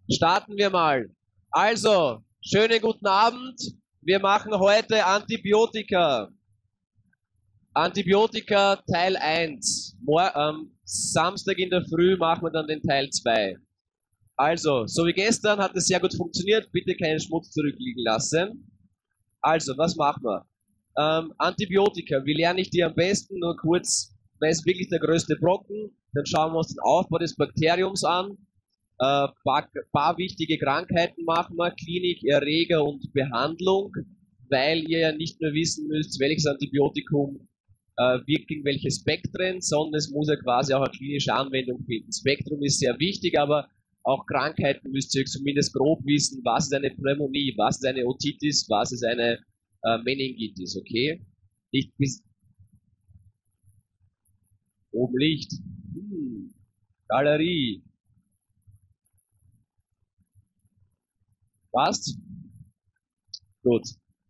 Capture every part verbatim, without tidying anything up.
Starten wir mal. Also, schönen guten Abend. Wir machen heute Antibiotika. Antibiotika Teil eins. Mor ähm, Samstag in der Früh machen wir dann den Teil zwei. Also, so wie gestern hat es sehr gut funktioniert. Bitte keinen Schmutz zurückliegen lassen. Also, was machen wir? Ähm, Antibiotika. Wie lerne ich die am besten? Nur kurz, wer ist wirklich der größte Brocken? Dann schauen wir uns den Aufbau des Bakteriums an. Ein äh, paar, paar wichtige Krankheiten machen wir, Klinik, Erreger und Behandlung, weil ihr ja nicht nur wissen müsst, welches Antibiotikum äh, wirkt gegen welche Spektren, sondern es muss ja quasi auch eine klinische Anwendung finden. Spektrum ist sehr wichtig, aber auch Krankheiten müsst ihr zumindest grob wissen, was ist eine Pneumonie, was ist eine Otitis, was ist eine äh, Meningitis, okay? Nicht bis oben Licht. Hm. Galerie. Passt? Gut.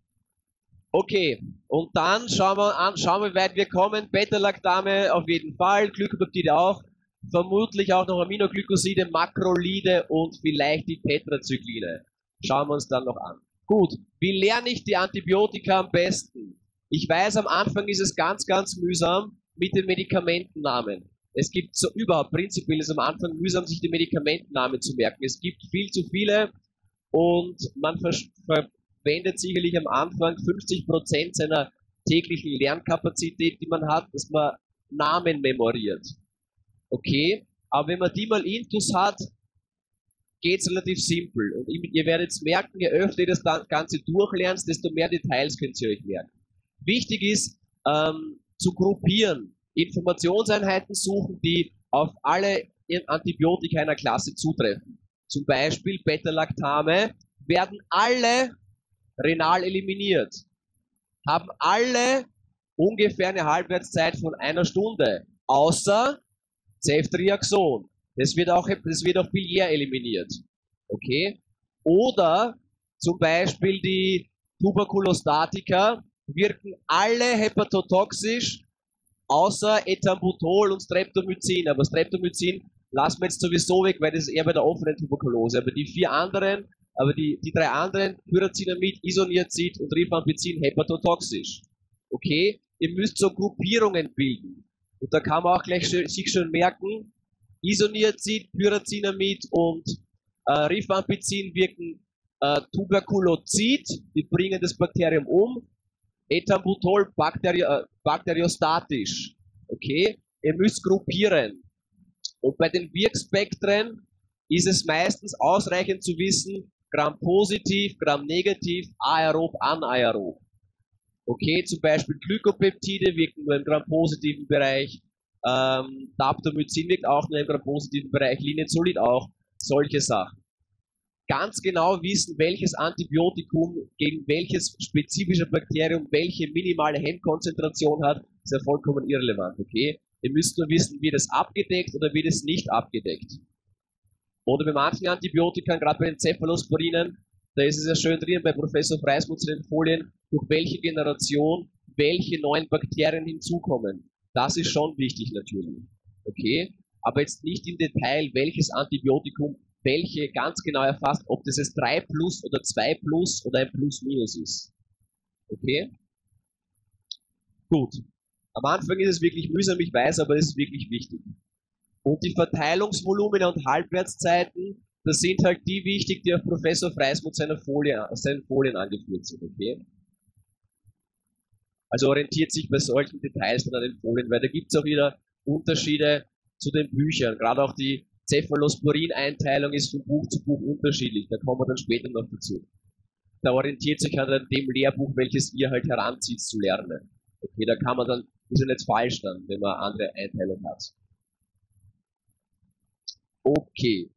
Okay, und dann schauen wir an, schauen wir, wie weit wir kommen. Beta-Lactame auf jeden Fall, Glykopeptide auch, vermutlich auch noch Aminoglycoside, Makrolide und vielleicht die Tetrazykline. Schauen wir uns dann noch an. Gut, wie lerne ich die Antibiotika am besten? Ich weiß, am Anfang ist es ganz, ganz mühsam mit den Medikamentennamen. Es gibt so überhaupt, prinzipiell ist am Anfang mühsam, sich die Medikamentennamen zu merken. Es gibt viel zu viele. Und man verwendet sicherlich am Anfang fünfzig Prozent seiner täglichen Lernkapazität, die man hat, dass man Namen memoriert. Okay, aber wenn man die mal intus hat, geht es relativ simpel. Und ihr werdet merken, je öfter ihr das Ganze durchlernt, desto mehr Details könnt ihr euch merken. Wichtig ist, ähm, zu gruppieren, Informationseinheiten suchen, die auf alle Antibiotika einer Klasse zutreffen. Zum Beispiel Beta-Lactame, werden alle renal eliminiert, haben alle ungefähr eine Halbwertszeit von einer Stunde, außer Ceftriaxon. Das wird auch, das wird auch biliär eliminiert. Okay? Oder zum Beispiel die Tuberkulostatika wirken alle hepatotoxisch, außer Ethambutol und Streptomycin. Aber Streptomycin lassen wir jetzt sowieso weg, weil das ist eher bei der offenen Tuberkulose. Aber die vier anderen, aber die, die drei anderen, Pyrazinamid, Isoniazid und Rifampicin, hepatotoxisch. Okay? Ihr müsst so Gruppierungen bilden. Und da kann man auch gleich sich schon merken, Isoniazid, Pyrazinamid und äh, Rifampicin wirken äh, tuberkulozid, die bringen das Bakterium um. Ethambutol bakteri äh, bakteriostatisch. Okay? Ihr müsst gruppieren. Und bei den Wirkspektren ist es meistens ausreichend zu wissen, Gram-positiv, Gram-negativ, aerob, anaerob. Okay, zum Beispiel Glykopeptide wirken nur im Gram-positiven Bereich, ähm, Daptomycin wirkt auch nur im Gram-positiven Bereich, Linezolid auch, solche Sachen. Ganz genau wissen, welches Antibiotikum gegen welches spezifische Bakterium welche minimale Hemmkonzentration hat, ist ja vollkommen irrelevant, okay? Ihr müsst nur wissen, wird es abgedeckt oder wird es nicht abgedeckt. Oder bei manchen Antibiotika, gerade bei den Cephalosporinen, da ist es ja schön drin bei Professor Freismutz in den Folien, durch welche Generation welche neuen Bakterien hinzukommen. Das ist schon wichtig natürlich. Okay? Aber jetzt nicht im Detail, welches Antibiotikum welche ganz genau erfasst, ob das jetzt drei plus oder zwei plus oder ein plus minus ist. Okay? Gut. Am Anfang ist es wirklich mühsam, ich weiß, aber es ist wirklich wichtig. Und die Verteilungsvolumina und Halbwertszeiten, das sind halt die wichtig, die auf Professor Freismutz seiner Folie, seinen Folien angeführt sind. Okay? Also orientiert sich bei solchen Details von den Folien, weil da gibt es auch wieder Unterschiede zu den Büchern. Gerade auch die Cephalosporin-Einteilung ist von Buch zu Buch unterschiedlich. Da kommen wir dann später noch dazu. Da orientiert sich halt an dem Lehrbuch, welches ihr halt heranzieht zu lernen. Okay, da kann man dann, ist ja nicht falsch dann, wenn man andere Einteilung hat. Okay.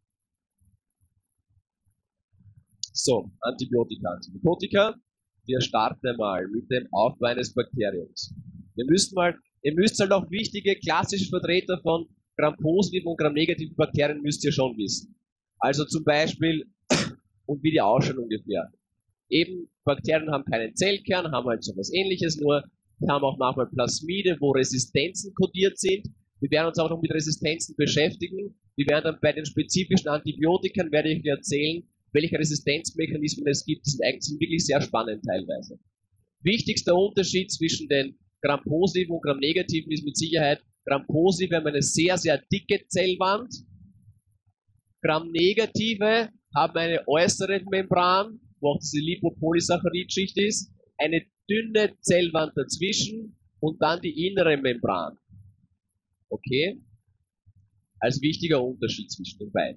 So, Antibiotika. Antibiotika. Wir starten mal mit dem Aufbau eines Bakteriums. Wir müssen mal, ihr müsst halt auch wichtige klassische Vertreter von Gram-positiven und Gram-negativen Bakterien müsst ihr schon wissen. Also zum Beispiel, und wie die ausschauen ungefähr. Eben, Bakterien haben keinen Zellkern, haben halt so was Ähnliches, nur haben auch manchmal Plasmide, wo Resistenzen kodiert sind. Wir werden uns auch noch mit Resistenzen beschäftigen. Wir werden dann bei den spezifischen Antibiotika, werde ich dir erzählen, welche Resistenzmechanismen es gibt. Die sind eigentlich sind wirklich sehr spannend teilweise. Wichtigster Unterschied zwischen den Gram-positiven und Gram-negativen ist mit Sicherheit, Gram-positive haben eine sehr, sehr dicke Zellwand. Gram-negative haben eine äußere Membran, wo auch diese Lipopolysaccharidschicht ist, eine dünne Zellwand dazwischen und dann die innere Membran. Okay? Als wichtiger Unterschied zwischen den beiden.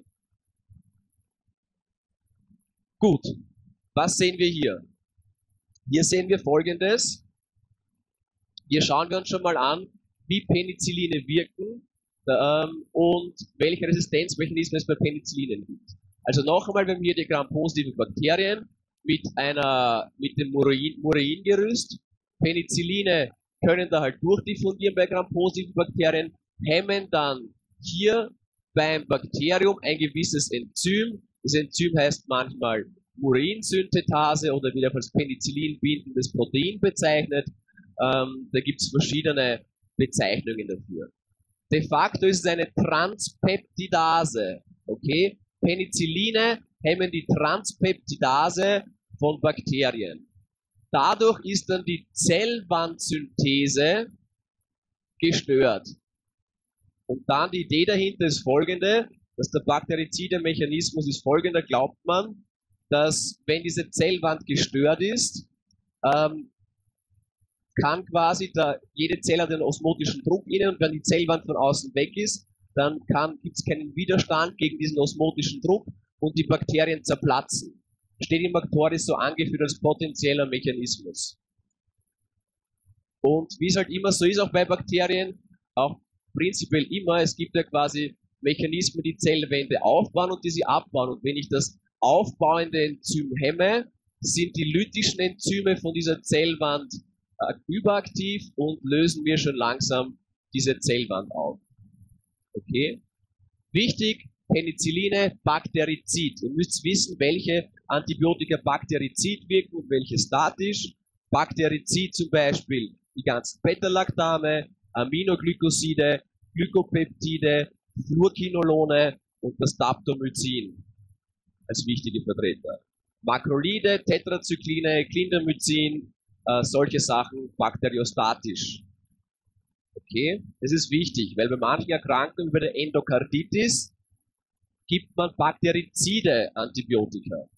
Gut, was sehen wir hier? Hier sehen wir Folgendes. Hier schauen wir uns schon mal an, wie Penicilline wirken ähm, und welche Resistenzmechanismen es bei Penicillinen gibt. Also noch einmal, wir haben hier die Gram-positiven Bakterien mit, einer, mit dem Murein-Gerüst. Penicilline können da halt durchdiffundieren bei Gram-positiven Bakterien, hemmen dann hier beim Bakterium ein gewisses Enzym. Das Enzym heißt manchmal Mureinsynthese oder wird auch als Penicillin bindendes Protein bezeichnet. Ähm, da gibt es verschiedene Bezeichnungen dafür. De facto ist es eine Transpeptidase. Okay? Penicilline hemmen die Transpeptidase von Bakterien. Dadurch ist dann die Zellwandsynthese gestört. Und dann die Idee dahinter ist folgende, dass der bakterizide Mechanismus ist folgender, glaubt man, dass wenn diese Zellwand gestört ist, ähm, kann quasi da, jede Zelle hat einen osmotischen Druck innen und wenn die Zellwand von außen weg ist, dann gibt es keinen Widerstand gegen diesen osmotischen Druck und die Bakterien zerplatzen. Steht im Actoris so angeführt als potenzieller Mechanismus. Und wie es halt immer so ist, auch bei Bakterien, auch prinzipiell immer, es gibt ja quasi Mechanismen, die Zellwände aufbauen und die sie abbauen. Und wenn ich das aufbauende Enzym hemme, sind die lytischen Enzyme von dieser Zellwand äh, überaktiv und lösen mir schon langsam diese Zellwand auf. Okay? Wichtig, Penicilline, Bakterizid. Ihr müsst wissen, welche Antibiotika Bakterizid wirken und welche statisch. Bakterizid zum Beispiel die ganzen Beta-Lactame, Aminoglycoside, Glykopeptide, Fluorquinolone und das Daptomycin als wichtige Vertreter. Makrolide, Tetrazykline, Clindamycin, äh, solche Sachen bakteriostatisch. Okay, das ist wichtig, weil bei manchen Erkrankungen, wie bei der Endokarditis, gibt man bakterizide Antibiotika.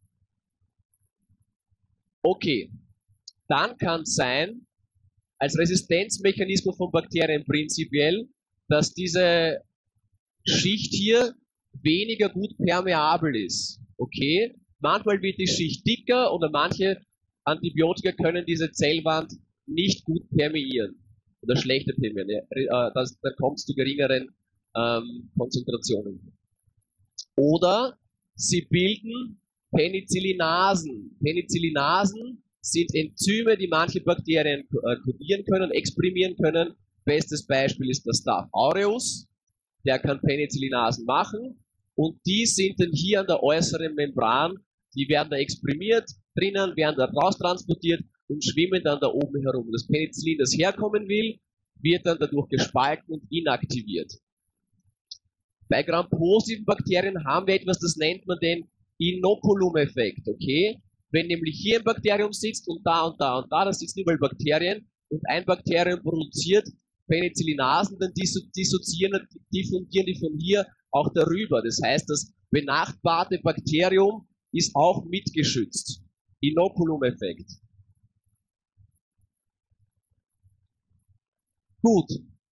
Okay, dann kann es sein, als Resistenzmechanismus von Bakterien prinzipiell, dass diese Schicht hier weniger gut permeabel ist. Okay, manchmal wird die Schicht dicker oder manche Antibiotika können diese Zellwand nicht gut permeieren oder schlechter permeieren. Das, dann kommt es zu geringeren ähm, Konzentrationen. Oder sie bilden Penicillinasen. Penicillinasen sind Enzyme, die manche Bakterien äh, kodieren können, exprimieren können. Bestes Beispiel ist der Staph aureus. Der kann Penicillinasen machen. Und die sind dann hier an der äußeren Membran. Die werden da exprimiert, drinnen werden da raus transportiert und schwimmen dann da oben herum. Das Penicillin, das herkommen will, wird dann dadurch gespalten und inaktiviert. Bei Gram-positiven Bakterien haben wir etwas, das nennt man den Inoculum-Effekt, okay? Wenn nämlich hier ein Bakterium sitzt und da und da und da, da sitzen überall Bakterien und ein Bakterium produziert Penicillinasen, dann dissoziieren, diffundieren die von hier auch darüber. Das heißt, das benachbarte Bakterium ist auch mitgeschützt. Inoculum-Effekt. Gut.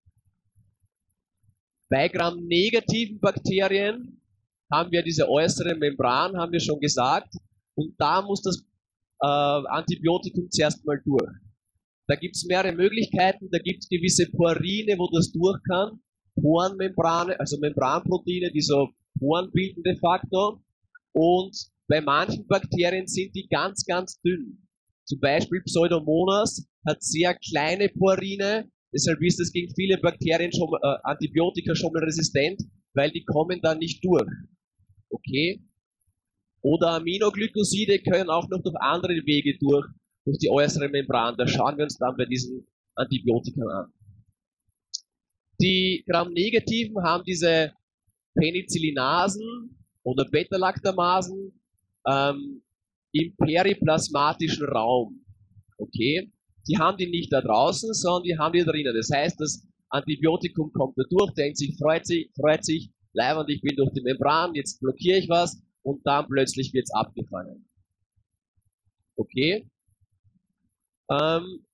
Bei Gram-negativen Bakterien haben wir diese äußere Membran, haben wir schon gesagt, und da muss das äh, Antibiotikum zuerst mal durch. Da gibt es mehrere Möglichkeiten, da gibt es gewisse Porine, wo das durch kann, Porenmembrane, also Membranproteine, die so Poren bilden de facto, und bei manchen Bakterien sind die ganz, ganz dünn. Zum Beispiel Pseudomonas hat sehr kleine Porine, deshalb ist es gegen viele Bakterien schon, äh, Antibiotika schon mal resistent, weil die kommen da nicht durch. Okay? Oder Aminoglycoside können auch noch durch andere Wege durch, durch die äußere Membran. Da schauen wir uns dann bei diesen Antibiotika an. Die Gram-negativen haben diese Penicillinasen oder Beta-Lactamasen ähm, im periplasmatischen Raum. Okay? Die haben die nicht da draußen, sondern die haben die da drinnen. Das heißt, das Antibiotikum kommt da durch, denkt sich, freut sich, freut sich, leibend, ich bin durch die Membran, jetzt blockiere ich was und dann plötzlich wird es abgefangen. Okay? Ähm,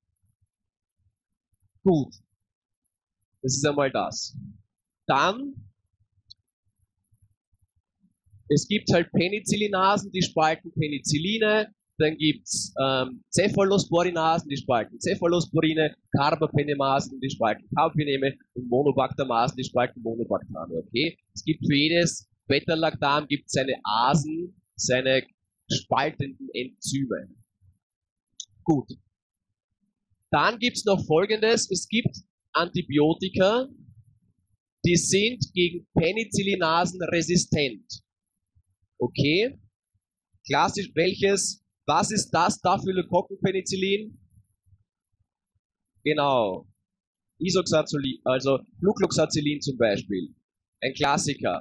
gut. Das ist einmal das. Dann, es gibt halt Penicillinasen, die spalten Penicilline. Dann gibt's ähm, Cephalosporinasen, die spalten Cephalosporine, Carbapenemasen, die spalten Carbapeneme und Monobactamasen, die spalten Monobactame. Okay? Es gibt für jedes Beta-Lactam gibt seine Asen, seine spaltenden Enzyme. Gut. Dann gibt's noch Folgendes. Es gibt Antibiotika, die sind gegen Penicillinasen resistent. Okay? Klassisch welches? Was ist das Staphylokokkenpenicillin? Genau. Isoxazolin, also Flucloxacillin zum Beispiel. Ein Klassiker.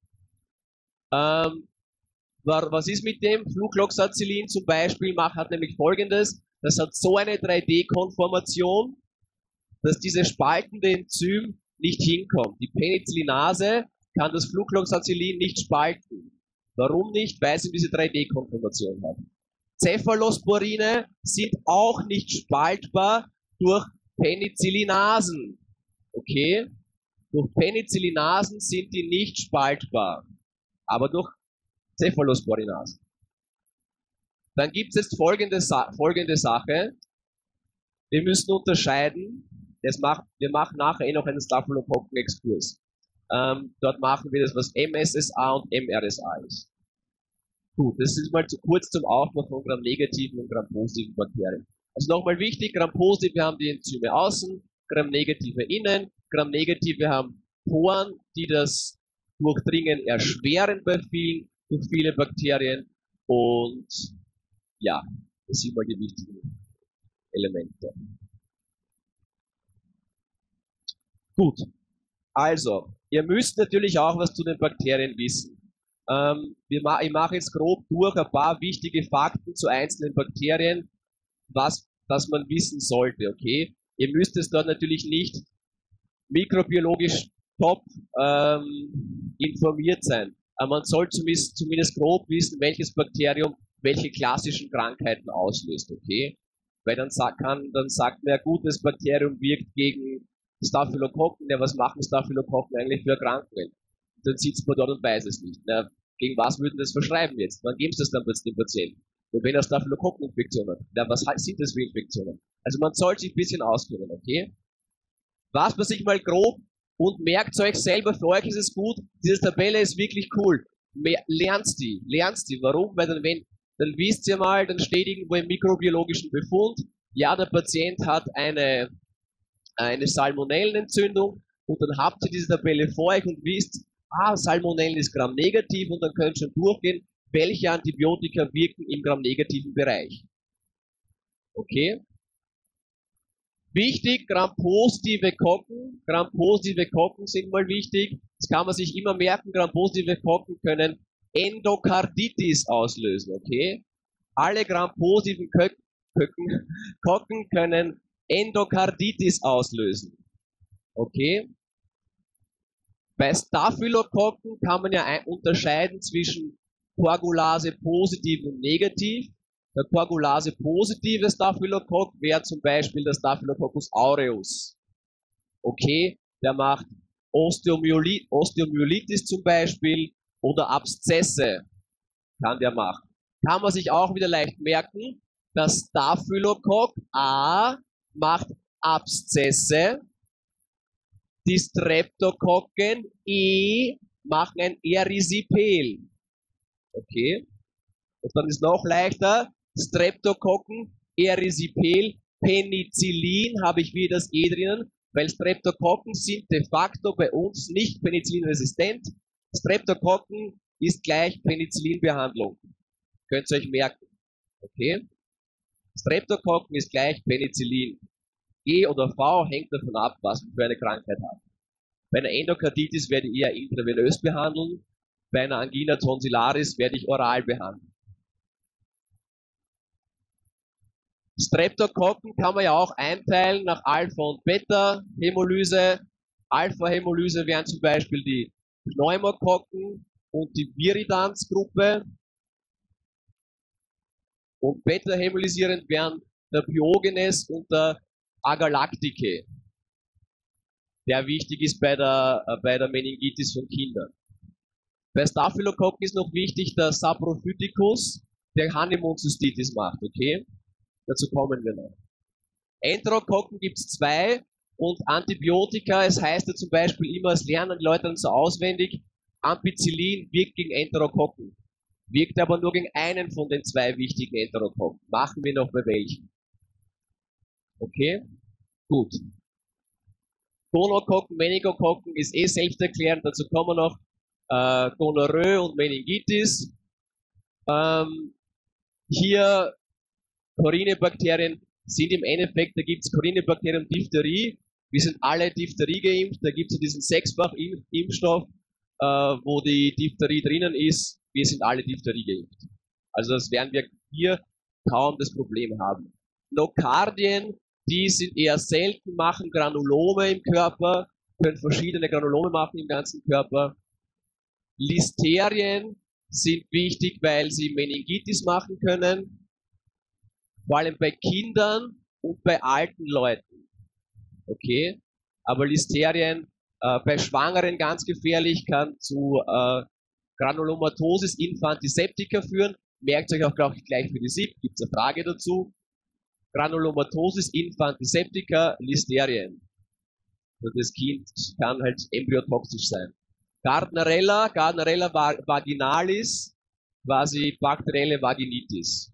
Ähm, was ist mit dem? Flucloxacillin zum Beispiel macht, hat nämlich Folgendes. Das hat so eine drei D-Konformation, dass diese spaltende Enzym nicht hinkommt. Die Penicillinase kann das Flucloxacillin nicht spalten. Warum nicht? Weil sie diese drei D-Konformation hat. Cephalosporine sind auch nicht spaltbar durch Penicillinasen. Okay? Durch Penicillinasen sind die nicht spaltbar. Aber durch Cephalosporinasen. Dann gibt es jetzt folgende, Sa folgende Sache. Wir müssen unterscheiden. Das macht, wir machen nachher eh noch einen Staphylokokken-Exkurs. Ähm, dort machen wir das, was M S S A und M R S A ist. Gut, das ist mal zu kurz zum Aufmachen von Gram-negativen und Gram-positiven Bakterien. Also nochmal wichtig, Gram-positive haben die Enzyme außen, Gram-negative innen. Gram-negative haben Poren, die das Durchdringen erschweren bei vielen, durch viele Bakterien. Und ja, das sind mal die wichtigen Elemente. Gut, also, ihr müsst natürlich auch was zu den Bakterien wissen. Ähm, wir ma ich mache jetzt grob durch ein paar wichtige Fakten zu einzelnen Bakterien, was, was man wissen sollte, okay? Ihr müsst es dort natürlich nicht mikrobiologisch top ähm, informiert sein. Aber man soll zumindest, zumindest grob wissen, welches Bakterium welche klassischen Krankheiten auslöst, okay? Weil dann, sagt, kann, dann sagt man ja gut, das Bakterium wirkt gegen Staphylokokken, ja, was machen Staphylokokken eigentlich für Erkrankungen? Dann sitzt man dort und weiß es nicht. Na, gegen was würden das verschreiben jetzt? Wann geben sie das dann dem Patienten? Und wenn er Staphylokokkeninfektion hat, na, was sind das für Infektionen? Also man sollte sich ein bisschen auskennen, okay? Was man sich mal grob und merkt euch selber, für euch ist es gut, diese Tabelle ist wirklich cool. Mehr, lernt die, lernt die. Warum? Weil dann, wenn, dann wisst ihr mal, dann steht irgendwo im mikrobiologischen Befund, ja, der Patient hat eine, eine Salmonellenentzündung und dann habt ihr diese Tabelle vor euch und wisst, ah, Salmonellen ist Gram-negativ und dann könnt ihr schon durchgehen, welche Antibiotika wirken im Gram-negativen Bereich. Okay? Wichtig, Gram-positive Kokken. Gram-positive Kokken sind mal wichtig. Das kann man sich immer merken. Gram-positive Kokken können Endokarditis auslösen. Okay? Alle Gram-positiven Kokken können Endokarditis auslösen. Okay? Bei Staphylokokken kann man ja unterscheiden zwischen Koagulase positiv und negativ. Der Koagulase positive Staphylokok wäre zum Beispiel der Staphylococcus aureus. Okay, der macht Osteomyelitis, Osteomyelitis zum Beispiel oder Abszesse kann der machen. Kann man sich auch wieder leicht merken, das Staphylokok A macht Abszesse, die Streptokokken E machen ein Erisipel. Okay, und dann ist noch leichter, Streptokokken, Erisipel, Penicillin habe ich wieder das E drinnen, weil Streptokokken sind de facto bei uns nicht penicillinresistent. Streptokokken ist gleich Penicillinbehandlung. Könnt ihr euch merken. Okay? Streptokokken ist gleich Penicillin. E oder V hängt davon ab, was man für eine Krankheit hat. Bei einer Endokarditis werde ich eher intravenös behandeln. Bei einer Angina tonsillaris werde ich oral behandeln. Streptokokken kann man ja auch einteilen nach Alpha- und Beta-Hämolyse. Alpha-Hämolyse wären zum Beispiel die Pneumokokken und die Viridans-Gruppe. Und beta-hämolysierend wären der Pyogenes und der Agalacticae, der wichtig ist bei der, äh, bei der Meningitis von Kindern. Bei Staphylokokken ist noch wichtig der Saprophyticus, der Honeymoon-Cystitis macht, okay? Dazu kommen wir noch. Enterokokken gibt es zwei und Antibiotika, es heißt ja zum Beispiel immer, es lernen die Leute dann so auswendig, Ampicillin wirkt gegen Enterokokken, wirkt aber nur gegen einen von den zwei wichtigen Enterokokken. Machen wir noch bei welchen. Okay? Gut. Gonokokken, Meningokokken ist eh selbsterklärend, dazu kommen wir noch äh, Gonorrhoe und Meningitis. Ähm, hier Corinebakterien sind im Endeffekt, da gibt es Corinebakterien und Diphtherie. Wir sind alle Diphtherie geimpft, da gibt es diesen Sechsfach-Impfstoff, äh, wo die Diphtherie drinnen ist. Wir sind alle Diphtherie geimpft. Also das werden wir hier kaum das Problem haben. Nokardien, die sind eher selten, machen Granulome im Körper, können verschiedene Granulome machen im ganzen Körper. Listerien sind wichtig, weil sie Meningitis machen können. Vor allem bei Kindern und bei alten Leuten. Okay? Aber Listerien äh, bei Schwangeren ganz gefährlich, kann zu äh, Granulomatosis infantiseptica führen. Merkt euch auch gleich für die S I P, gibt es eine Frage dazu. Granulomatosis infantiseptica, Listerien. Und das Kind kann halt embryotoxisch sein. Gardnerella, Gardnerella vaginalis, quasi bakterielle Vaginitis.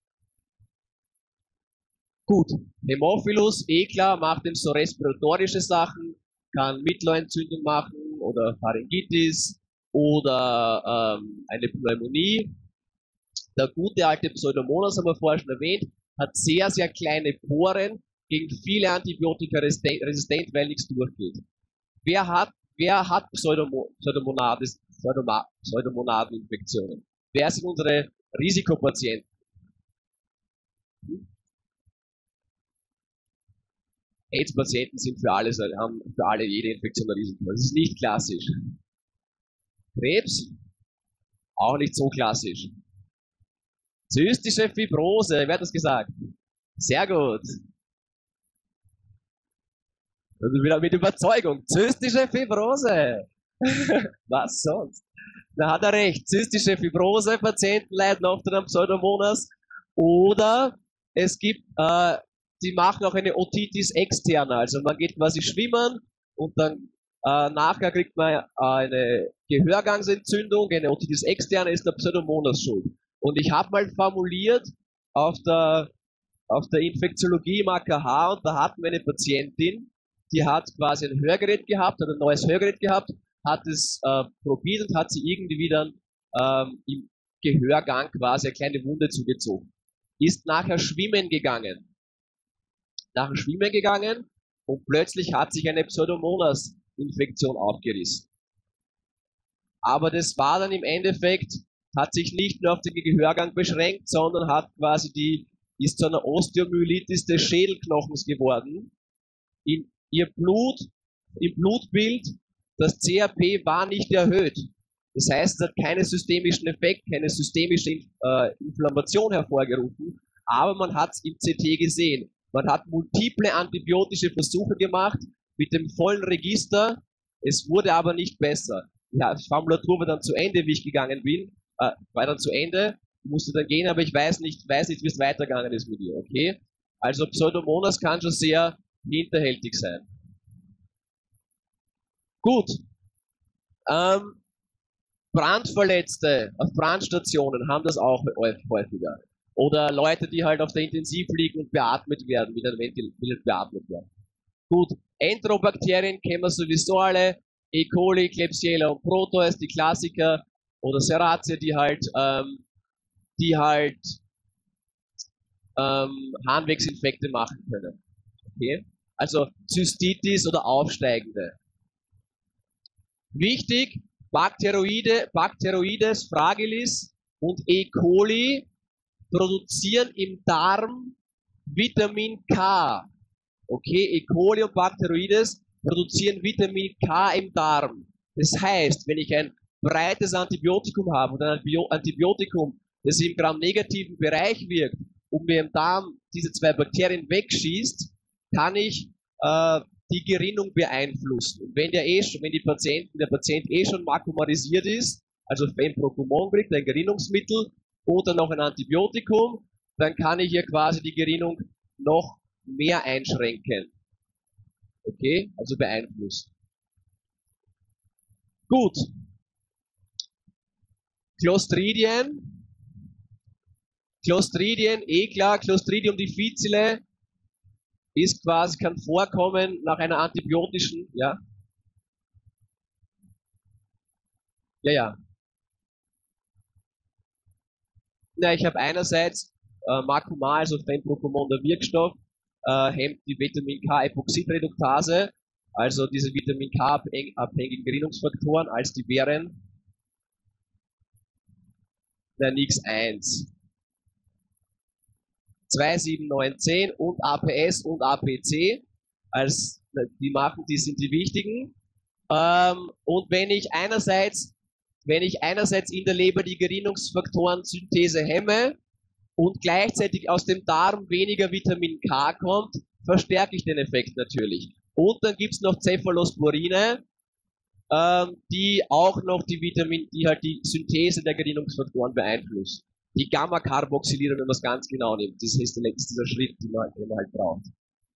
Gut, Hämophilus, eh klar, macht eben so respiratorische Sachen, kann Mittelohrentzündung machen oder Pharyngitis oder ähm, eine Pneumonie. Der gute alte Pseudomonas, haben wir vorher schon erwähnt, hat sehr, sehr kleine Poren, gegen viele Antibiotika resistent, weil nichts durchgeht. Wer hat, wer hat Pseudomo Pseudomonades, Pseudoma Pseudomonadeninfektionen? Wer sind unsere Risikopatienten? Hm? AIDS-Patienten sind für alles, haben für alle jede Infektion ein Risiko. Das ist nicht klassisch. Krebs? Auch nicht so klassisch. Zystische Fibrose, wer hat das gesagt? Sehr gut. Also wieder mit Überzeugung. Zystische Fibrose. Was sonst? Da hat er recht. Zystische Fibrose, Patienten leiden oft an Pseudomonas. Oder es gibt, äh, die machen auch eine Otitis externa. Also man geht quasi schwimmen und dann äh, nachher kriegt man eine Gehörgangsentzündung, eine Otitis externa, ist der Pseudomonas schuld. Und ich habe mal formuliert auf der, auf der Infektiologie im A K H, und da hatten wir eine Patientin, die hat quasi ein Hörgerät gehabt, hat ein neues Hörgerät gehabt, hat es äh, probiert und hat sie irgendwie wieder ähm, im Gehörgang quasi eine kleine Wunde zugezogen. Ist nachher schwimmen gegangen. Nachher schwimmen gegangen und plötzlich hat sich eine Pseudomonas-Infektion aufgerissen. Aber das war dann im Endeffekt, hat sich nicht nur auf den Gehörgang beschränkt, sondern hat quasi die, ist zu einer Osteomyelitis des Schädelknochens geworden. In ihr Blut, im Blutbild, das C R P war nicht erhöht. Das heißt, es hat keinen systemischen Effekt, keine systemische äh, Inflammation hervorgerufen, aber man hat es im C T gesehen. Man hat multiple antibiotische Versuche gemacht mit dem vollen Register, es wurde aber nicht besser. Ja, die Formulatur war dann zu Ende, wie ich gegangen bin, äh, war dann zu Ende, musste dann gehen, aber ich weiß nicht, weiß nicht, wie es weitergegangen ist mit ihr, okay? Also Pseudomonas kann schon sehr hinterhältig sein. Gut. Ähm, Brandverletzte auf Brandstationen haben das auch häufiger. Oder Leute, die halt auf der Intensiv liegen und beatmet werden, mit einem Ventilator beatmet werden. Gut, Enterobakterien kennen wir sowieso alle. E. coli, Klebsiella und Proteus, die Klassiker. Oder Serratia, die halt, ähm, die halt ähm, Harnwegsinfekte machen können. Okay? Also Zystitis oder aufsteigende. Wichtig, Bakteroide, Bacteroides fragilis und E. coli produzieren im Darm Vitamin K. Okay, E. coli und Bacteroides produzieren Vitamin K im Darm. Das heißt, wenn ich ein breites Antibiotikum habe oder ein Antibiotikum, das im gramnegativen Bereich wirkt und mir im Darm diese zwei Bakterien wegschießt, kann ich äh, die Gerinnung beeinflussen. Und wenn der eh schon, wenn die Patienten, der Patient eh schon makromarisiert ist, also Fenprocumon kriegt, ein Gerinnungsmittel oder noch ein Antibiotikum, dann kann ich hier quasi die Gerinnung noch mehr einschränken. Okay, also beeinflussen. Gut. Clostridien. Clostridien, eh klar, Clostridium difficile ist quasi, kann vorkommen nach einer antibiotischen, ja. Ja, ja. Na, ich habe einerseits äh, Macumal, also Fenprocumon, der Wirkstoff, äh, hemmt die Vitamin K-Epoxidreduktase, also diese Vitamin K-abhängigen Gerinnungsfaktoren, als die wären na, Nix eins. zwei, sieben, neun, zehn und A P S und A P C, als die machen, die sind die wichtigen. Ähm, und wenn ich einerseits, wenn ich einerseits in der Leber die Gerinnungsfaktorensynthese hemme und gleichzeitig aus dem Darm weniger Vitamin K kommt, verstärke ich den Effekt natürlich. Und dann gibt's noch Cephalosporine, ähm, die auch noch die Vitamin, die halt die Synthese der Gerinnungsfaktoren beeinflussen. Die Gamma-Carboxylierung, wenn man es ganz genau nimmt. Das ist der letzte dieser Schritt, den man, den man halt braucht.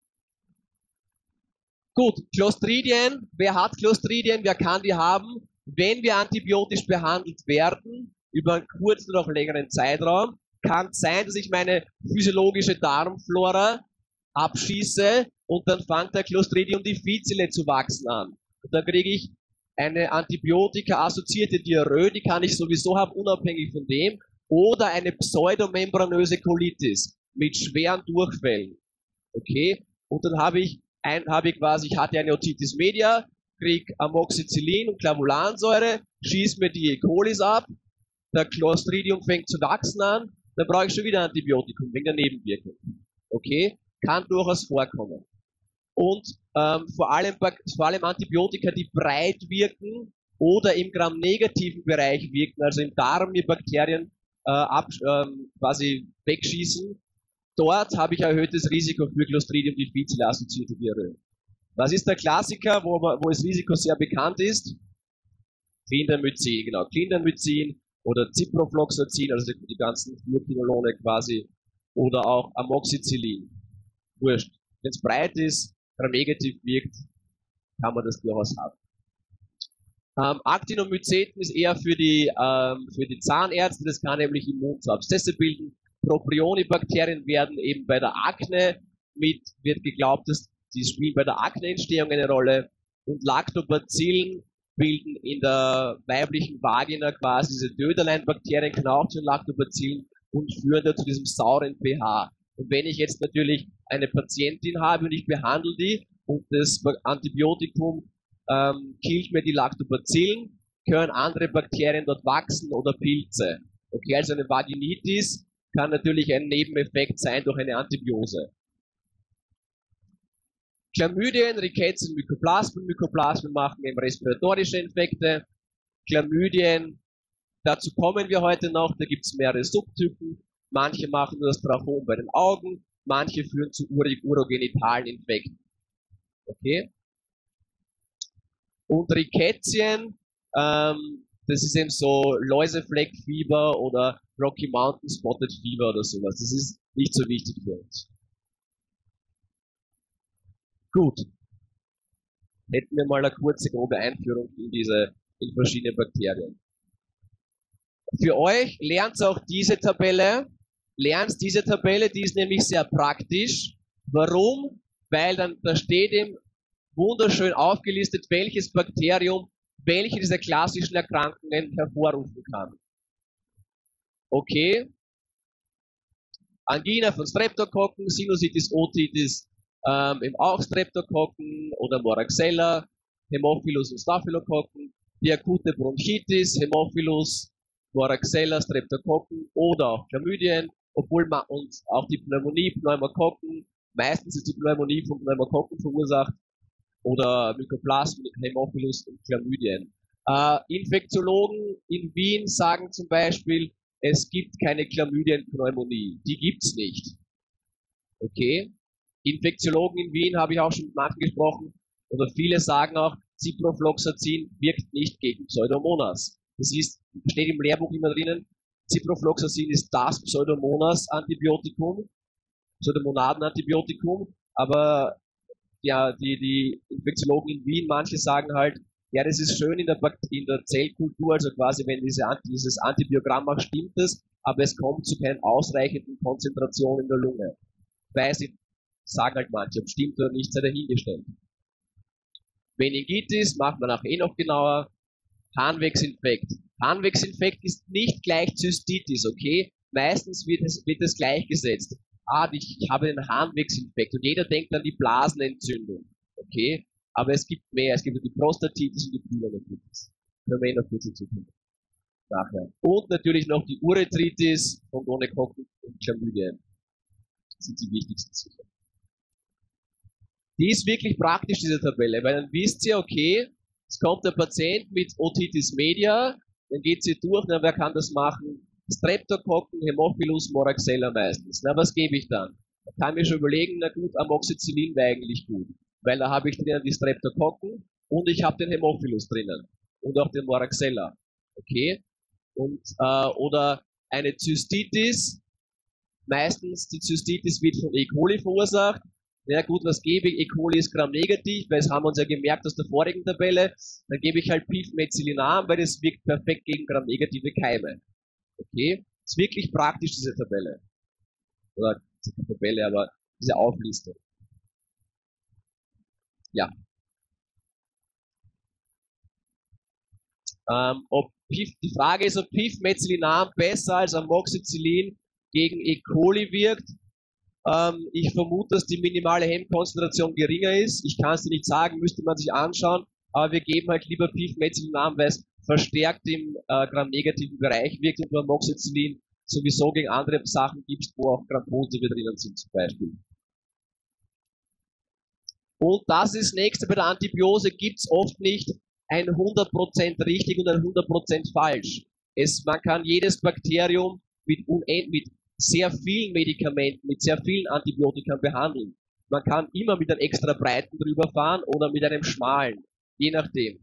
Gut, Clostridien. Wer hat Clostridien? Wer kann die haben? Wenn wir antibiotisch behandelt werden, über einen kurzen oder auch längeren Zeitraum, kann es sein, dass ich meine physiologische Darmflora abschieße und dann fängt der Clostridium difficile zu wachsen an. Und dann kriege ich eine antibiotika-assoziierte Diarrhoe, die kann ich sowieso haben, unabhängig von dem, oder eine pseudomembranöse Colitis mit schweren Durchfällen. Okay? Und dann habe ich, ein, habe ich quasi, ich hatte eine Otitis media, krieg Amoxicillin und Clavulansäure, schieß mir die E. colis ab, der Clostridium fängt zu wachsen an, dann brauche ich schon wieder ein Antibiotikum wegen der Nebenwirkung. Okay? Kann durchaus vorkommen. Und ähm, vor, allem, vor allem Antibiotika, die breit wirken oder im gramnegativen Bereich wirken, also im Darm die Bakterien äh, ab, ähm, quasi wegschießen, dort habe ich erhöhtes Risiko für Clostridium difficile assoziierte Diarrhoe. Was ist der Klassiker, wo, wo das Risiko sehr bekannt ist? Clindamycin, genau. Clindamycin oder Ciprofloxacin, also die, die ganzen Fluorquinolone quasi, oder auch Amoxicillin. Wurscht. Wenn es breit ist, negativ wirkt, kann man das durchaus haben. Ähm, Actinomycetin ist eher für die, ähm, für die Zahnärzte, das kann nämlich Immunabszesse bilden. Propionibakterien werden eben bei der Akne mit, wird geglaubt, dass die spielen bei der Akneentstehung eine Rolle, und Lactobacillen bilden in der weiblichen Vagina quasi diese Döderleinbakterien, kann auch zu Lactobacillen und führen da zu diesem sauren pH. Und wenn ich jetzt natürlich eine Patientin habe und ich behandle die und das Antibiotikum ähm, killt mir die Lactobacillen, können andere Bakterien dort wachsen oder Pilze. Okay, also eine Vaginitis kann natürlich ein Nebeneffekt sein durch eine Antibiose. Chlamydien, Rickettsia, Mykoplasmen. Mykoplasmen machen eben respiratorische Infekte. Chlamydien, dazu kommen wir heute noch, da gibt es mehrere Subtypen. Manche machen nur das Trachom bei den Augen, manche führen zu urogenitalen Infekten. Okay? Und Rickettien, ähm, das ist eben so Läusefleckfieber oder Rocky Mountain Spotted Fever oder sowas. Das ist nicht so wichtig für uns. Gut. Hätten wir mal eine kurze, grobe Einführung in diese, in verschiedene Bakterien. Für euch lernt auch diese Tabelle. Lernt diese Tabelle, die ist nämlich sehr praktisch. Warum? Weil dann, da steht eben wunderschön aufgelistet, welches Bakterium welche dieser klassischen Erkrankungen hervorrufen kann. Okay. Angina von Streptokokken, Sinusitis, Otitis, ähm, eben auch Streptokokken oder Moraxella, Hämophilus und Staphylokokken, die akute Bronchitis, Hämophilus, Moraxella, Streptokokken oder auch Chlamydien, obwohl man, und auch die Pneumonie, Pneumokokken, meistens ist die Pneumonie von Pneumokokken verursacht, oder Mycoplasma, Hämophilus und Chlamydien. Äh, Infektiologen in Wien sagen zum Beispiel, es gibt keine Chlamydien-Pneumonie. Die gibt's nicht. Okay? Infektiologen in Wien habe ich auch schon mit manchen gesprochen, oder viele sagen auch, Ciprofloxacin wirkt nicht gegen Pseudomonas. Das ist, steht im Lehrbuch immer drinnen, Ciprofloxacin ist das Pseudomonas-Antibiotikum, Pseudomonaden-Antibiotikum, aber ja, die, die Infektiologen in Wien, manche sagen halt, ja, das ist schön in der, in der Zellkultur, also quasi, wenn diese, dieses Antibiogramm macht, stimmt es, aber es kommt zu keiner ausreichenden Konzentration in der Lunge. Weiß ich, sagen halt manche, ob stimmt oder nicht, sei dahingestellt. Meningitis macht man auch eh noch genauer. Harnwegsinfekt. Harnwegsinfekt ist nicht gleich Zystitis, okay? Meistens wird es, wird es gleichgesetzt. Ah, ich, ich habe den Harnwegsinfekt und jeder denkt an die Blasenentzündung, okay? Aber es gibt mehr, es gibt die Prostatitis und die Pyloretitis. Können wir eh noch kurz hinzukommen. Nachher. Und natürlich noch die Urethritis von Gonokokken und Chlamydien. Das sind die wichtigsten sicher. Die ist wirklich praktisch, diese Tabelle, weil dann wisst ihr, okay, es kommt der Patient mit Otitis media, dann geht sie durch, na, wer kann das machen? Streptokokken, Hämophilus, Moraxella meistens. Na, was gebe ich dann? Da kann ich mir schon überlegen, na gut, Amoxicillin wäre eigentlich gut, weil da habe ich drinnen die Streptokokken und ich habe den Hämophilus drinnen und auch den Moraxella. Okay? Und, äh, oder eine Zystitis, meistens die Zystitis wird von E. coli verursacht. Ja gut, was gebe ich? E. coli ist gramnegativ, weil das haben wir uns ja gemerkt aus der vorigen Tabelle. Dann gebe ich halt Pivmethicillinam, weil das wirkt perfekt gegen gramnegative Keime. Okay? Ist wirklich praktisch, diese Tabelle. Oder diese Tabelle, aber diese Auflistung. Ja. Ähm, ob Pif, die Frage ist, ob Pivmethicillinam besser als Amoxicillin gegen E. coli wirkt. Ähm, ich vermute, dass die minimale Hemmkonzentration geringer ist. Ich kann es dir nicht sagen, müsste man sich anschauen. Aber wir geben halt lieber Pivmethicillinam, weil es verstärkt im äh, gramnegativen Bereich wirkt und Amoxicillin sowieso gegen andere Sachen gibt, wo auch Gram-positive drinnen sind zum Beispiel. Und das ist das nächste bei der Antibiose, gibt es oft nicht ein hundert Prozent richtig und ein hundert Prozent falsch. Es, man kann jedes Bakterium mit, unend, mit sehr vielen Medikamenten, mit sehr vielen Antibiotika behandeln. Man kann immer mit einem extra breiten drüber fahren oder mit einem schmalen, je nachdem.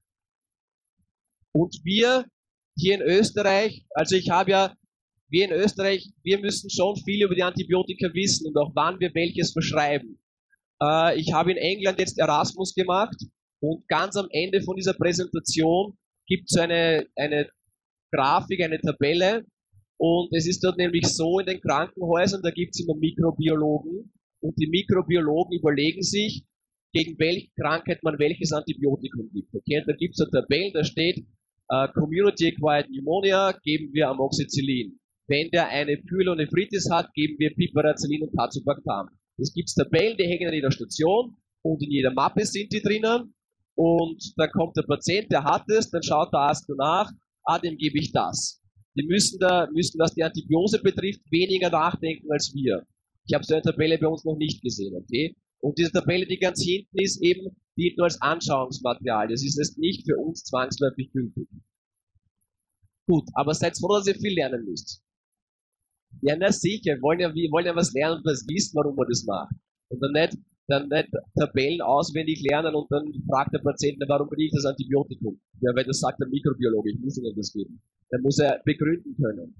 Und wir hier in Österreich, also ich habe ja, wir in Österreich, wir müssen schon viel über die Antibiotika wissen und auch wann wir welches verschreiben. Äh, ich habe in England jetzt Erasmus gemacht und ganz am Ende von dieser Präsentation gibt es eine, eine Grafik, eine Tabelle. Und es ist dort nämlich so in den Krankenhäusern, da gibt es immer Mikrobiologen und die Mikrobiologen überlegen sich, gegen welche Krankheit man welches Antibiotikum gibt. Okay? Und da gibt es eine Tabelle, da steht, uh, Community Acquired Pneumonia, geben wir Amoxicillin. Wenn der eine Pyelonephritis hat, geben wir Piperacillin und Tazobactam. Es gibt Tabellen, die hängen an jeder Station und in jeder Mappe sind die drinnen. Und dann kommt der Patient, der hat es, dann schaut der Arzt nach, ah, dem gebe ich das. Die müssen da, müssen, was die Antibiose betrifft, weniger nachdenken als wir. Ich habe so eine Tabelle bei uns noch nicht gesehen, okay? Und diese Tabelle, die ganz hinten ist, eben, dient nur als Anschauungsmaterial. Das ist jetzt nicht für uns zwangsläufig gültig. Gut, aber seid froh, dass ihr viel lernen müsst. Ja, na sicher, wir wollen ja, wir wollen ja was lernen und das wissen, warum man das macht. Und dann nicht, dann nicht Tabellen auswendig lernen und dann fragt der Patient, warum kriege ich das Antibiotikum? Ja, weil das sagt der Mikrobiologe, ich muss Ihnen das geben. Dann muss er begründen können.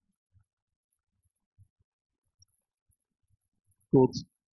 Gut.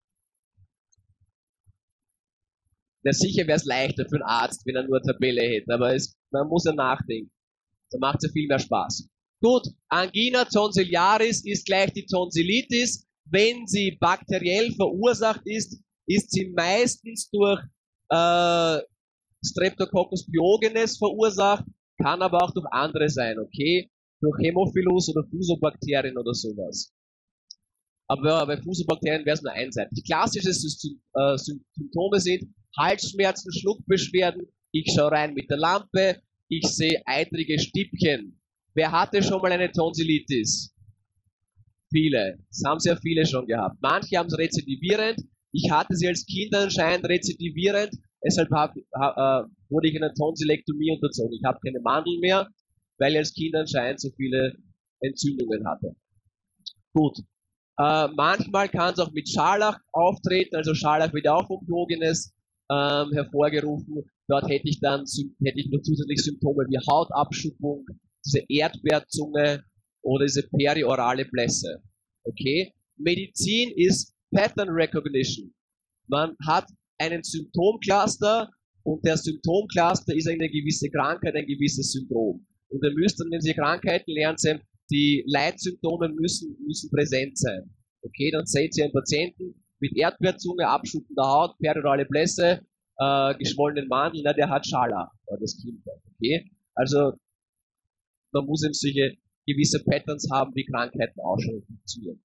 Na sicher wäre es leichter für einen Arzt, wenn er nur eine Tabelle hätte, aber es, man muss ja nachdenken. Da macht es ja viel mehr Spaß. Gut, Angina tonsiliaris ist gleich die Tonsillitis. Wenn sie bakteriell verursacht ist, ist sie meistens durch äh, Streptococcus pyogenes verursacht, kann aber auch durch andere sein, okay? Durch Hämophilus oder Fusobakterien oder sowas. Aber bei Fusobakterien wäre es nur einseitig. Klassische äh, Symptome sind Halsschmerzen, Schluckbeschwerden, Ich schaue rein mit der Lampe, ich sehe eitrige Stippchen. Wer hatte schon mal eine Tonsillitis? Viele. Das haben sehr viele schon gehabt. Manche haben es rezidivierend. Ich hatte sie als Kind anscheinend rezidivierend. Deshalb hab, hab, äh, wurde ich in einer Tonsilektomie unterzogen. Ich habe keine Mandeln mehr, weil ich als Kind anscheinend so viele Entzündungen hatte. Gut. Äh, manchmal kann es auch mit Scharlach auftreten. Also Scharlach wird auch vom Diogenes ähm, hervorgerufen. Dort hätte ich dann hätte ich noch zusätzlich Symptome wie Hautabschuppung, diese Erdbeerzunge oder diese periorale Blässe. Okay? Medizin ist Pattern Recognition. Man hat einen Symptomcluster und der Symptomcluster ist eine gewisse Krankheit, ein gewisses Syndrom. Und ihr müsst dann, wenn Sie Krankheiten lernen, sehen, die Leitsymptome müssen, müssen präsent sein. Okay, dann seht ihr einen Patienten mit Erdbeerzunge, abschuppender Haut, periorale Blässe, äh, geschwollenen Mandeln, na, der hat Scharlach, oder das Kind. Okay, also man muss eben solche gewisse Patterns haben, wie Krankheiten auch schon funktionieren.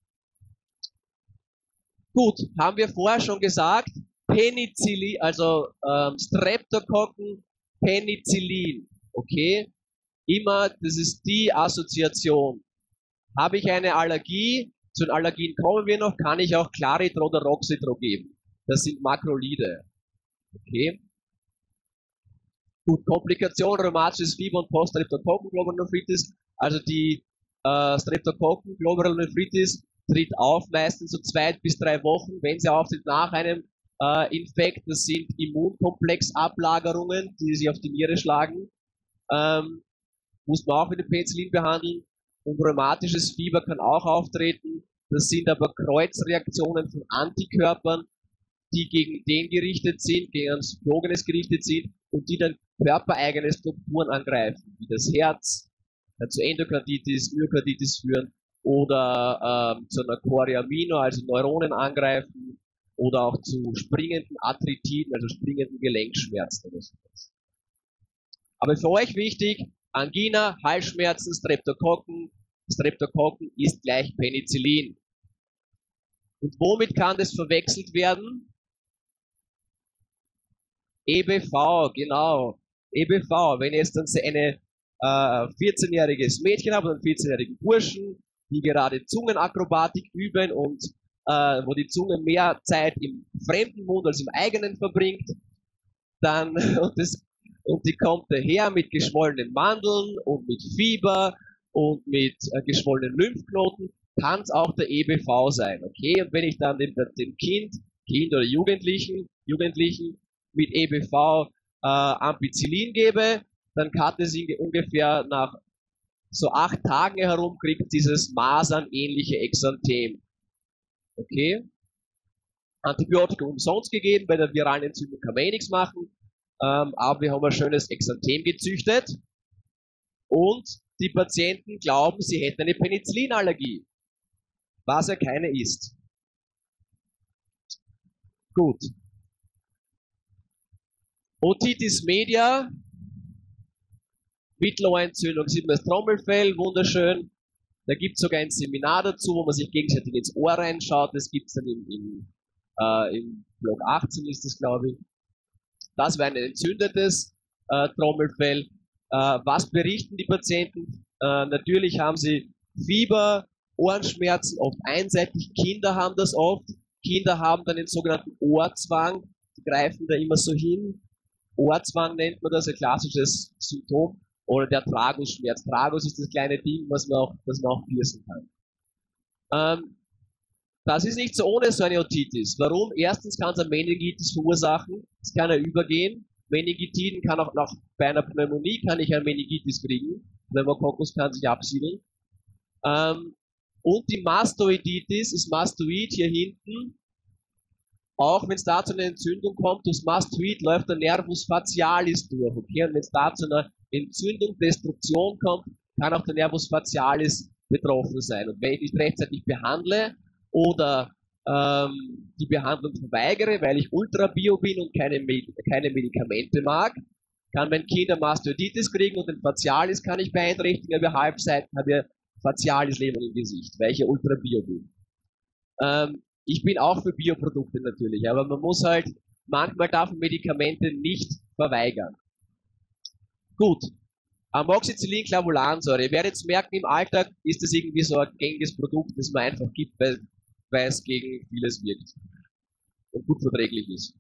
Gut, haben wir vorher schon gesagt, Penicillin, also ähm, Streptokokken, Penicillin, okay? Immer, das ist die Assoziation. Habe ich eine Allergie, zu den Allergien kommen wir noch, kann ich auch Claritro oder Roxitro geben. Das sind Makrolide, okay? Gut, Komplikationen, rheumatisches Fieber und Post-Streptokokken-Glomerulonephritis, also die äh, Streptokokken-Glomerulonephritis tritt auf meistens so zwei bis drei Wochen, wenn sie auftritt nach einem äh, Infekt. Das sind Immunkomplexablagerungen, die sich auf die Niere schlagen. Ähm, muss man auch mit dem Penicillin behandeln. Und rheumatisches Fieber kann auch auftreten. Das sind aber Kreuzreaktionen von Antikörpern, die gegen den gerichtet sind, gegen ein Diogenes gerichtet sind und die dann körpereigene Strukturen angreifen, wie das Herz, zu Endokarditis, Myokarditis führen oder ähm, zu einer Choriamino, also Neuronen angreifen oder auch zu springenden Arthritiden, also springenden Gelenkschmerzen oder sowas. Aber für euch wichtig, Angina, Halsschmerzen, Streptokokken. Streptokokken ist gleich Penicillin. Und womit kann das verwechselt werden? E B V, genau. E B V, wenn ihr jetzt dann eine äh, vierzehnjähriges Mädchen habt oder einen vierzehnjährigen Burschen, die gerade Zungenakrobatik üben und äh, wo die Zunge mehr Zeit im fremden Mund als im eigenen verbringt, dann und, das, und die kommt daher mit geschwollenen Mandeln und mit Fieber und mit äh, geschwollenen Lymphknoten, kann es auch der E B V sein, okay? Und wenn ich dann dem, dem Kind, Kind oder Jugendlichen, Jugendlichen mit E B V äh, Ampicillin gebe, dann kann es ungefähr nach so acht Tagen herum kriegt dieses Masern-ähnliche Exanthem. Okay? Antibiotika umsonst gegeben, bei der viralen Entzündung kann man eh nichts machen, ähm, aber wir haben ein schönes Exanthem gezüchtet und die Patienten glauben, sie hätten eine Penicillinallergie, was ja keine ist. Gut. Otitis media, Mittelohrentzündung, sieht man das Trommelfell, wunderschön. Da gibt es sogar ein Seminar dazu, wo man sich gegenseitig ins Ohr reinschaut. Das gibt es dann im, im, äh, im Blog achtzehn ist das, glaube ich. Das war ein entzündetes äh, Trommelfell. Äh, was berichten die Patienten? Äh, natürlich haben sie Fieber, Ohrenschmerzen, oft einseitig. Kinder haben das oft. Kinder haben dann den sogenannten Ohrzwang. Die greifen da immer so hin. Ohrzwang nennt man das, ein klassisches Symptom. Oder der Tragusschmerz. Tragus ist das kleine Ding, was man auch, das man auch piercen kann. Ähm, das ist nicht so ohne so eine Otitis. Warum? Erstens kann es eine Meningitis verursachen. Es kann er übergehen. Meningitiden kann auch noch bei einer Pneumonie kann ich eine Meningitis kriegen. Pneumococcus kann sich absiedeln. Ähm, und die Mastoiditis ist Mastoid hier hinten. Auch wenn es da zu einer Entzündung kommt, das Mastoid läuft der Nervus facialis durch. Okay? Und wenn es da zu einer Entzündung, Destruktion kommt, kann auch der Nervus facialis betroffen sein. Und wenn ich nicht rechtzeitig behandle oder ähm, die Behandlung verweigere, weil ich Ultrabio bin und keine, keine Medikamente mag, kann mein Kind eine Mastoiditis kriegen und den Facialis kann ich beeinträchtigen, aber Halbseiten habe ich Facialis-Lähmung im Gesicht, weil ich ja Ultrabio bin. Ähm, ich bin auch für Bioprodukte natürlich, aber man muss halt, manchmal darf man Medikamente nicht verweigern. Gut. Amoxicillin, Clavulansäure. Ihr werdet jetzt merken, im Alltag ist das irgendwie so ein gängiges Produkt, das man einfach gibt, weil, weil es gegen vieles wirkt und gut verträglich ist.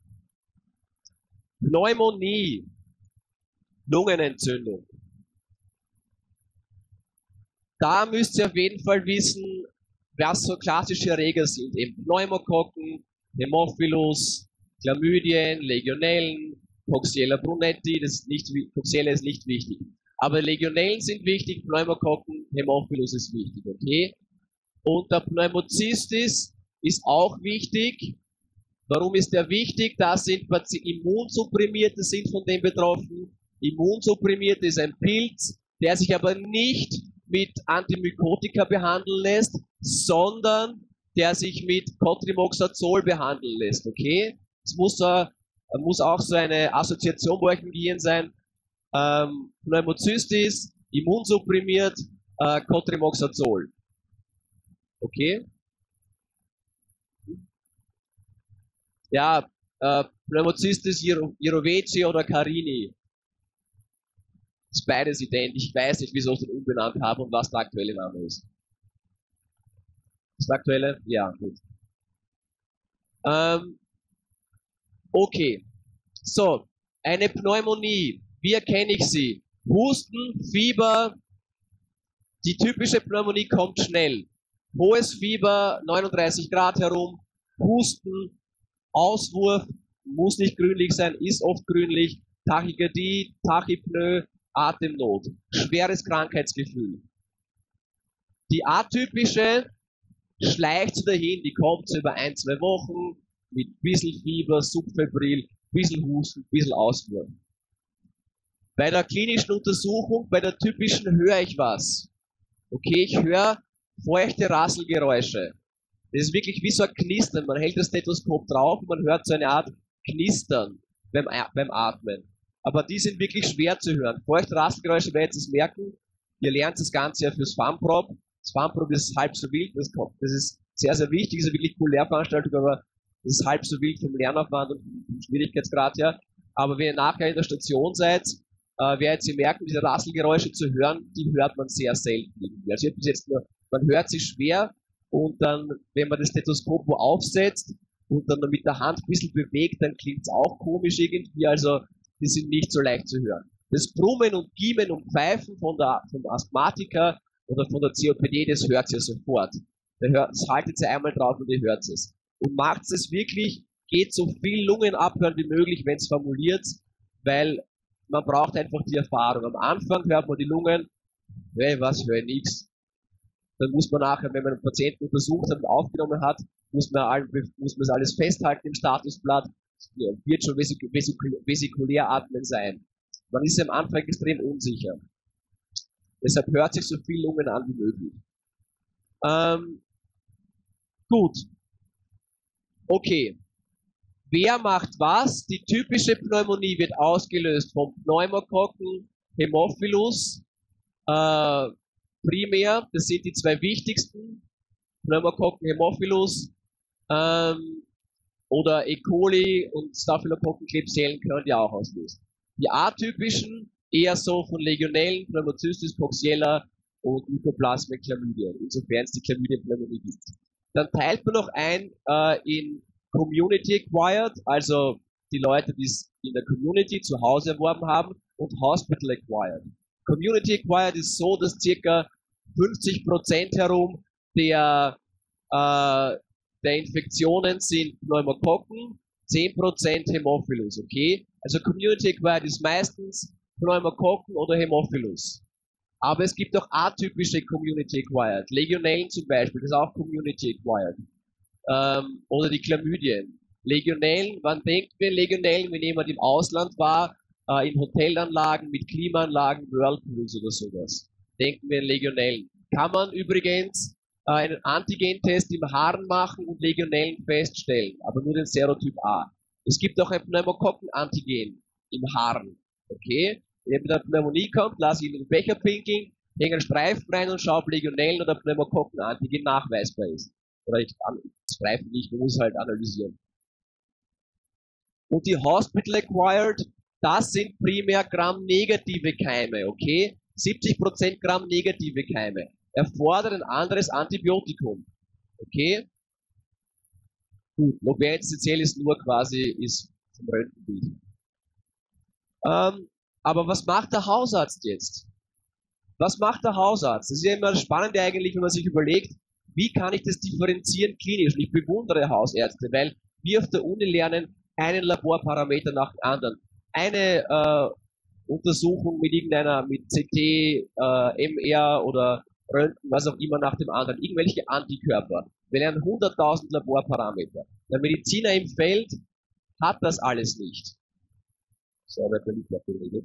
Pneumonie, Lungenentzündung. Da müsst ihr auf jeden Fall wissen, was so klassische Erreger sind. Eben Pneumokokken, Hämophilus, Chlamydien, Legionellen, Coxiella brunetti, das ist nicht, Coxiella ist nicht wichtig. Aber Legionellen sind wichtig, Pneumokokken, Hämophilus ist wichtig, okay? Und der Pneumocystis ist auch wichtig. Warum ist der wichtig? Da sind Immunsupprimierte sind von dem betroffen. Immunsupprimierte ist ein Pilz, der sich aber nicht mit Antimykotika behandeln lässt, sondern der sich mit Cotrimoxazol behandeln lässt, okay? Es muss, uh, muss auch so eine Assoziation bei euch im Gehirn sein. Ähm, Pneumocystis, immunsupprimiert, äh, Cotrimoxazol. Okay? Ja, äh, Pneumocystis, Jirovecii oder Carini. Das ist beides identisch. Ich weiß nicht, wieso ich den umbenannt habe und was der aktuelle Name ist. Das der aktuelle? Ja, gut. Ähm, okay. So, eine Pneumonie. Wie erkenne ich sie? Husten, Fieber. Die typische Pneumonie kommt schnell. Hohes Fieber, neununddreißig Grad herum. Husten, Auswurf, muss nicht grünlich sein, ist oft grünlich. Tachykardie, Tachypnoe, Atemnot. Schweres Krankheitsgefühl. Die atypische schleicht so dahin, die kommt so über ein, zwei Wochen mit ein bisschen Fieber, subfebril, ein bisschen Husten, ein bisschen Auswurf. Bei der klinischen Untersuchung, bei der typischen höre ich was. Okay, ich höre feuchte Rasselgeräusche. Das ist wirklich wie so ein Knistern. Man hält das Stethoskop drauf und man hört so eine Art Knistern beim, beim Atmen. Aber die sind wirklich schwer zu hören. Feuchte Rasselgeräusche werdet ihr es merken. Ihr lernt das Ganze ja fürs FAMPROB. Das FAMPROB ist halb so wild. Das, das ist sehr, sehr wichtig. Das ist eine wirklich coole Lehrveranstaltung, aber das ist halb so wild vom Lernaufwand und vom Schwierigkeitsgrad her. Aber wenn ihr nachher in der Station seid, äh, werdet ihr merken, diese Rasselgeräusche zu hören, die hört man sehr selten. Also ich bis jetzt nur, man hört sie schwer und dann, wenn man das Stethoskop wo aufsetzt und dann mit der Hand ein bisschen bewegt, dann klingt es auch komisch irgendwie, also die sind nicht so leicht zu hören. Das Brummen und Giemen und Pfeifen von der, vom Asthmatiker oder von der C O P D, das hört ihr sofort. Das haltet ihr einmal drauf und ihr hört es. Und macht es wirklich, geht so viel Lungen abhören wie möglich, wenn es formuliert, weil man braucht einfach die Erfahrung. Am Anfang hört man die Lungen, hey, was, höre nichts. Dann muss man nachher, wenn man einen Patienten untersucht hat und aufgenommen hat, muss man, all, muss man das alles festhalten im Statusblatt, wird schon vesik vesik vesikulär atmen sein. Man ist am Anfang extrem unsicher. Deshalb hört sich so viel Lungen an wie möglich. Ähm, gut. Okay. Wer macht was? Die typische Pneumonie wird ausgelöst vom Pneumokokken, Hämophilus, äh, primär, das sind die zwei wichtigsten, Pneumokokken, Hämophilus, ähm, oder E. coli und Staphylokokken, Klebsiellen können die auch auslösen. Die atypischen eher so von Legionellen, Pneumocystis, Coxiella und Mycoplasma, Chlamydien, insofern es die Chlamydien-Pneumonie gibt. Dann teilt man noch ein äh, in Community Acquired, also die Leute, die es in der Community zu Hause erworben haben, und Hospital Acquired. Community Acquired ist so, dass circa fünfzig Prozent herum der, äh, der Infektionen sind Pneumokokken, zehn Prozent Hämophilus, okay? Also Community Acquired ist meistens Pneumokokken oder Hämophilus. Aber es gibt auch atypische Community Acquired. Legionellen zum Beispiel, das ist auch Community Acquired. Ähm, oder die Chlamydien. Legionellen, wann denkt man Legionellen, wenn jemand im Ausland war, äh, in Hotelanlagen mit Klimaanlagen, Whirlpools oder sowas. Denken wir an Legionellen. Kann man übrigens äh, einen Antigentest im Haaren machen und Legionellen feststellen, aber nur den Serotyp A. Es gibt auch ein Pneumokokken-Antigen im Haaren. Okay? Wenn ihr mit einer Pneumonie kommt, lasse ich ihn in den Becher pinkeln, hänge einen Streifen rein und schaue, ob Legionellen oder Pneumokokken-Antigen nachweisbar ist. Oder ich Streifen nicht, man muss halt analysieren. Und die Hospital Acquired, Das sind primär Gram-negative Keime, okay? siebzig Prozent Gram-negative Keime erfordern ein anderes Antibiotikum, okay? Gut, Lobein essentiell ist nur quasi ist vom Röntgenbild. Ähm, aber was macht der Hausarzt jetzt? Was macht der Hausarzt? Das ist ja immer das Spannende eigentlich, wenn man sich überlegt, wie kann ich das differenzieren klinisch? Und ich bewundere Hausärzte, weil wir auf der Uni lernen einen Laborparameter nach dem anderen. Eine äh, Untersuchung mit irgendeiner, mit C T, äh, M R oder Röntgen, was auch immer nach dem anderen. Irgendwelche Antikörper. Wir lernen hunderttausend Laborparameter. Der Mediziner im Feld hat das alles nicht. So, wer der Liebler geredet.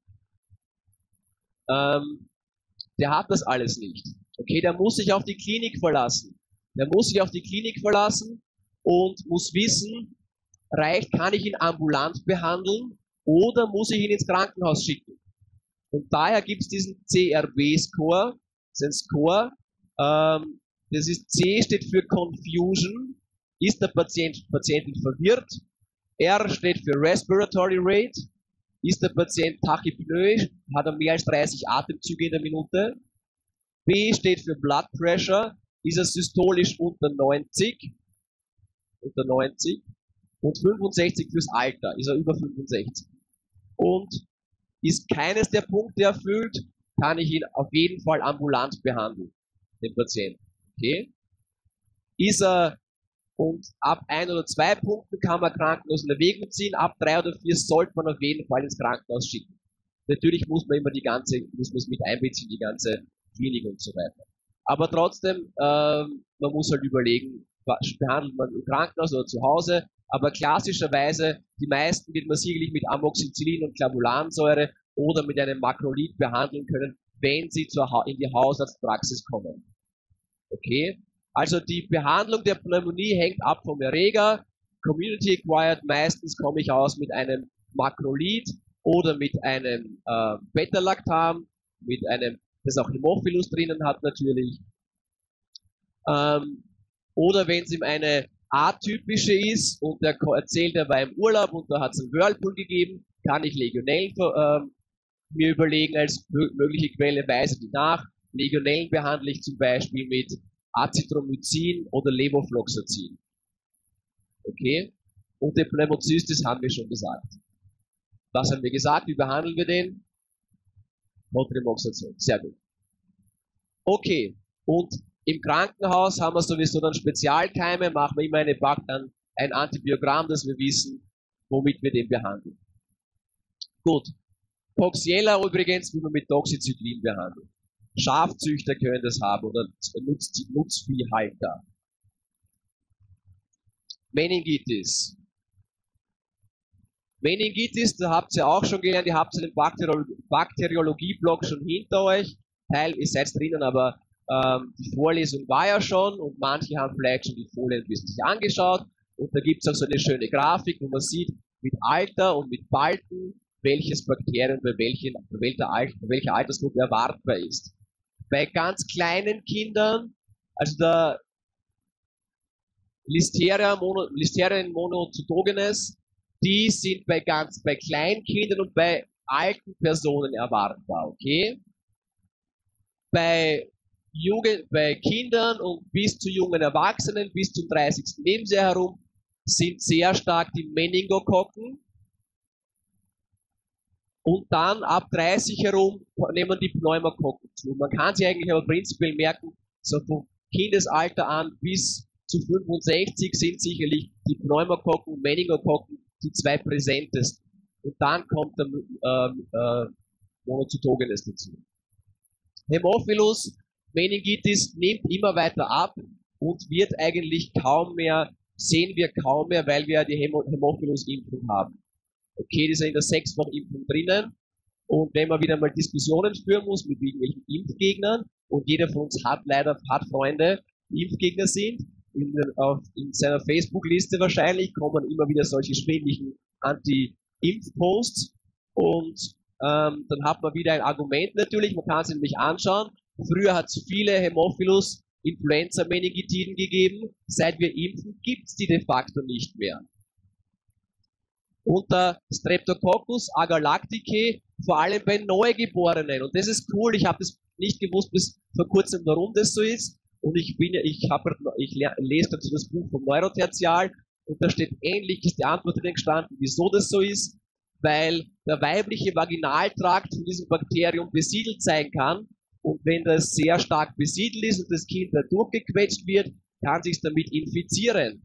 Ähm, der hat das alles nicht. Okay, der muss sich auf die Klinik verlassen. Der muss sich auf die Klinik verlassen und muss wissen, reicht, kann ich ihn ambulant behandeln oder muss ich ihn ins Krankenhaus schicken? Und daher gibt es diesen C R B-Score, das ist ein Score, ähm, das ist C steht für Confusion, ist der Patient, Patientin verwirrt, R steht für Respiratory Rate, ist der Patient tachypnoisch, hat er mehr als dreißig Atemzüge in der Minute, B steht für Blood Pressure, ist er systolisch unter neunzig, unter neunzig, und fünfundsechzig fürs Alter, ist er über fünfundsechzig. Und ist keines der Punkte erfüllt, kann ich ihn auf jeden Fall ambulant behandeln, den Patienten. Okay? Ist er, und ab ein oder zwei Punkten kann man Krankenhaus in Erwägung ziehen, ab drei oder vier sollte man auf jeden Fall ins Krankenhaus schicken. Natürlich muss man immer die ganze, muss man es mit einbeziehen, die ganze Klinik und so weiter. Aber trotzdem, ähm, man muss halt überlegen, behandelt man im Krankenhaus oder zu Hause, aber klassischerweise, die meisten wird man sicherlich mit Amoxicillin und Clavulansäure oder mit einem Makrolid behandeln können, wenn sie zur ha in die Hausarztpraxis kommen. Okay? Also die Behandlung der Pneumonie hängt ab vom Erreger. Community acquired, meistens komme ich aus mit einem Makrolid oder mit einem äh, Beta-Lactam, mit einem, das auch Hämophilus drinnen hat natürlich. Ähm, oder wenn es ihm eine atypische ist und er erzählt, er war im Urlaub und da hat es einen Whirlpool gegeben, kann ich Legionellen äh, mir überlegen als mögliche Quelle, weise die nach. Legionellen behandle ich zum Beispiel mit Azithromycin oder Levofloxacin. Okay? Und den Pneumocystis haben wir schon gesagt. Was haben wir gesagt? Wie behandeln wir den? Motrimoxazol. Sehr gut. Okay. Und im Krankenhaus haben wir sowieso dann Spezialkeime, machen wir immer eine dann ein Antibiogramm, dass wir wissen, womit wir den behandeln. Gut. Coxiella übrigens, wie man mit Doxycyclin behandelt. Schafzüchter können das haben oder Nutz, Nutzviehhalter. Meningitis. Meningitis, da habt ihr auch schon gelernt, ihr habt den Bakteriolo Bakteriologie-Blog schon hinter euch. Teil, ihr seid drinnen, aber ähm, die Vorlesung war ja schon und manche haben vielleicht schon die Folien ein bisschen sich angeschaut. Und da gibt es auch so eine schöne Grafik, wo man sieht, mit Alter und mit Balken, welches Bakterium bei, welchen, bei, welcher, Al bei welcher Altersgruppe erwartbar ist. Bei ganz kleinen Kindern, also der Listeria, mono, Listeria monocytogenes, die sind bei ganz, bei Kleinkindern und bei alten Personen erwartbar, okay? Bei Jugend, bei Kindern und bis zu jungen Erwachsenen, bis zum dreißigsten Lebensjahr herum, sind sehr stark die Meningokokken. Und dann ab dreißig herum nehmen die Pneumokokken zu. Man kann sich eigentlich aber prinzipiell merken, so vom Kindesalter an bis zu fünfundsechzig sind sicherlich die Pneumokokken und Meningokokken die zwei präsentesten. Und dann kommt der äh, äh, Monocytogenes dazu. Hämophilus, Meningitis nimmt immer weiter ab und wird eigentlich kaum mehr, sehen wir kaum mehr, weil wir die Hämophilus-Impfung haben. Okay, das ist in der Sechsfachimpfung drinnen. Und wenn man wieder mal Diskussionen führen muss mit irgendwelchen Impfgegnern, und jeder von uns hat leider hat Freunde, die Impfgegner sind, in, auf, in seiner Facebook-Liste wahrscheinlich kommen immer wieder solche schwindlichen Anti-Impf-Posts. Und ähm, dann hat man wieder ein Argument natürlich, man kann es nämlich anschauen. Früher hat es viele Hämophilus Influenza-Meningitiden gegeben. Seit wir impfen, gibt es die de facto nicht mehr. unter Streptococcus agalacticae, vor allem bei Neugeborenen. Und das ist cool, ich habe das nicht gewusst bis vor kurzem, warum das so ist. Und ich bin ja, ich habe, ich lese dazu das Buch vom Neurotertial und da steht ähnlich, ist die Antwort drin gestanden, wieso das so ist, weil der weibliche Vaginaltrakt von diesem Bakterium besiedelt sein kann. Und wenn das sehr stark besiedelt ist und das Kind da durchgequetscht wird, kann sich damit infizieren.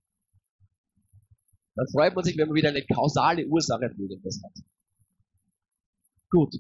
Dann freut man sich, wenn man wieder eine kausale Ursache für irgendwas hat. Gut.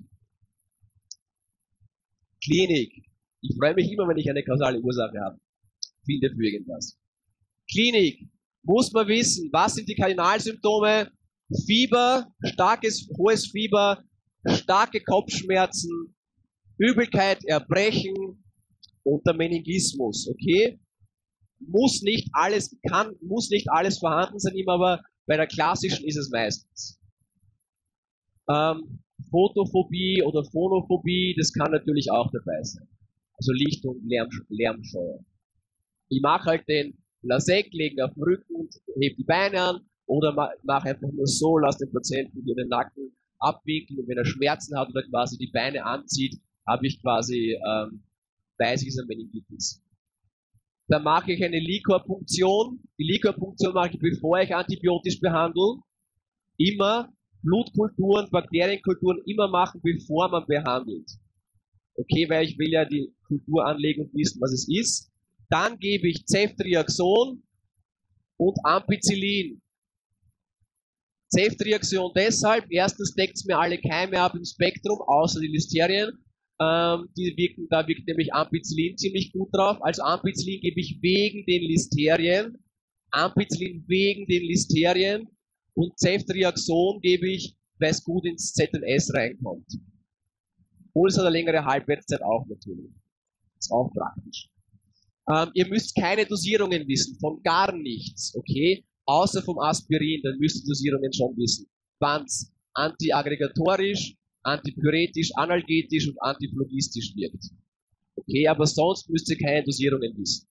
Klinik. Ich freue mich immer, wenn ich eine kausale Ursache habe. Finde für irgendwas. Klinik. Muss man wissen, was sind die Kardinalsymptome? Fieber, starkes, hohes Fieber, starke Kopfschmerzen, Übelkeit, Erbrechen und der Meningismus, okay? Muss nicht alles, kann, muss nicht alles vorhanden sein, aber bei der klassischen ist es meistens. Ähm, Photophobie oder Phonophobie, das kann natürlich auch dabei sein. Also Licht- und Lärm, Lärmscheuer. Ich mache halt den Lasek, lege auf den Rücken und hebe die Beine an oder mache einfach nur so, lasse den Patienten hier den Nacken abwinkeln und wenn er Schmerzen hat oder quasi die Beine anzieht, habe ich quasi, ähm, weiß ich, es ein Meningitis. Dann mache ich eine Liquorpunktion. Die Liquorpunktion mache ich, bevor ich antibiotisch behandle. Immer Blutkulturen, Bakterienkulturen immer machen, bevor man behandelt. Okay, weil ich will ja die Kultur anlegen und wissen, was es ist. Dann gebe ich Ceftriaxon und Ampicillin. Ceftriaxon deshalb, erstens deckt es mir alle Keime ab im Spektrum, außer die Listerien. Ähm, die wirken, da wirkt nämlich Ampicillin ziemlich gut drauf. Also Ampicillin gebe ich wegen den Listerien. Ampicillin wegen den Listerien. Und Ceftriaxon gebe ich, weil es gut ins Z N S reinkommt. Und es hat eine längere Halbwertszeit auch natürlich. Ist auch praktisch. Ähm, ihr müsst keine Dosierungen wissen, von gar nichts, okay? Außer vom Aspirin, dann müsst ihr Dosierungen schon wissen. Wann's antiaggregatorisch, antipyretisch, analgetisch und antiphlogistisch wirkt. Okay, aber sonst müsst ihr keine Dosierungen wissen.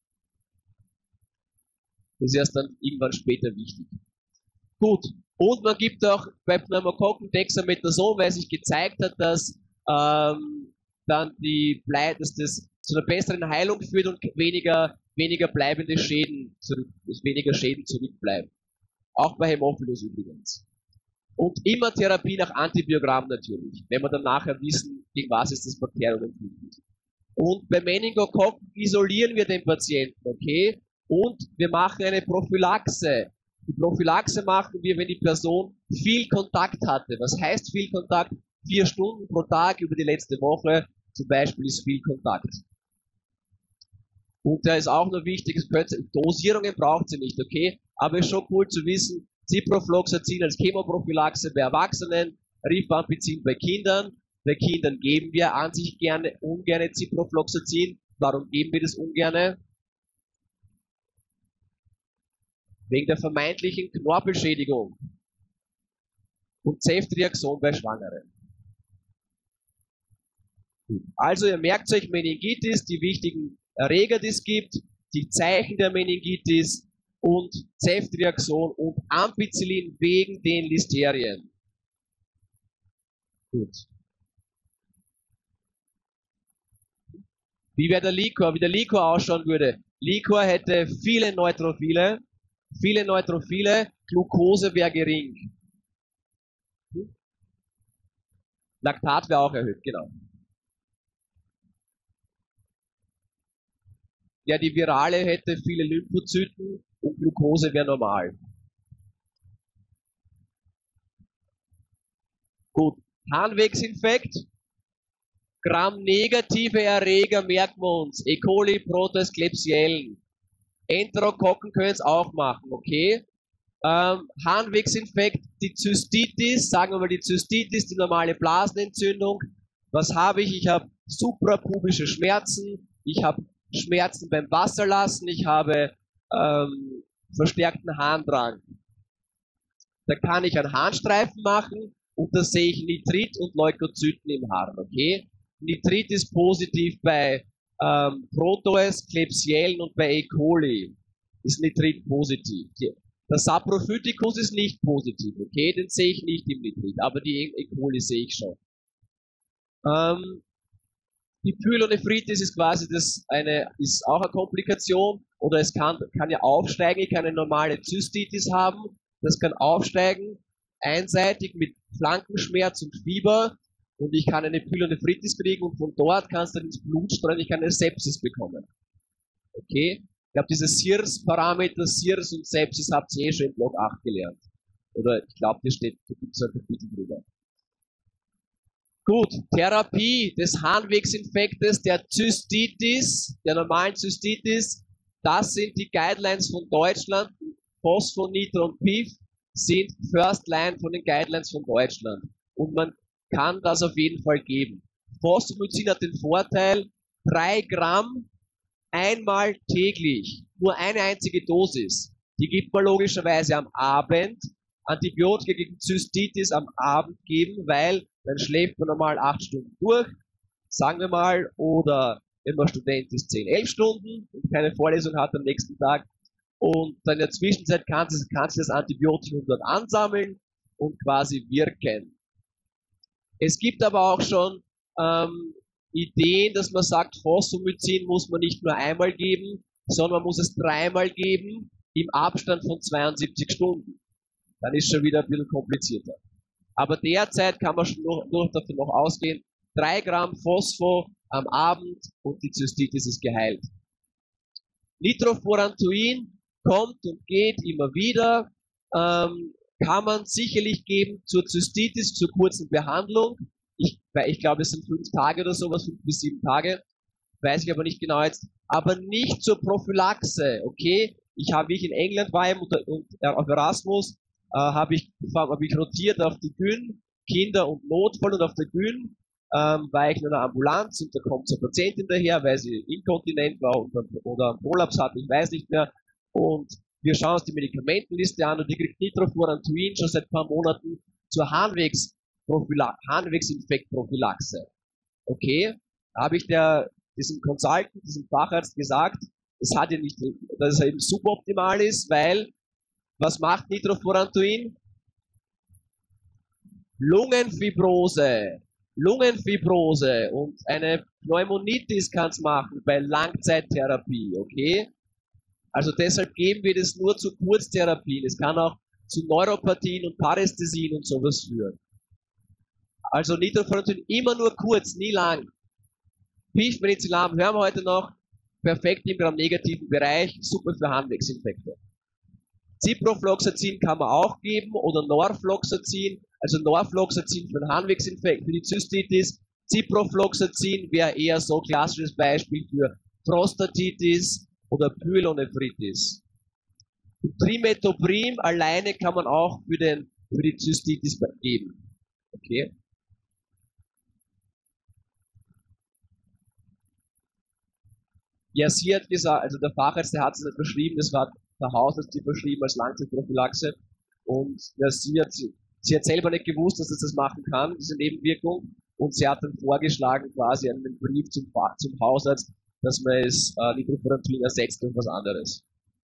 Das ist erst dann irgendwann später wichtig. Gut, und man gibt auch bei Pneumokokken Dexamethason, weil sich gezeigt hat, dass ähm, dann die Blei, dass das zu einer besseren Heilung führt und weniger, weniger bleibende Schäden, zurück, weniger Schäden zurückbleiben. Auch bei Hämophilus übrigens. Und immer Therapie nach Antibiogramm natürlich, wenn wir dann nachher wissen, gegen was ist das Bakterium empfindlich. Und bei Meningokokken isolieren wir den Patienten, okay? Und wir machen eine Prophylaxe. Die Prophylaxe machen wir, wenn die Person viel Kontakt hatte. Was heißt viel Kontakt? Vier Stunden pro Tag über die letzte Woche zum Beispiel ist viel Kontakt. Und da ist auch noch wichtig, es könnte, Dosierungen braucht sie nicht, okay? Aber es ist schon cool zu wissen, Ciprofloxacin als Chemoprophylaxe bei Erwachsenen, Rifampicin bei Kindern. Bei Kindern geben wir an sich gerne, ungerne Ciprofloxacin. Warum geben wir das ungerne? Wegen der vermeintlichen Knorpelschädigung. Und Ceftriaxon bei Schwangeren. Also ihr merkt euch Meningitis, die wichtigen Erreger, die es gibt, die Zeichen der Meningitis und Ceftriaxon und Ampicillin wegen den Listerien. Gut. Wie wäre der Liquor? Wie der Liquor ausschauen würde? Liquor hätte viele Neutrophile, viele Neutrophile, Glucose wäre gering. Laktat wäre auch erhöht, genau. Ja, die Virale hätte viele Lymphozyten und Glucose wäre normal. Gut, Harnwegsinfekt, Gram-negative Erreger merken wir uns, E. coli, Proteus, Klebsiellen. Enterokokken können es auch machen, okay? Ähm, Harnwegsinfekt, die Zystitis, sagen wir mal die Zystitis, die normale Blasenentzündung. Was habe ich? Ich habe suprapubische Schmerzen, ich habe Schmerzen beim Wasserlassen, ich habe ähm, verstärkten Harndrang. Da kann ich einen Harnstreifen machen und da sehe ich Nitrit und Leukozyten im Harn, okay? Nitrit ist positiv bei ähm, Proteus, Klebsiellen und bei E. coli ist Nitrit positiv. Der Saprophyticus ist nicht positiv, okay, den sehe ich nicht im Nitrit, aber die E. coli sehe ich schon. Ähm, die Pyelonephritis ist quasi das eine, ist auch eine Komplikation, oder es kann, kann ja aufsteigen, ich kann eine normale Zystitis haben, das kann aufsteigen, einseitig mit Flankenschmerz und Fieber, und ich kann eine Pyelonephritis kriegen und von dort kann es dann ins Blut streuen, ich kann eine Sepsis bekommen. Okay? Ich glaube, diese S I R S-Parameter, S I R S und Sepsis habt ihr eh schon im Block acht gelernt. Oder ich glaube, das steht, da gibt es ein Kapitel drüber. Gut, Therapie des Harnwegsinfektes, der Zystitis, der normalen Zystitis, das sind die Guidelines von Deutschland. Phospho, Nitro und P I F sind First Line von den Guidelines von Deutschland. Und man kann das auf jeden Fall geben. Phosphomycin hat den Vorteil, drei Gramm einmal täglich, nur eine einzige Dosis. Die gibt man logischerweise am Abend. Antibiotika gegen Zystitis am Abend geben, weil dann schläft man normal acht Stunden durch, sagen wir mal, oder wenn man Student ist, zehn, elf Stunden und keine Vorlesung hat am nächsten Tag. Und dann in der Zwischenzeit kann sich das Antibiotikum dort ansammeln und quasi wirken. Es gibt aber auch schon ähm, Ideen, dass man sagt, Phosphomycin muss man nicht nur einmal geben, sondern man muss es dreimal geben im Abstand von zweiundsiebzig Stunden. Dann ist schon wieder ein bisschen komplizierter. Aber derzeit kann man schon nur, nur davon noch ausgehen, drei Gramm Phospho am Abend und die Zystitis ist geheilt. Nitrofurantoin kommt und geht immer wieder, ähm, kann man sicherlich geben zur Zystitis, zur kurzen Behandlung. Ich, ich glaube, es sind fünf Tage oder sowas, fünf bis sieben Tage, weiß ich aber nicht genau jetzt, aber nicht zur Prophylaxe, okay? Ich habe, wie ich in England war und, und auf Erasmus, äh, habe ich, hab ich rotiert auf die Gyn, Kinder und Notfall, und auf der Gyn ähm, war ich in einer Ambulanz und da kommt so eine Patientin daher, weil sie inkontinent war oder, oder einen Prolaps hatte, ich weiß nicht mehr, und wir schauen uns die Medikamentenliste an und die kriegt Nitrofurantoin schon seit ein paar Monaten zur Harnwegs Harnwegsinfektprophylaxe. Okay, da habe ich der, diesem Consultant, diesem Facharzt gesagt, es hat ja nicht, dass es eben suboptimal ist, weil, was macht Nitrofurantoin? Lungenfibrose, Lungenfibrose und eine Pneumonitis kann es machen bei Langzeittherapie, okay? Also deshalb geben wir das nur zu Kurztherapien. Es kann auch zu Neuropathien und Parästhesien und sowas führen. Also Nitrofurantoin immer nur kurz, nie lang. P I F, Methicillam hören wir heute noch. Perfekt im Gram-negativen Bereich, super für Harnwegsinfekte. Ciprofloxacin kann man auch geben oder Norfloxacin, also Norfloxacin für den Harnwegsinfekt, für die Zystitis. Ciprofloxacin wäre eher so ein klassisches Beispiel für Prostatitis oder Pyelonephritis. Trimetoprim alleine kann man auch für, den, für die Zystitis geben. Okay. Ja, sie hat gesagt, also der Facharzt, der hat es nicht verschrieben, das war der Hausarzt, die verschrieben als Langzeitprophylaxe. Und ja, sie, hat, sie hat selber nicht gewusst, dass es das machen kann, diese Nebenwirkung. Und sie hat dann vorgeschlagen, quasi einen Brief zum, zum Hausarzt, dass man es äh, Nitrofurantoin ersetzt durch was anderes.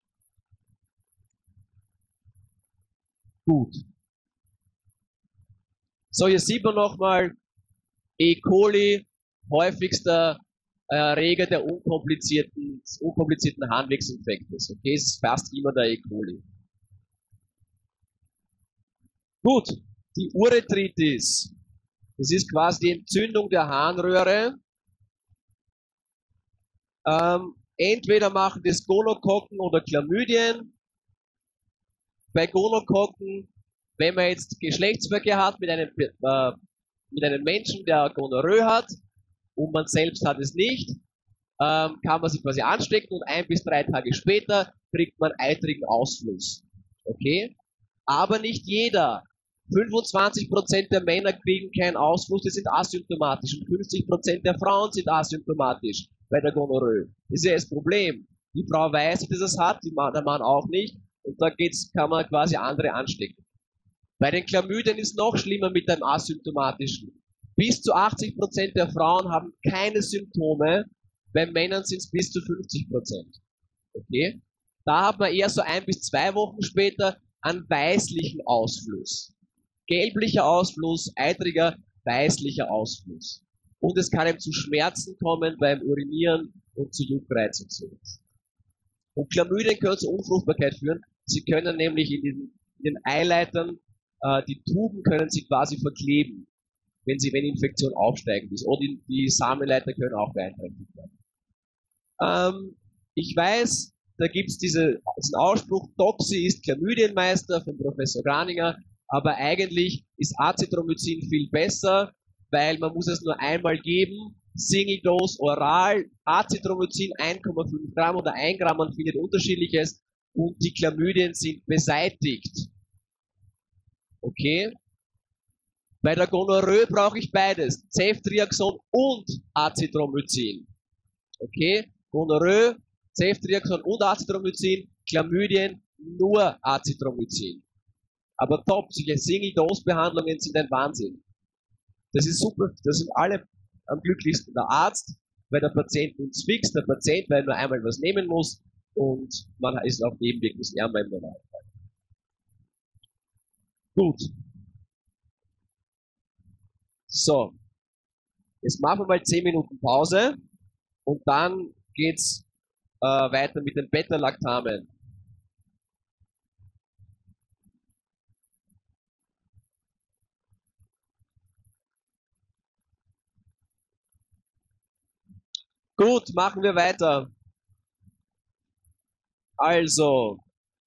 Gut. So, hier sieht man nochmal E. coli, häufigster Erreger der unkomplizierten, unkomplizierten Harnwegsinfektes. Okay, es ist fast immer der E. coli. Gut, die Urethritis. Das ist quasi die Entzündung der Harnröhre. Ähm, entweder machen das Gonokokken oder Chlamydien. Bei Gonokokken, wenn man jetzt Geschlechtsverkehr hat mit einem, äh, mit einem Menschen, der Gonorrhoe hat, und man selbst hat es nicht, ähm, kann man sich quasi anstecken und ein bis drei Tage später kriegt man eitrigen Ausfluss. Okay? Aber nicht jeder. fünfundzwanzig Prozent der Männer kriegen keinen Ausfluss, die sind asymptomatisch, und fünfzig Prozent der Frauen sind asymptomatisch bei der Gonorrhoe. Das ist ja das Problem. Die Frau weiß, dass es hat, die Mann, der Mann auch nicht, und da geht's, kann man quasi andere anstecken. Bei den Chlamydien ist noch schlimmer mit dem asymptomatischen. Bis zu achtzig Prozent der Frauen haben keine Symptome, bei Männern sind es bis zu fünfzig Prozent. Okay? Da hat man eher so ein bis zwei Wochen später einen weißlichen Ausfluss. Gelblicher Ausfluss, eitriger, weißlicher Ausfluss. Und es kann eben zu Schmerzen kommen beim Urinieren und zu Juckreiz und so. Und Chlamydien können zur Unfruchtbarkeit führen. Sie können nämlich in den, in den Eileitern, äh, die Tuben können sie quasi verkleben, wenn sie, wenn die Infektion aufsteigend ist. Oder die, die Samenleiter können auch beeinträchtigt werden. Ähm, ich weiß, da gibt es diese, diesen Ausspruch, Topsy ist Chlamydienmeister von Professor Graninger, aber eigentlich ist Azithromycin viel besser, weil man muss es nur einmal geben, Single Dose oral, Azithromycin eins Komma fünf Gramm oder ein Gramm, man findet unterschiedliches und die Chlamydien sind beseitigt. Okay? Bei der Gonorrhoe brauche ich beides, Ceftriaxon und Azithromycin. Okay? Gonorrhoe, Ceftriaxon und Azithromycin, Chlamydien nur Azithromycin. Aber top, solche Single-Dose-Behandlungen sind ein Wahnsinn. Das ist super, das sind alle am glücklichsten. Der Arzt, weil der Patient uns fixt, der Patient, weil er nur einmal was nehmen muss und man ist auch nebenwirkungsärmer im Normalfall. Gut. So. Jetzt machen wir mal zehn Minuten Pause und dann geht's äh, weiter mit den Beta-Lactamen. Gut, machen wir weiter. Also.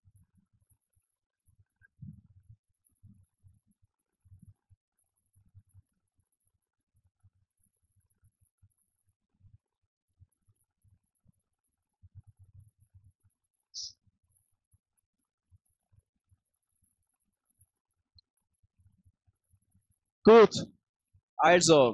Gut, also.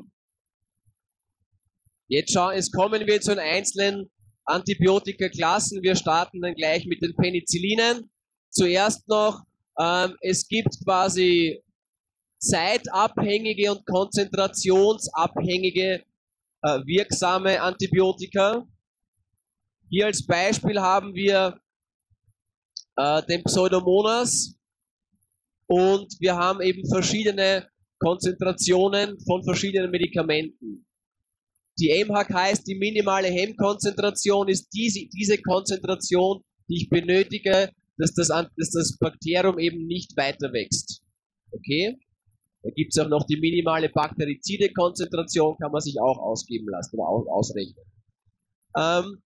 Jetzt schauen, jetzt kommen wir zu den einzelnen Antibiotika-Klassen. Wir starten dann gleich mit den Penicillinen. Zuerst noch, ähm, es gibt quasi zeitabhängige und konzentrationsabhängige äh, wirksame Antibiotika. Hier als Beispiel haben wir äh, den Pseudomonas und wir haben eben verschiedene Konzentrationen von verschiedenen Medikamenten. Die M H K heißt, die minimale Hemmkonzentration ist diese, diese Konzentration, die ich benötige, dass das, dass das Bakterium eben nicht weiter wächst. Okay? Da gibt es auch noch die minimale Bakterizide-Konzentration, kann man sich auch ausgeben lassen oder ausrechnen. Ähm,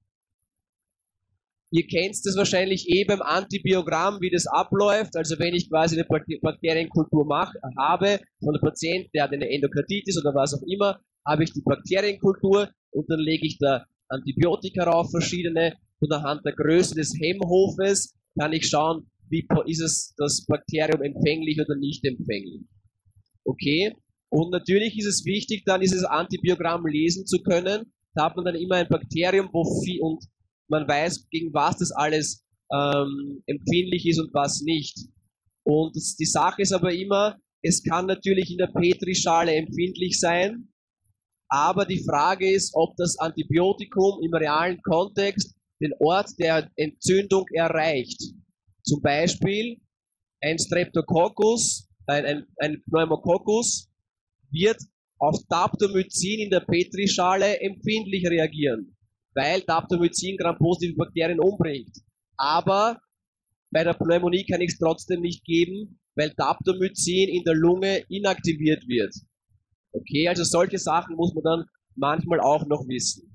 ihr kennt das wahrscheinlich eh beim Antibiogramm, wie das abläuft. Also wenn ich quasi eine Bakterienkultur mache, habe von einem Patienten, der hat eine Endokarditis oder was auch immer, habe ich die Bakterienkultur und dann lege ich da Antibiotika rauf, verschiedene, und anhand der Größe des Hemmhofes kann ich schauen, wie ist es das Bakterium empfänglich oder nicht empfänglich. Okay? Und natürlich ist es wichtig, dann dieses Antibiogramm lesen zu können. Da hat man dann immer ein Bakterium, wo viel, und man weiß, gegen was das alles ähm, empfindlich ist und was nicht. Und das, die Sache ist aber immer, es kann natürlich in der Petrischale empfindlich sein, aber die Frage ist, ob das Antibiotikum im realen Kontext den Ort der Entzündung erreicht. Zum Beispiel ein Streptococcus, ein, ein, ein Pneumococcus wird auf Daptomycin in der Petrischale empfindlich reagieren, weil Daptomycin grampositive Bakterien umbringt. Aber bei der Pneumonie kann ich es trotzdem nicht geben, weil Daptomycin in der Lunge inaktiviert wird. Okay, also solche Sachen muss man dann manchmal auch noch wissen.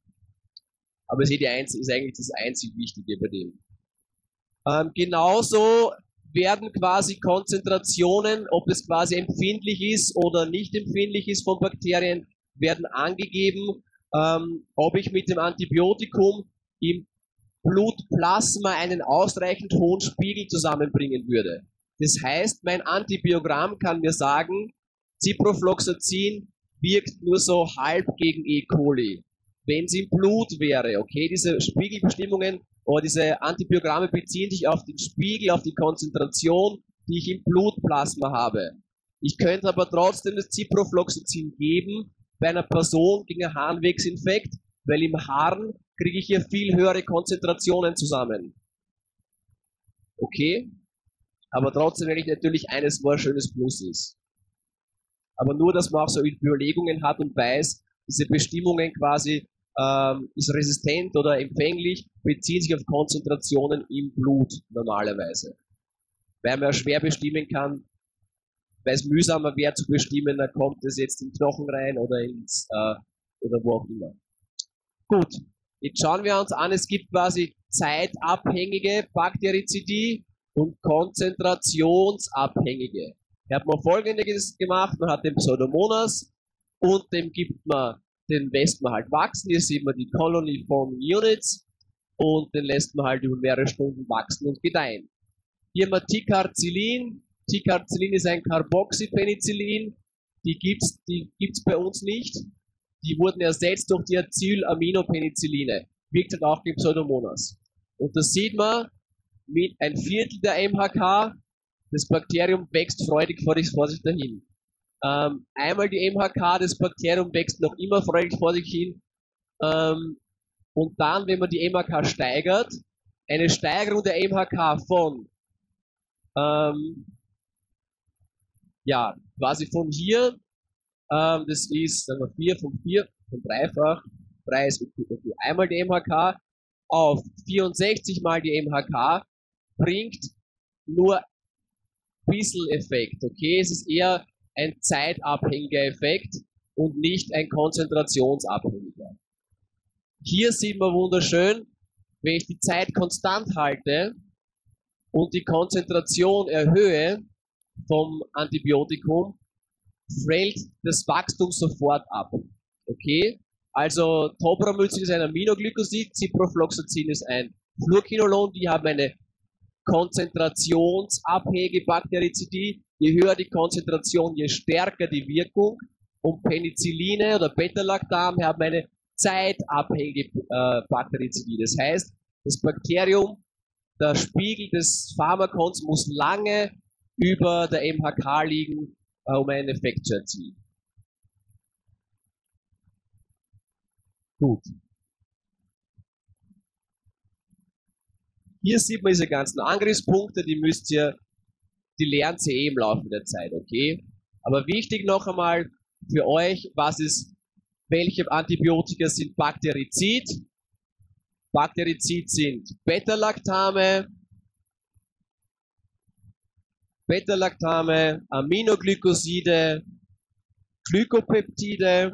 Aber ist, die einzige, ist eigentlich das einzig Wichtige bei dem. Ähm, genauso werden quasi Konzentrationen, ob es quasi empfindlich ist oder nicht empfindlich ist von Bakterien, werden angegeben, ähm, ob ich mit dem Antibiotikum im Blutplasma einen ausreichend hohen Spiegel zusammenbringen würde. Das heißt, mein Antibiogramm kann mir sagen, Ciprofloxacin wirkt nur so halb gegen E. coli. Wenn es im Blut wäre, okay, diese Spiegelbestimmungen oder diese Antibiogramme beziehen sich auf den Spiegel, auf die Konzentration, die ich im Blutplasma habe. Ich könnte aber trotzdem das Ciprofloxacin geben bei einer Person gegen einen Harnwegsinfekt, weil im Harn kriege ich hier viel höhere Konzentrationen zusammen. Okay, aber trotzdem, wenn ich natürlich eines, wo ein schönes Plus ist. Aber nur, dass man auch so Überlegungen hat und weiß, diese Bestimmungen quasi, ähm, ist resistent oder empfänglich, beziehen sich auf Konzentrationen im Blut normalerweise. Weil man schwer bestimmen kann, weil es mühsamer wäre zu bestimmen, da kommt es jetzt in den Knochen rein oder ins, äh, oder wo auch immer. Gut, jetzt schauen wir uns an, es gibt quasi zeitabhängige Bakterizidie und konzentrationsabhängige. Da hat man Folgendes gemacht, man hat den Pseudomonas und dem gibt man, den lässt man halt wachsen, hier sieht man die Colony Forming Units und den lässt man halt über mehrere Stunden wachsen und gedeihen. Hier haben wir Ticarcillin, Ticarcillin ist ein Carboxypenicillin, die gibt's, die gibt's bei uns nicht, die wurden ersetzt durch die Acyl-Aminopenicilline, wirkt halt auch gegen Pseudomonas. Und das sieht man mit ein Viertel der M H K, das Bakterium wächst freudig vor sich dahin. Ähm, einmal die M H K, das Bakterium wächst noch immer freudig vor sich hin. Ähm, und dann, wenn man die M H K steigert, eine Steigerung der M H K von, ähm, ja, quasi von hier, ähm, das ist, sagen wir, vier von vier, von dreifach, drei ist okay, einmal die M H K auf vierundsechzig mal die M H K, bringt nur ein bisschen Effekt, okay? Es ist eher ein zeitabhängiger Effekt und nicht ein konzentrationsabhängiger. Hier sieht man wunderschön, wenn ich die Zeit konstant halte und die Konzentration erhöhe vom Antibiotikum, fällt das Wachstum sofort ab. Okay? Also Tobramycin ist ein Aminoglykosid, Ciprofloxacin ist ein Fluorquinolon, die haben eine konzentrationsabhängige Bakterizidie. Je höher die Konzentration, je stärker die Wirkung. Und Penicilline oder Beta-Lactam haben eine zeitabhängige äh, Bakterizidie. Das heißt, das Bakterium, der Spiegel des Pharmakons muss lange über der M H K liegen, äh, um einen Effekt zu erzielen. Gut. Hier sieht man diese ganzen Angriffspunkte, die müsst ihr, die lernt ihr eh im Laufe der Zeit, okay? Aber wichtig noch einmal für euch, was ist, welche Antibiotika sind Bakterizid? Bakterizid sind Beta-Lactame, Beta-Lactame, Aminoglycoside, Glykopeptide,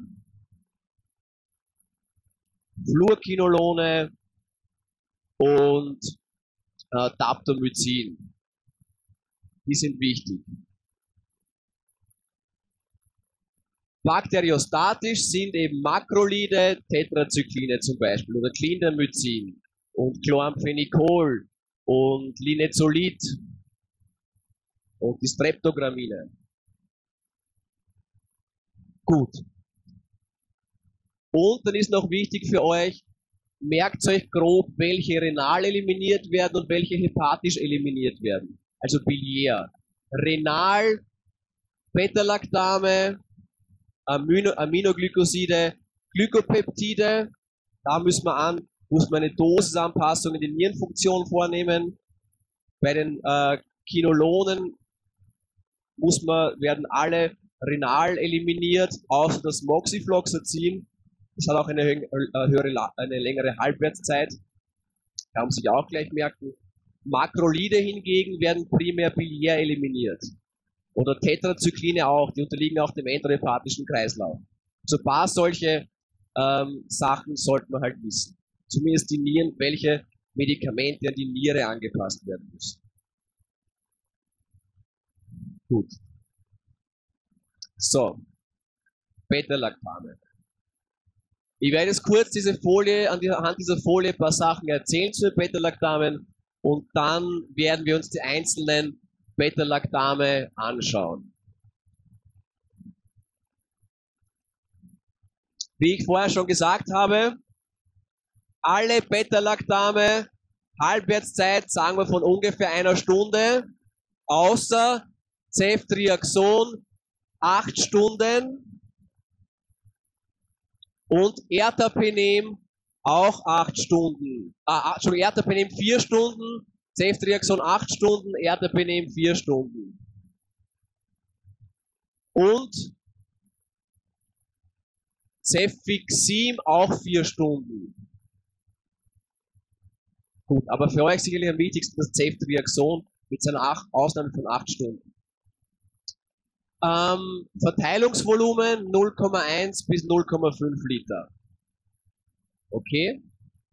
Fluorquinolone und äh, Daptomycin. Die sind wichtig. Bakteriostatisch sind eben Makrolide, Tetracycline zum Beispiel oder Clindamycin und Chloramphenicol und Linezolid und die Streptogramine. Gut. Und dann ist noch wichtig für euch, merkt euch grob, welche renal eliminiert werden und welche hepatisch eliminiert werden. Also biliär. Renal, Beta-Lactame, Amino, Aminoglycoside, Glykopeptide. Da müssen wir an, muss man eine Dosisanpassung in die Nierenfunktion vornehmen. Bei den äh, Quinolonen muss man, werden alle renal eliminiert, außer das Moxifloxacin. Das hat auch eine höhere, eine längere Halbwertszeit. Kann man sich auch gleich merken. Makrolide hingegen werden primär biliär eliminiert. Oder Tetracycline auch, die unterliegen auch dem enterohepatischen Kreislauf. So ein paar solche ähm, Sachen sollte man halt wissen. Zumindest die Nieren, welche Medikamente an die Niere angepasst werden müssen. Gut. So. Beta-Lactame. Ich werde jetzt kurz diese Folie, anhand dieser Folie ein paar Sachen erzählen zu den Beta-Lactamen und dann werden wir uns die einzelnen Beta-Lactame anschauen. Wie ich vorher schon gesagt habe, alle Beta-Lactame, Halbwertszeit, sagen wir von ungefähr einer Stunde, außer Ceftriaxon, acht Stunden. Und Ertapenem auch acht Stunden. Ah, Entschuldigung, Ertapenem vier Stunden, Ceftriaxon acht Stunden, Ertapenem vier Stunden. Und Cefixim auch vier Stunden. Gut, aber für euch sicherlich am wichtigsten das Ceftriaxon mit seiner acht, Ausnahme von acht Stunden. Ähm, Verteilungsvolumen null Komma eins bis null Komma fünf Liter. Okay?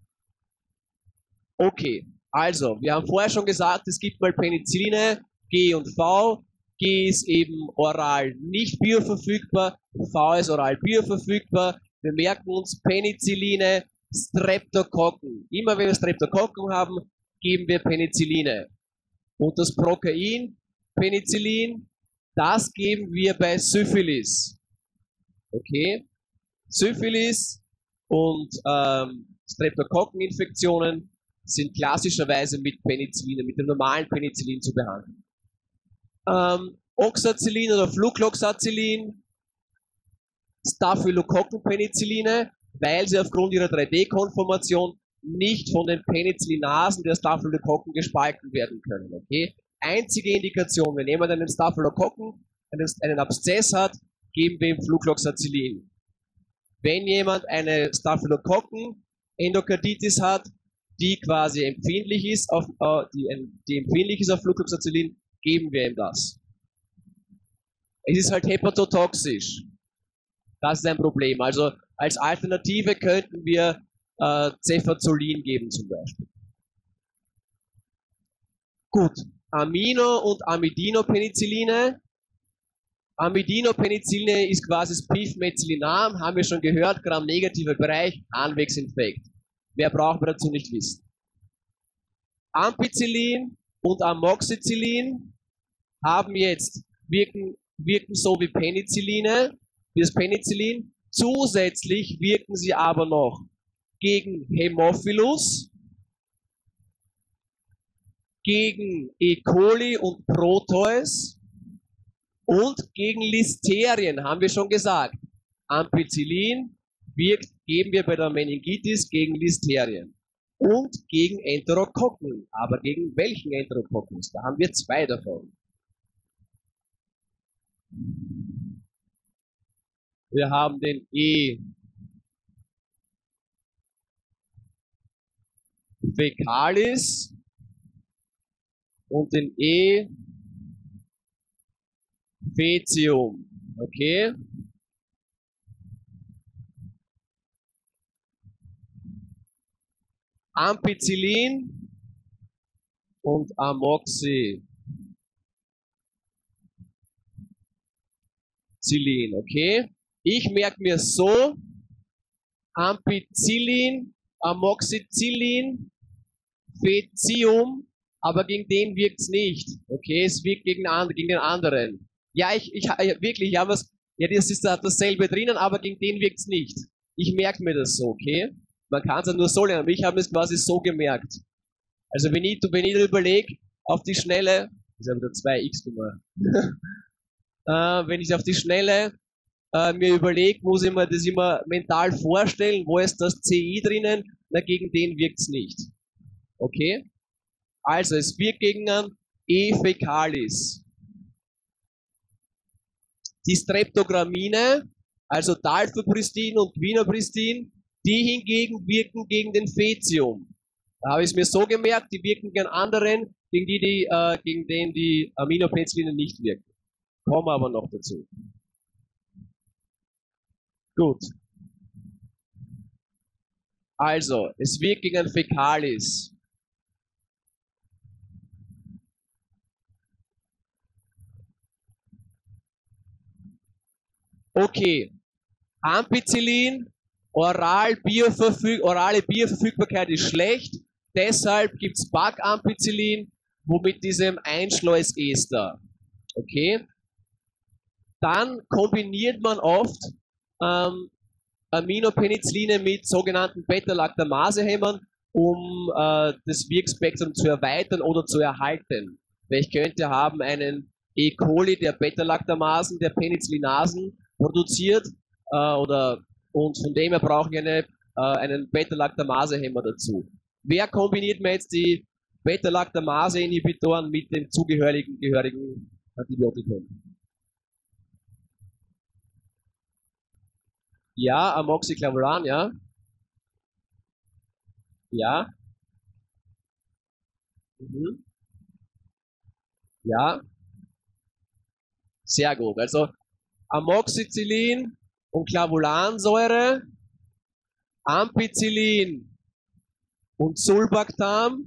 Okay, also, wir haben vorher schon gesagt, es gibt mal Penicilline, G und V. G ist eben oral nicht bioverfügbar, V ist oral bioverfügbar. Wir merken uns Penicilline, Streptokokken. Immer wenn wir Streptokokken haben, geben wir Penicilline. Und das Prokain, Penicillin, das geben wir bei Syphilis. Okay? Syphilis und ähm, Streptokokkeninfektionen sind klassischerweise mit Penicillin, mit dem normalen Penicillin zu behandeln. Ähm, Oxacillin oder Flucloxacillin, Staphylokokkenpenicilline, weil sie aufgrund ihrer drei D Konformation nicht von den Penicillinasen der Staphylokokken gespalten werden können. Okay? Einzige Indikation, wenn jemand einen Staphylokokken, einen, einen Abszess hat, geben wir ihm Flucloxacillin. Wenn jemand eine Staphylokokken-Endokarditis hat, die quasi empfindlich ist auf, äh, die, die empfindlich ist auf Flucloxacillin, geben wir ihm das. Es ist halt hepatotoxisch. Das ist ein Problem. Also als Alternative könnten wir äh, Cefazolin geben zum Beispiel. Gut, Amino- und Amidinopenicilline. Amidinopenicilline ist quasi das Pivmethyllinam, haben wir schon gehört, Gramm-negativer Bereich, Anwegsinfekt. Mehr brauchen wir dazu nicht wissen. Ampicillin und Amoxicillin haben jetzt, wirken, wirken so wie Penicilline, wie das Penicillin. Zusätzlich wirken sie aber noch gegen Hämophilus, gegen E. coli und Proteus und gegen Listerien, haben wir schon gesagt. Ampicillin wirkt, geben wir bei der Meningitis gegen Listerien und gegen Enterokokken. Aber gegen welchen Enterokokken? Da haben wir zwei davon. Wir haben den E. fecalis und den E. faecium. Okay? Ampicillin und Amoxicillin. Okay? Ich merke mir so, Ampicillin, Amoxicillin, Faecium, aber gegen den wirkt es nicht. Okay, es wirkt gegen, gegen den anderen. Ja, ich, ich wirklich, ich habe was, ja, das ist da dasselbe drinnen, aber gegen den wirkt es nicht. Ich merke mir das so, okay? Man kann es ja nur so lernen, aber ich habe es quasi so gemerkt. Also wenn ich, wenn ich überlege, auf die Schnelle, das ist ja wieder zwei x Nummer, äh, wenn ich auf die Schnelle äh, mir überlege, muss ich mir das immer mental vorstellen, wo ist das C I drinnen, na, gegen den wirkt es nicht. Okay? Also es wirkt gegen einen E. fecalis. Die Streptogrammine, also Dalfapristin und Quinapristin, die hingegen wirken gegen den Faecium. Da habe ich es mir so gemerkt, die wirken gegen anderen, gegen, die, die, äh, gegen den die Aminopenicilline nicht wirken. Kommen aber noch dazu. Gut. Also, es wirkt gegen ein Fecalis. Okay. Ampicillin, oral Bioverfüg orale Bioverfügbarkeit ist schlecht. Deshalb gibt es Back-Ampicillin, wo mit diesem Einschleusester. Okay. Dann kombiniert man oft ähm, Aminopenicilline mit sogenannten Beta-Lactamase-Hämmern, um äh, das Wirkspektrum zu erweitern oder zu erhalten. Weil ich könnte haben einen E. coli, der Beta-Lactamasen, der Penicillinasen produziert, äh, oder, und von dem her brauche ich eine, äh, einen Beta-Lactamase-Hämmer dazu. Wer kombiniert mir jetzt die Beta-Lactamase-Inhibitoren mit dem zugehörigen gehörigen Antibiotikum. Ja, Amoxiclavulan, ja. Ja. Mhm. Ja. Sehr gut. Also Amoxicillin und Clavulansäure, Ampicillin und Sulbactam,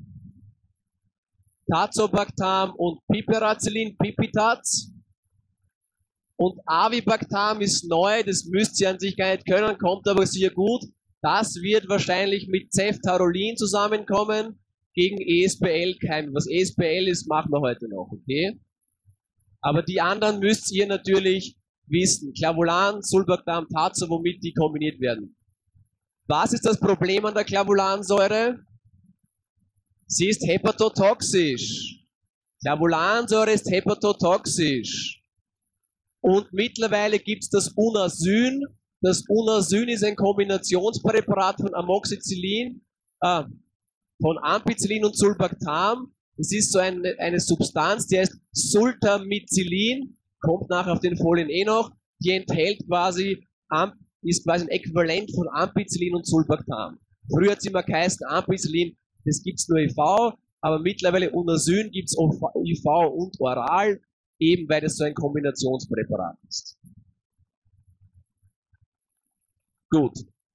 Tazobactam und Piperacillin, Pipitaz. Und Avibactam ist neu, das müsst ihr an sich gar nicht können, kommt aber sicher gut. Das wird wahrscheinlich mit Ceftarolin zusammenkommen gegen E S P L-Keime. Was E S P L ist, machen wir heute noch, okay? Aber die anderen müsst ihr natürlich wissen. Clavulan, Sulbactam, Tazo, womit die kombiniert werden. Was ist das Problem an der Clavulansäure? Sie ist hepatotoxisch. Clavulansäure ist hepatotoxisch. Und mittlerweile gibt es das Unasyn. Das Unasyn ist ein Kombinationspräparat von Amoxicillin, äh, von Ampicillin und Sulbactam. Es ist so eine, eine Substanz, die heißt Sultamicillin, kommt nachher auf den Folien eh noch. Die enthält quasi, ist quasi ein Äquivalent von Ampicillin und Sulbactam. Früher hat es immer geheißen, Ampicillin, das gibt es nur I V, aber mittlerweile Unasyn gibt es I V und oral, eben weil das so ein Kombinationspräparat ist. Gut.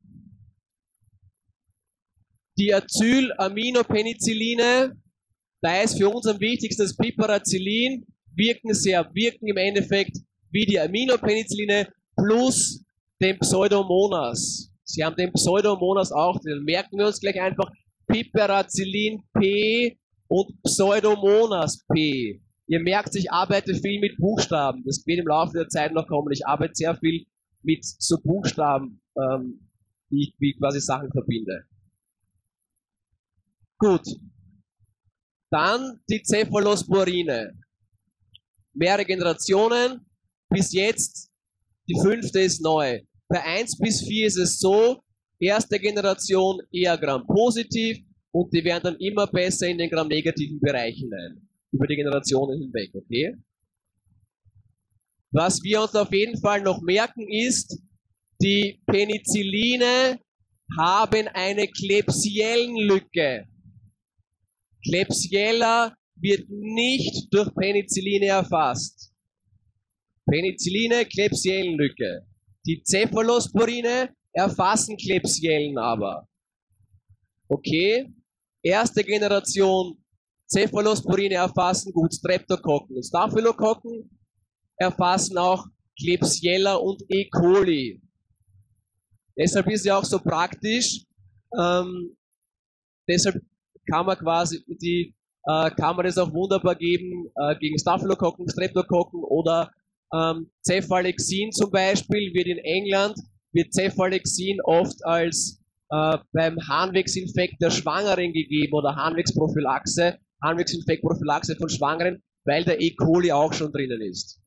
Die Acyl-Aminopenicilline, da ist für uns am wichtigsten das Piperacillin, wirken sehr, wirken im Endeffekt wie die Aminopenicilline plus den Pseudomonas. Sie haben den Pseudomonas auch, den merken wir uns gleich einfach, Piperacillin P und Pseudomonas P. Ihr merkt, ich arbeite viel mit Buchstaben. Das wird im Laufe der Zeit noch kommen. Ich arbeite sehr viel mit so Buchstaben, ähm, wie ich wie quasi Sachen verbinde. Gut. Dann die Cephalosporine. Mehrere Generationen. Bis jetzt, die fünfte ist neu. Bei eins bis vier ist es so, erste Generation eher Gram-positiv und die werden dann immer besser in den Gram-negativen Bereich hinein. Über die Generationen hinweg, okay? Was wir uns auf jeden Fall noch merken ist, die Penicilline haben eine Klebsiellenlücke. Klebsiella wird nicht durch Penicilline erfasst. Penicilline, Klebsiellenlücke. Die Cephalosporine erfassen Klebsiellen aber. Okay? Erste Generation Cephalosporine erfassen gut Streptokokken und Staphylokokken, erfassen auch Klebsiella und E. coli. Deshalb ist ja auch so praktisch, ähm, deshalb kann man quasi die, äh, kann man das auch wunderbar geben äh, gegen Staphylokokken, Streptokokken oder ähm, Cephalexin zum Beispiel wird in England, wird Cephalexin oft als äh, beim Harnwegsinfekt der Schwangeren gegeben oder Harnwegsprophylaxe, Harnwegsinfektprophylaxe von Schwangeren, weil der E. coli auch schon drinnen ist.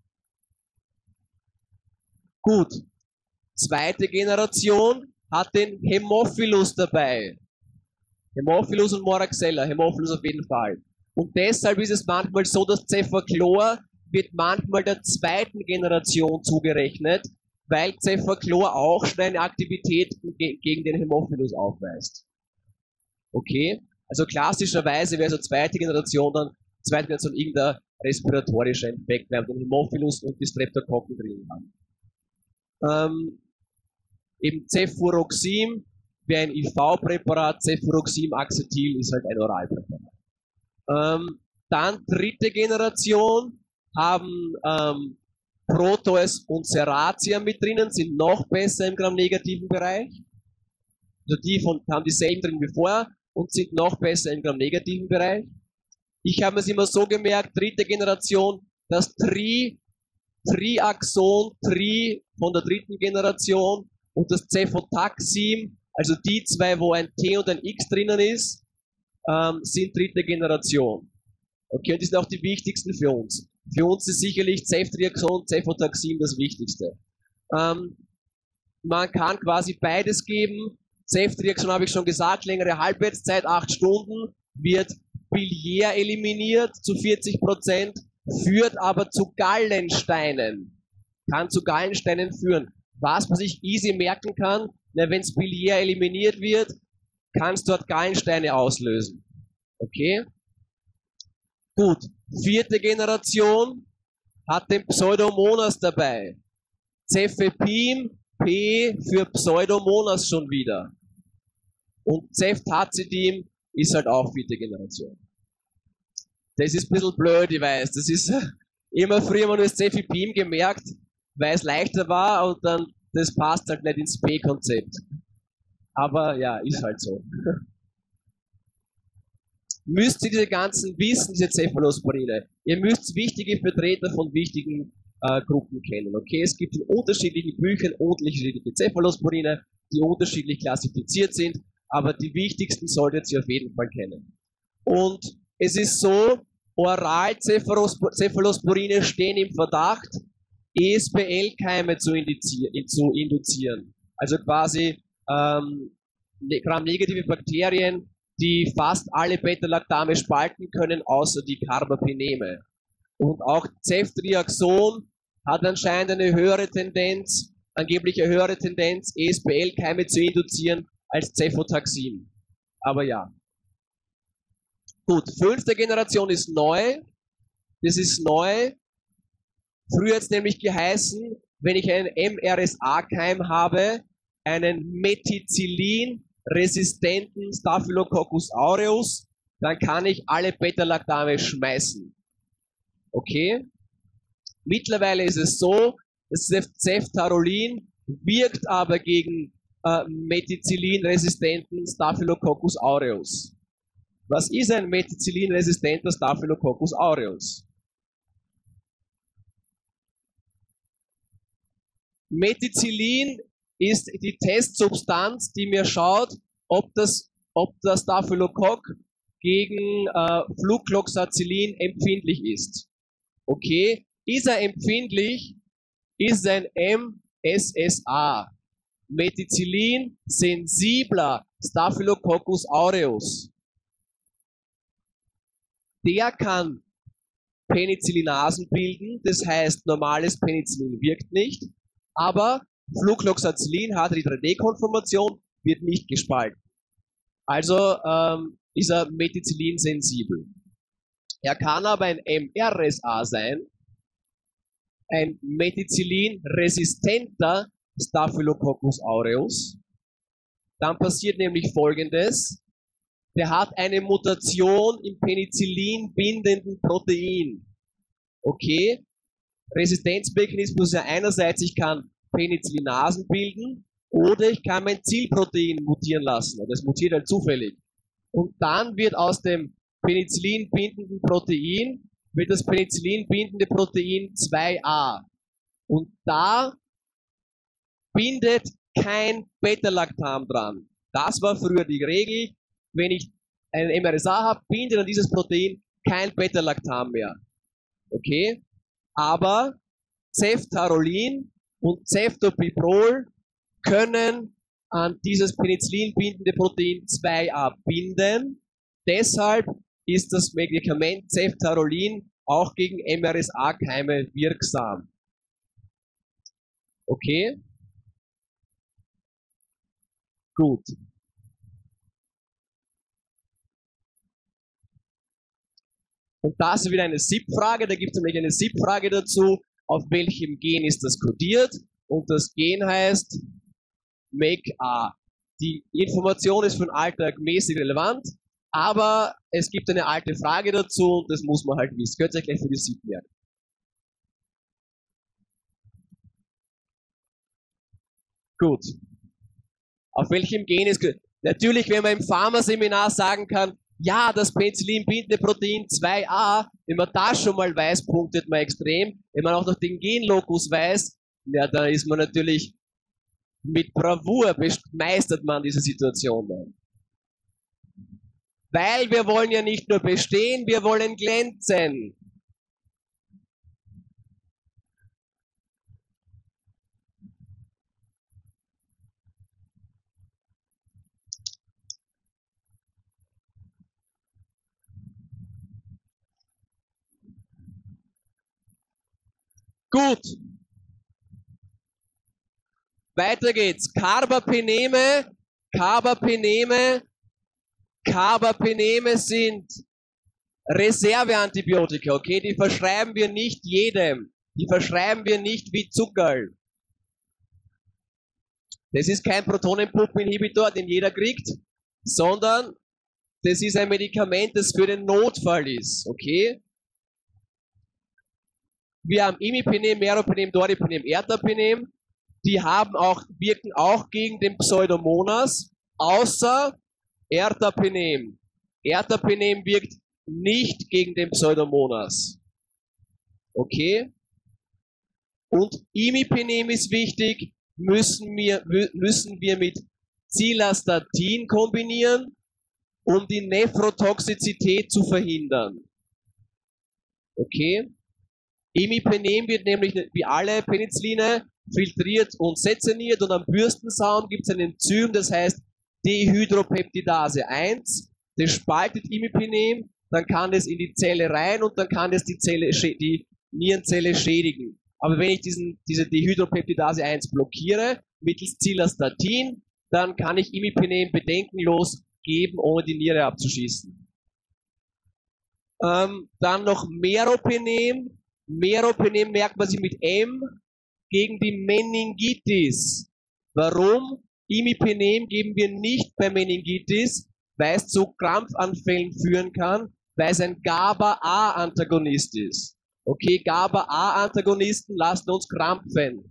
Gut. Zweite Generation hat den Hämophilus dabei. Hämophilus und Moraxella, Hämophilus auf jeden Fall. Und deshalb ist es manchmal so, dass Cefaclor wird manchmal der zweiten Generation zugerechnet, weil Cefaclor auch schon eine Aktivität gegen den Hämophilus aufweist. Okay? Also klassischerweise wäre so zweite Generation dann, zweite Generation irgendein respiratorischer Infekt, weil wir den Hämophilus und die Streptokokken drin haben. Ähm, eben Cefuroxim wäre ein I V-Präparat, Cefuroxim-Acetyl ist halt ein Oralpräparat. Ähm, dann dritte Generation haben ähm, Proteus und Serratia mit drinnen, sind noch besser im Gram-negativen Bereich. Also die von, haben dieselben drin wie vorher und sind noch besser im Gram-negativen Bereich. Ich habe es immer so gemerkt, dritte Generation, das Tri, Triaxon, Tri von der dritten Generation und das Cefotaxim, also die zwei, wo ein T und ein X drinnen ist, ähm, sind dritte Generation. Okay, und die sind auch die wichtigsten für uns. Für uns ist sicherlich Ceftriaxon, Cefotaxim das Wichtigste. Ähm, man kann quasi beides geben. Ceftriaxon habe ich schon gesagt, längere Halbwertszeit, acht Stunden, wird biliär eliminiert zu vierzig Prozent, führt aber zu Gallensteinen. Kann zu Gallensteinen führen. Was man sich easy merken kann, wenn es biliär eliminiert wird, kann es dort Gallensteine auslösen. Okay? Gut. Vierte Generation hat den Pseudomonas dabei. Cefepim, P für Pseudomonas schon wieder. Und Ceftazidin ist halt auch vierte Generation. Das ist ein bisschen blöd, ich weiß. Das ist immer früher man nur das Cefepim gemerkt, weil es leichter war und dann das passt halt nicht ins P-Konzept. Aber ja, ist halt so. Müsst ihr diese ganzen wissen, diese Cephalosporine. Ihr müsst wichtige Vertreter von wichtigen äh, Gruppen kennen. Okay, es gibt in unterschiedlichen Büchern unterschiedliche Cephalosporine, die unterschiedlich klassifiziert sind, aber die wichtigsten solltet ihr auf jeden Fall kennen. Und es ist so, Oral-Cephalosporine stehen im Verdacht, E S B L-Keime zu, zu induzieren. Also quasi ähm, gramnegative Bakterien, die fast alle Beta-Lactame spalten können, außer die Carbapineme. Und auch Ceftriaxon hat anscheinend eine höhere Tendenz, angeblich eine höhere Tendenz, E S B L-Keime zu induzieren als Cefotaxim. Aber ja. Gut, fünfte Generation ist neu. Das ist neu. Früher hat es nämlich geheißen, wenn ich einen M R S A-Keim habe, einen Methicillin-resistenten Staphylococcus aureus, dann kann ich alle Beta-Lactame schmeißen. Okay? Mittlerweile ist es so, das Ceftarolin wirkt aber gegen äh, Methicillin-resistenten Staphylococcus aureus. Was ist ein Methicillin-resistenter Staphylococcus aureus? Methicillin ist die Testsubstanz, die mir schaut, ob das, ob das Staphylococcus gegen äh, Flucloxacillin empfindlich ist. Okay, ist er empfindlich, ist ein M S S A. Methicillin sensibler Staphylococcus aureus. Der kann Penicillinasen bilden, das heißt, normales Penicillin wirkt nicht, aber Flucloxacillin hat die drei D-Konformation, wird nicht gespalten. Also ähm, ist er Methicillin sensibel. Er kann aber ein M R S A sein, ein Methicillin-resistenter Staphylococcus aureus. Dann passiert nämlich Folgendes. Der hat eine Mutation im Penicillin bindenden Protein. Okay? Resistenzmechanismus ist ja einerseits, ich kann Penicillinasen bilden oder ich kann mein Zielprotein mutieren lassen. Das mutiert halt zufällig. Und dann wird aus dem Penicillin bindenden Protein wird das Penicillin bindende Protein zwei a. Und da bindet kein Beta-Lactam dran. Das war früher die Regel. Wenn ich einen M R S A habe, bindet an dieses Protein kein Beta-Lactam mehr. Okay? Aber Ceftarolin und Ceftobiprol können an dieses Penicillin bindende Protein zwei a binden. Deshalb ist das Medikament Ceftarolin auch gegen M R S A-Keime wirksam. Okay? Gut. Und das ist wieder eine S I P-Frage, da gibt es nämlich eine S I P-Frage dazu, auf welchem Gen ist das kodiert, und das Gen heißt M A C A. Die Information ist für den Alltag mäßig relevant, aber es gibt eine alte Frage dazu und das muss man halt wissen. Könnt ihr gleich für die S I P merken. Gut. Auf welchem Gen ist kodiert? Natürlich, wenn man im Pharma-Seminar sagen kann, ja, das Penicillin-bindende Protein zwei a, wenn man das schon mal weiß, punktet man extrem. Wenn man auch noch den Genlokus weiß, ja, da ist man natürlich mit Bravour, meistert man diese Situation dann. Weil wir wollen ja nicht nur bestehen, wir wollen glänzen. Gut. Weiter geht's. Carbapeneme, Carbapeneme, Carbapeneme sind Reserveantibiotika, okay? Die verschreiben wir nicht jedem. Die verschreiben wir nicht wie Zuckerl. Das ist kein Protonenpumpeninhibitor, den jeder kriegt, sondern das ist ein Medikament, das für den Notfall ist, okay? Wir haben Imipenem, Meropenem, Doripenem, Ertapenem. Die haben auch, wirken auch gegen den Pseudomonas, außer Ertapenem. Ertapenem wirkt nicht gegen den Pseudomonas. Okay? Und Imipenem ist wichtig, müssen wir, müssen wir mit Cilastatin kombinieren, um die Nephrotoxizität zu verhindern. Okay? Imipenem wird nämlich wie alle Penicilline filtriert und sezerniert und am Bürstensaum gibt es ein Enzym, das heißt Dehydropeptidase eins. Das spaltet Imipenem, dann kann es in die Zelle rein und dann kann es die, Zelle, die Nierenzelle schädigen. Aber wenn ich diesen, diese Dehydropeptidase eins blockiere, mittels Cilastatin, dann kann ich Imipenem bedenkenlos geben, ohne die Niere abzuschießen. Ähm, dann noch Meropenem. Meropenem merkt man sich mit M gegen die Meningitis. Warum? Imipenem geben wir nicht bei Meningitis, weil es zu Krampfanfällen führen kann, weil es ein GABA-A-Antagonist ist. Okay, GABA-A-Antagonisten lassen uns krampfen.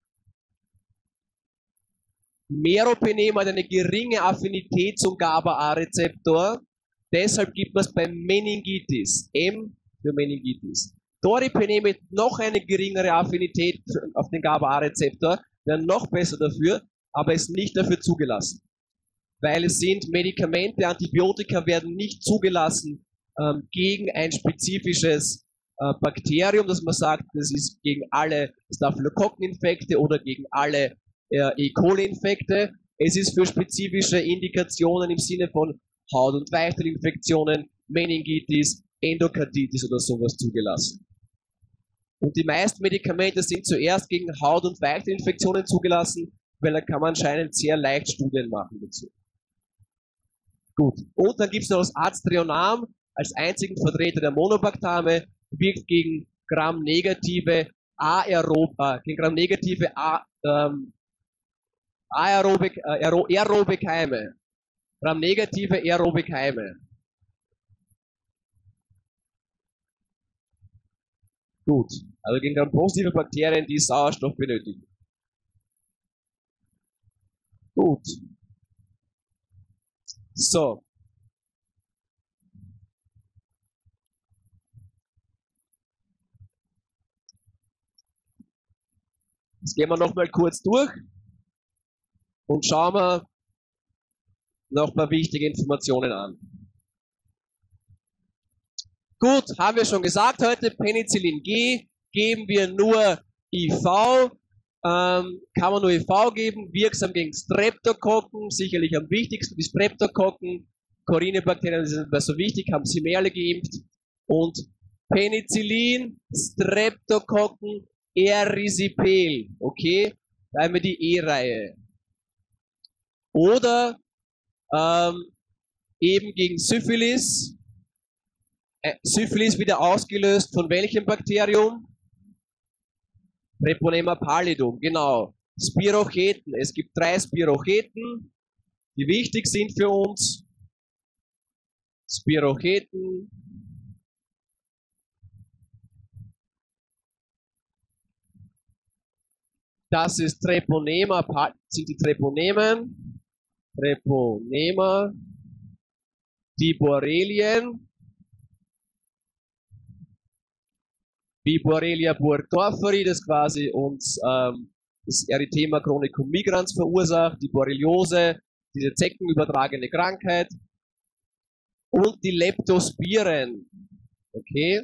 Meropenem hat eine geringe Affinität zum GABA-A-Rezeptor, deshalb gibt man es bei Meningitis. M für Meningitis. Doripenem hat noch eine geringere Affinität auf den GABA-A-Rezeptor, wäre noch besser dafür, aber ist nicht dafür zugelassen. Weil es sind Medikamente, Antibiotika werden nicht zugelassen ähm, gegen ein spezifisches äh, Bakterium, dass man sagt, das ist gegen alle Staphylokokkeninfekte oder gegen alle äh, E. coli-Infekte. Es ist für spezifische Indikationen im Sinne von Haut- und Weichelinfektionen, Meningitis, Endokarditis oder sowas zugelassen. Und die meisten Medikamente sind zuerst gegen Haut- und Weichelinfektionen zugelassen, weil da kann man anscheinend sehr leicht Studien machen dazu. Gut. Und dann gibt es noch das Aztreonam als einzigen Vertreter der Monobactame, wirkt gegen Gram-negative aerob, äh, gegen Gram-negative A, ähm, aerobe, äh, aerobe Keime. Gram-negative aerobe Keime. Gut. Also gegen Gram-positive Bakterien, die Sauerstoff benötigen. Gut. So. Jetzt gehen wir nochmal kurz durch und schauen wir noch ein paar wichtige Informationen an. Gut, haben wir schon gesagt heute, Penicillin G geben wir nur I V, ähm, kann man nur I V geben, wirksam gegen Streptokokken, sicherlich am wichtigsten die Streptokokken, Corynebakterien sind nicht so wichtig, haben sie mehr alle geimpft. Und Penicillin, Streptokokken, Erisipel, okay, da haben wir die E-Reihe. Oder ähm, eben gegen Syphilis, äh, Syphilis wieder ausgelöst von welchem Bakterium? Treponema pallidum, genau. Spirocheten, es gibt drei Spirocheten, die wichtig sind für uns. Spirocheten. Das ist Treponema, sind die Treponemen, Treponema, die Borrelien, wie Borrelia burgdorferi, das quasi uns ähm, das Erythema chronicum migrans verursacht, die Borreliose, diese zeckenübertragene Krankheit und die Leptospiren, okay?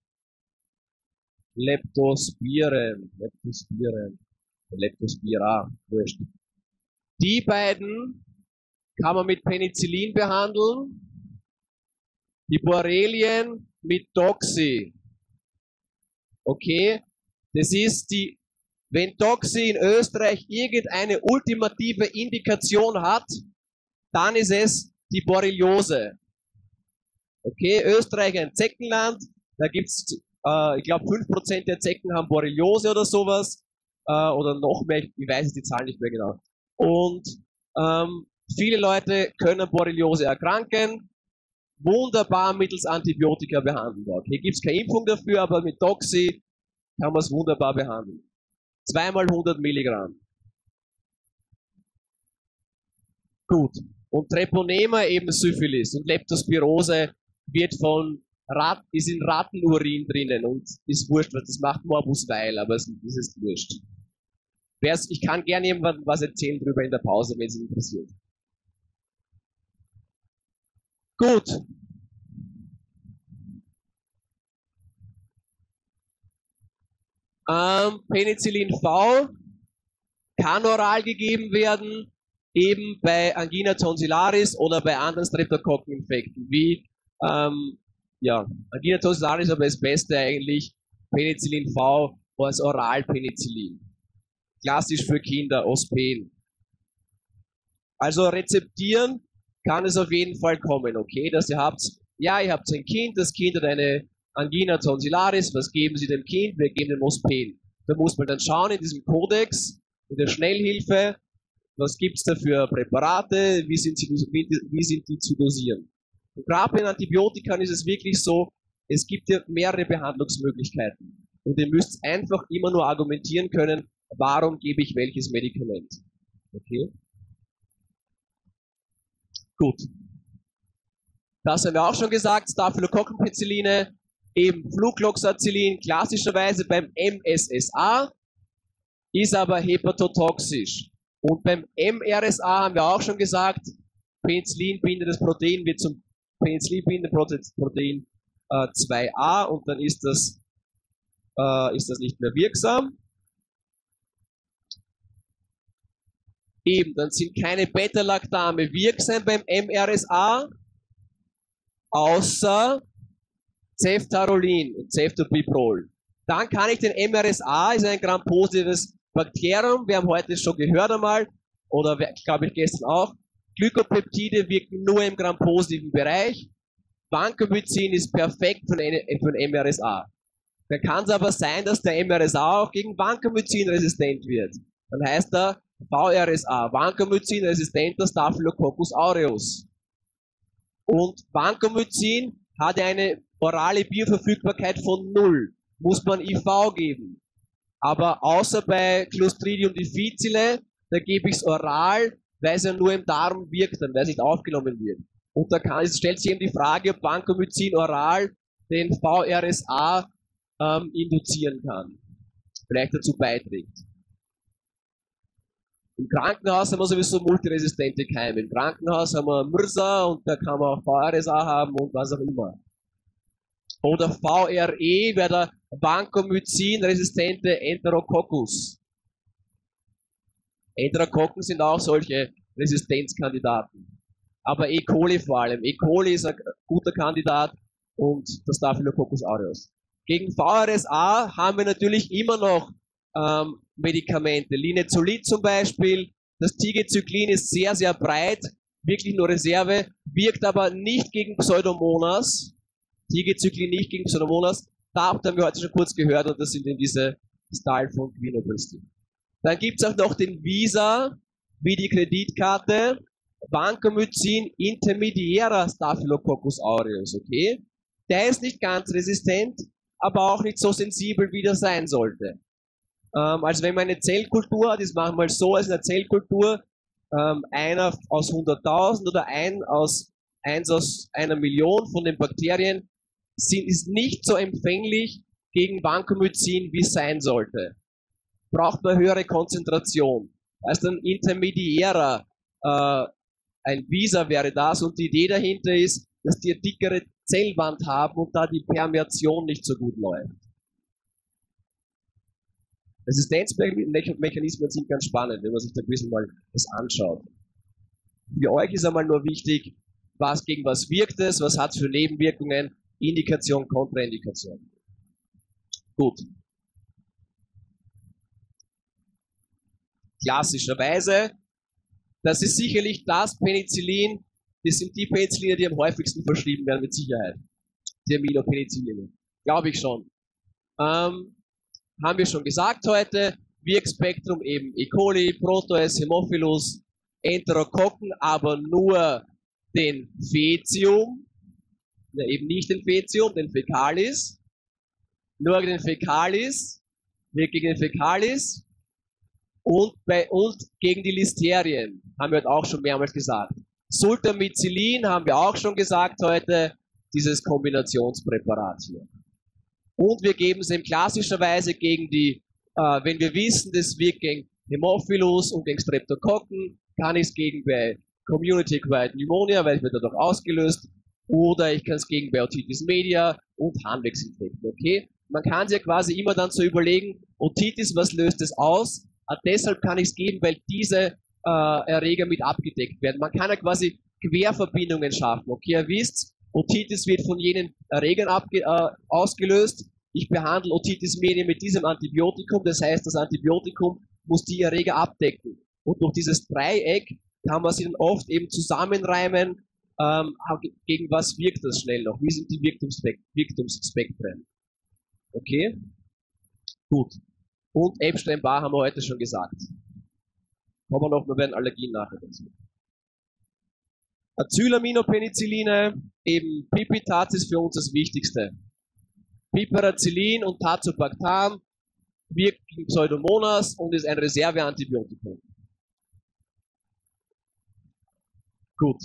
Leptospiren, Leptospiren, Leptospira, wurscht. Die beiden kann man mit Penicillin behandeln, die Borrelien mit Doxy. Okay, Das ist die, wenn Toxi in Österreich irgendeine ultimative Indikation hat, dann ist es die Borreliose. Okay, Österreich ein Zeckenland, da gibt's, äh, ich glaube, fünf Prozent der Zecken haben Borreliose oder sowas, äh, oder noch mehr, ich weiß jetzt die Zahl nicht mehr genau. Und ähm, viele Leute können Borreliose erkranken, wunderbar mittels Antibiotika behandeln. Okay, gibt es keine Impfung dafür, aber mit Toxi kann man es wunderbar behandeln. Zweimal hundert Milligramm. Gut. Und Treponema eben Syphilis und Leptospirose wird von Rat, ist in Rattenurin drinnen und ist wurscht, das macht Morbus Weil, aber es, es ist wurscht. Ich kann gerne jemandem was erzählen drüber in der Pause, wenn es interessiert. Gut. Ähm, Penicillin V kann oral gegeben werden, eben bei Angina tonsillaris oder bei anderen Streptokokkeninfekten, wie ähm, ja, Angina tonsillaris, aber das Beste eigentlich Penicillin V als Oralpenicillin. Klassisch für Kinder, Ospen. Also rezeptieren kann es auf jeden Fall kommen, okay, dass ihr habt, ja, ihr habt ein Kind, das Kind hat eine Angina tonsillaris, was geben Sie dem Kind? Wir geben dem Ospen. Da muss man dann schauen in diesem Kodex, in der Schnellhilfe, was gibt es da für Präparate, wie sind, sie, wie, wie sind die zu dosieren. Und gerade bei den Antibiotika ist es wirklich so, es gibt ja mehrere Behandlungsmöglichkeiten. Und ihr müsst einfach immer nur argumentieren können, warum gebe ich welches Medikament. Okay? Gut. Das haben wir auch schon gesagt, Staphylokokkenpenicilline, eben Flucloxacillin, klassischerweise beim M S S A, ist aber hepatotoxisch. Und beim M R S A haben wir auch schon gesagt, Penicillin-bindendes Protein wird zum Penicillin-bindendes Protein äh, zwei a und dann ist das, äh, ist das nicht mehr wirksam. Eben, dann sind keine Beta-Lactame wirksam beim M R S A, außer Ceftarolin und Ceftobiprol. Dann kann ich den M R S A, ist ein grampositives Bakterium, wir haben heute schon gehört einmal, oder glaube ich gestern auch, Glykopeptide wirken nur im grampositiven Bereich, Vancomycin ist perfekt für den M R S A. Dann kann es aber sein, dass der M R S A auch gegen Vancomycin resistent wird. Dann heißt er V R S A, Vancomycin resistenter Staphylococcus aureus. Und Vancomycin hat eine orale Bioverfügbarkeit von null. Muss man I V geben. Aber außer bei Clostridium difficile, da gebe ich es oral, weil es ja nur im Darm wirkt, dann, weil es nicht aufgenommen wird. Und da kann, es stellt sich eben die Frage, ob Vancomycin oral den V R S A ähm, induzieren kann. Vielleicht dazu beiträgt. Im Krankenhaus haben wir sowieso multiresistente Keime. Im Krankenhaus haben wir M R S A und da kann man auch V R S A haben und was auch immer. Oder V R E wäre der Vancomycin-resistente Enterococcus. Enterokokken sind auch solche Resistenzkandidaten. Aber E. coli vor allem. E. coli ist ein guter Kandidat und das Staphylococcus aureus. Gegen V R S A haben wir natürlich immer noch ähm, Medikamente. Linezolid zum Beispiel. Das Tigecyclin ist sehr, sehr breit. Wirklich nur Reserve. Wirkt aber nicht gegen Pseudomonas. Tigecyclin nicht gegen Pseudomonas. Da haben wir heute schon kurz gehört und das sind eben diese Style von Quinopristine. Dann gibt es auch noch den Visa, wie die Kreditkarte. Vancomycin intermediärer Staphylococcus aureus, okay? Der ist nicht ganz resistent, aber auch nicht so sensibel, wie der sein sollte. Ähm, also wenn man eine Zellkultur hat, ist manchmal so, als in einer Zellkultur ähm, einer aus hunderttausend oder ein aus, eins aus einer Million von den Bakterien sind, ist nicht so empfänglich gegen Vancomycin, wie es sein sollte. Braucht man höhere Konzentration. Also ein intermediärer, äh, ein Visa wäre das und die Idee dahinter ist, dass die eine dickere Zellwand haben und da die Permeation nicht so gut läuft. Resistenzmechanismen sind ganz spannend, wenn man sich da ein bisschen mal das anschaut. Für euch ist einmal nur wichtig, was gegen was wirkt es, was hat es für Nebenwirkungen, Indikation, Kontraindikation. Gut. klassischerweise. Das ist sicherlich das Penicillin, das sind die Penicilline, die am häufigsten verschrieben werden, mit Sicherheit. Die Aminopenicilline. Glaube ich schon. Ähm, haben wir schon gesagt heute. Wirkspektrum eben E. coli, Proteus, Haemophilus, Enterokokken, aber nur den Faecium, ja, eben nicht den Faecium, den Fecalis, nur den Fecalis, wir gegen den Fecalis und, bei, und gegen die Listerien, haben wir heute auch schon mehrmals gesagt. Sultamicillin haben wir auch schon gesagt heute, dieses Kombinationspräparat hier. Und wir geben es eben klassischerweise gegen die, äh, wenn wir wissen, das wirkt gegen Haemophilus und gegen Streptokokken, kann ich es gegen bei Community-Acquired Pneumonia, weil es wird dadurch ausgelöst, oder ich kann es gegen bei Otitis media und Harnwegsinfekten, okay? Man kann sich ja quasi immer dann so überlegen, Otitis, was löst es aus? Und deshalb kann ich es geben, weil diese äh, Erreger mit abgedeckt werden. Man kann ja quasi Querverbindungen schaffen, okay? Ihr wisst, Otitis wird von jenen Erregern abge äh, ausgelöst. Ich behandle Otitis media mit diesem Antibiotikum, das heißt, das Antibiotikum muss die Erreger abdecken. Und durch dieses Dreieck kann man sie dann oft eben zusammenreimen, ähm, gegen was wirkt das schnell noch, wie sind die Wirkungsspektren. Okay? Gut. Und Epstein-Barr haben wir heute schon gesagt. Kommen wir noch mal bei den Allergien nachher dazu. Acylaminopenicilline, eben Pipitat ist für uns das Wichtigste. Piperacillin und Tazobactam wirkt gegen Pseudomonas und ist ein Reserveantibiotikum. Gut.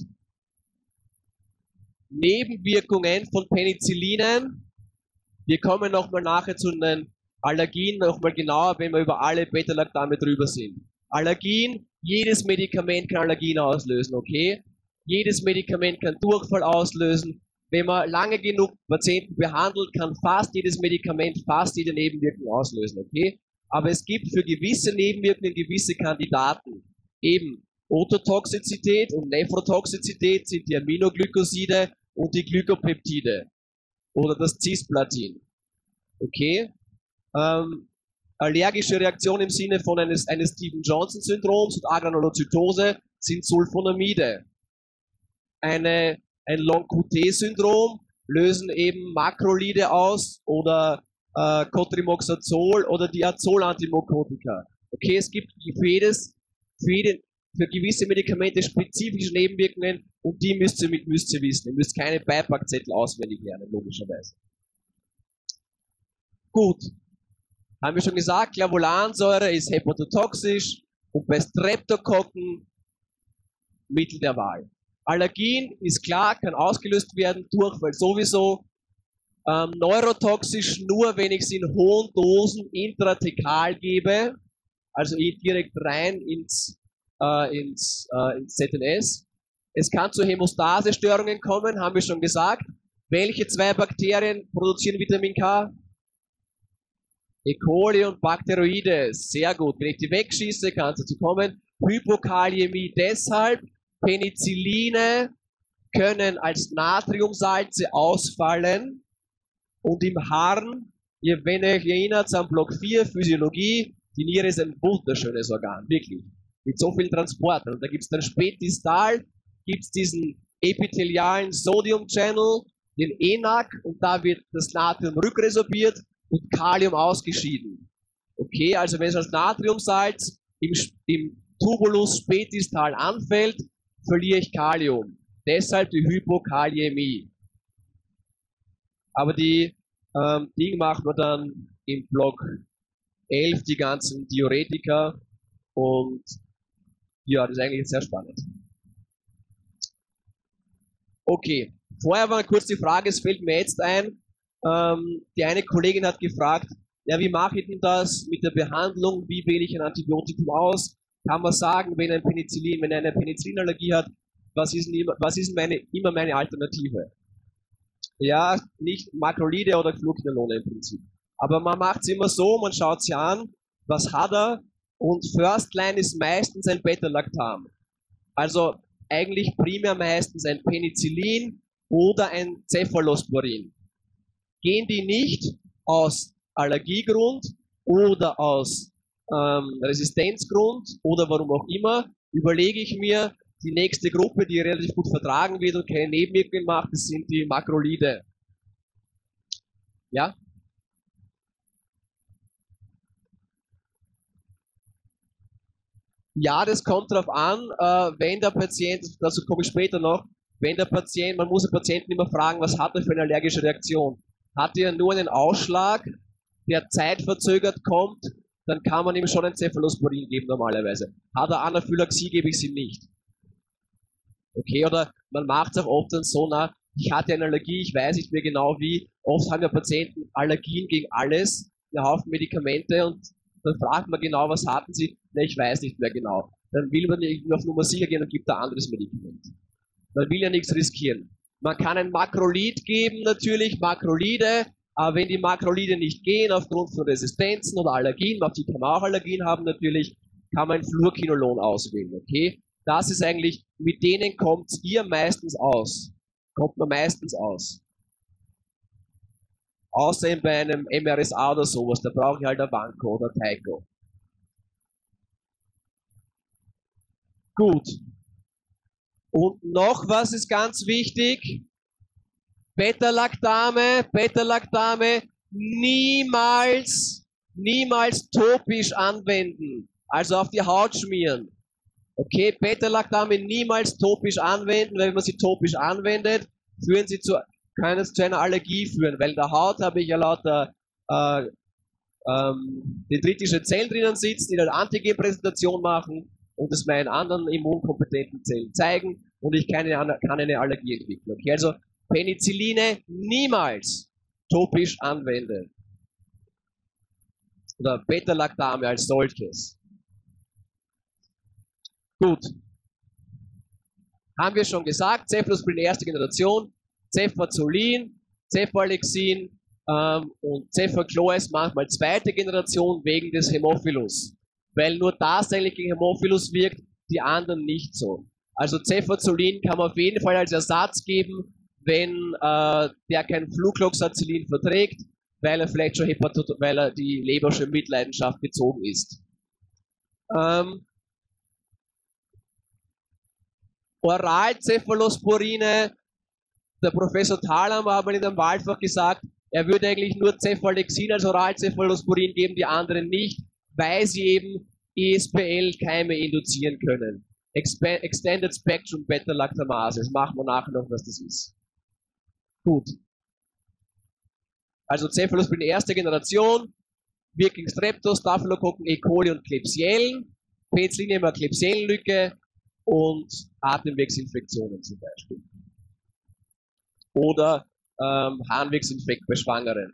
Nebenwirkungen von Penicillinen. Wir kommen nochmal nachher zu den Allergien nochmal genauer, wenn wir über alle Beta-Lactame drüber sind. Allergien, jedes Medikament kann Allergien auslösen, okay? Jedes Medikament kann Durchfall auslösen. Wenn man lange genug Patienten behandelt, kann fast jedes Medikament fast jede Nebenwirkung auslösen, okay? Aber es gibt für gewisse Nebenwirkungen gewisse Kandidaten. Eben Ototoxizität und Nephrotoxizität sind die Aminoglycoside und die Glykopeptide oder das Cisplatin. Okay? Ähm, allergische Reaktionen im Sinne von eines, eines Stevens-Johnson-Syndroms und Agranulozytose sind Sulfonamide. Eine, ein Long-Q T-Syndrom lösen eben Makrolide aus oder äh, Cotrimoxazol oder die Azol-Antimokotika. Okay, es gibt für jedes, für jede für gewisse Medikamente spezifische Nebenwirkungen und die müsst ihr, müsst ihr wissen. Ihr müsst keine Beipackzettel auswendig lernen, logischerweise. Gut. Haben wir schon gesagt, Clavulansäure ist hepatotoxisch und bei Streptokokken Mittel der Wahl. Allergien ist klar, kann ausgelöst werden, Durchfall sowieso. Ähm, neurotoxisch nur, wenn ich sie in hohen Dosen intrathekal gebe, also direkt rein ins Äh, ins, äh, ins Z N S. Es kann zu Hämostasestörungen kommen, haben wir schon gesagt. Welche zwei Bakterien produzieren Vitamin K? E. coli und Bacteroides. Sehr gut. Wenn ich die wegschieße, kann es dazu kommen. Hypokaliämie deshalb. Penicilline können als Natriumsalze ausfallen und im Harn, wenn ihr euch erinnert, am Block vier Physiologie, die Niere ist ein wunderschönes Organ, wirklich. Mit so vielen Transportern. Und da gibt es dann spätdistal, gibt es diesen epithelialen Sodium-Channel, den E N A C, und da wird das Natrium rückresorbiert und Kalium ausgeschieden. Okay, also wenn es als Natriumsalz im, im Tubulus spätdistal anfällt, verliere ich Kalium. Deshalb die Hypokaliämie. Aber die ähm, Ding machen wir dann im Block elf, die ganzen Diuretika, und ja, das ist eigentlich sehr spannend. Okay, vorher war kurz die Frage, es fällt mir jetzt ein, ähm, die eine Kollegin hat gefragt, ja, wie mache ich denn das mit der Behandlung, wie wähle ich ein Antibiotikum aus? Kann man sagen, wenn ein Penicillin, wenn er eine Penicillinallergie hat, was ist, denn, was ist meine, immer meine Alternative? Ja, nicht Makrolide oder Fluorquinolone im Prinzip. Aber man macht es immer so, man schaut sich an, was hat er? Und First Line ist meistens ein Beta-Lactam. Also eigentlich primär meistens ein Penicillin oder ein Cephalosporin. Gehen die nicht aus Allergiegrund oder aus ähm, Resistenzgrund oder warum auch immer, überlege ich mir die nächste Gruppe, die relativ gut vertragen wird und keine Nebenwirkungen macht, das sind die Makrolide. Ja? Ja, das kommt darauf an, äh, wenn der Patient, dazu komme ich später noch, wenn der Patient, man muss den Patienten immer fragen, was hat er für eine allergische Reaktion? Hat er nur einen Ausschlag, der zeitverzögert kommt, dann kann man ihm schon ein Cephalosporin geben normalerweise. Hat er Anaphylaxie, gebe ich es ihm nicht. Okay, oder man macht es auch oft dann so, na, ich hatte eine Allergie, ich weiß nicht mehr genau wie. Oft haben ja Patienten Allergien gegen alles, einen Haufen Medikamente und dann fragt man genau, was hatten sie? Na, ich weiß nicht mehr genau. Dann will man irgendwie auf Nummer sicher gehen und gibt ein anderes Medikament. Man will ja nichts riskieren. Man kann ein Makrolid geben, natürlich, Makrolide, aber wenn die Makrolide nicht gehen, aufgrund von Resistenzen oder Allergien, auf die kann man auch Allergien haben natürlich, kann man ein Fluorquinolon auswählen, okay? Das ist eigentlich, mit denen kommt ihr meistens aus. Kommt man meistens aus. Außer eben bei einem M R S A oder sowas, da brauche ich halt ein Vanco oder Tyco. Gut. Und noch was ist ganz wichtig. Beta-Lactame, Beta-Lactame niemals, niemals topisch anwenden. Also auf die Haut schmieren. Okay, Beta-Lactame niemals topisch anwenden, weil wenn man sie topisch anwendet, führen sie zu, können es zu einer Allergie führen, weil in der Haut habe ich ja lauter äh, ähm, dendritische Zellen drinnen sitzen, die eine Antigenpräsentation machen und es meinen anderen immunkompetenten Zellen zeigen und ich kann eine, kann eine Allergie entwickeln. Okay, also Penicilline niemals topisch anwenden. Oder Beta-Lactame als solches. Gut. Haben wir schon gesagt, Cephalosporin erste Generation, Cefazolin, Cephalexin ähm, und Cefacloes manchmal zweite Generation wegen des Hämophilus. Weil nur das eigentlich gegen Hämophilus wirkt, die anderen nicht so. Also Cefazolin kann man auf jeden Fall als Ersatz geben, wenn äh, der kein Flucloxacillin verträgt, weil er vielleicht schon Hepatot weil er die Leber schon in Mitleidenschaft gezogen ist. Ähm, Oralcephalosporine, der Professor Thalam hat mal in einem Wahlfach gesagt, er würde eigentlich nur Cephalexin als Oralcephalosporin geben, die anderen nicht, weil sie eben E S P L-Keime induzieren können. Expe Extended Spectrum Beta-Lactamase, das machen wir nachher noch, was das ist. Gut. Also Cephalosporin erste Generation, wirkt gegen Streptos, Staphylokokken, E. coli und Klebsiellen, Penicillium immer Klebsiellenlücke und Atemwegsinfektionen zum Beispiel. Oder ähm, Harnwegsinfekt bei Schwangeren.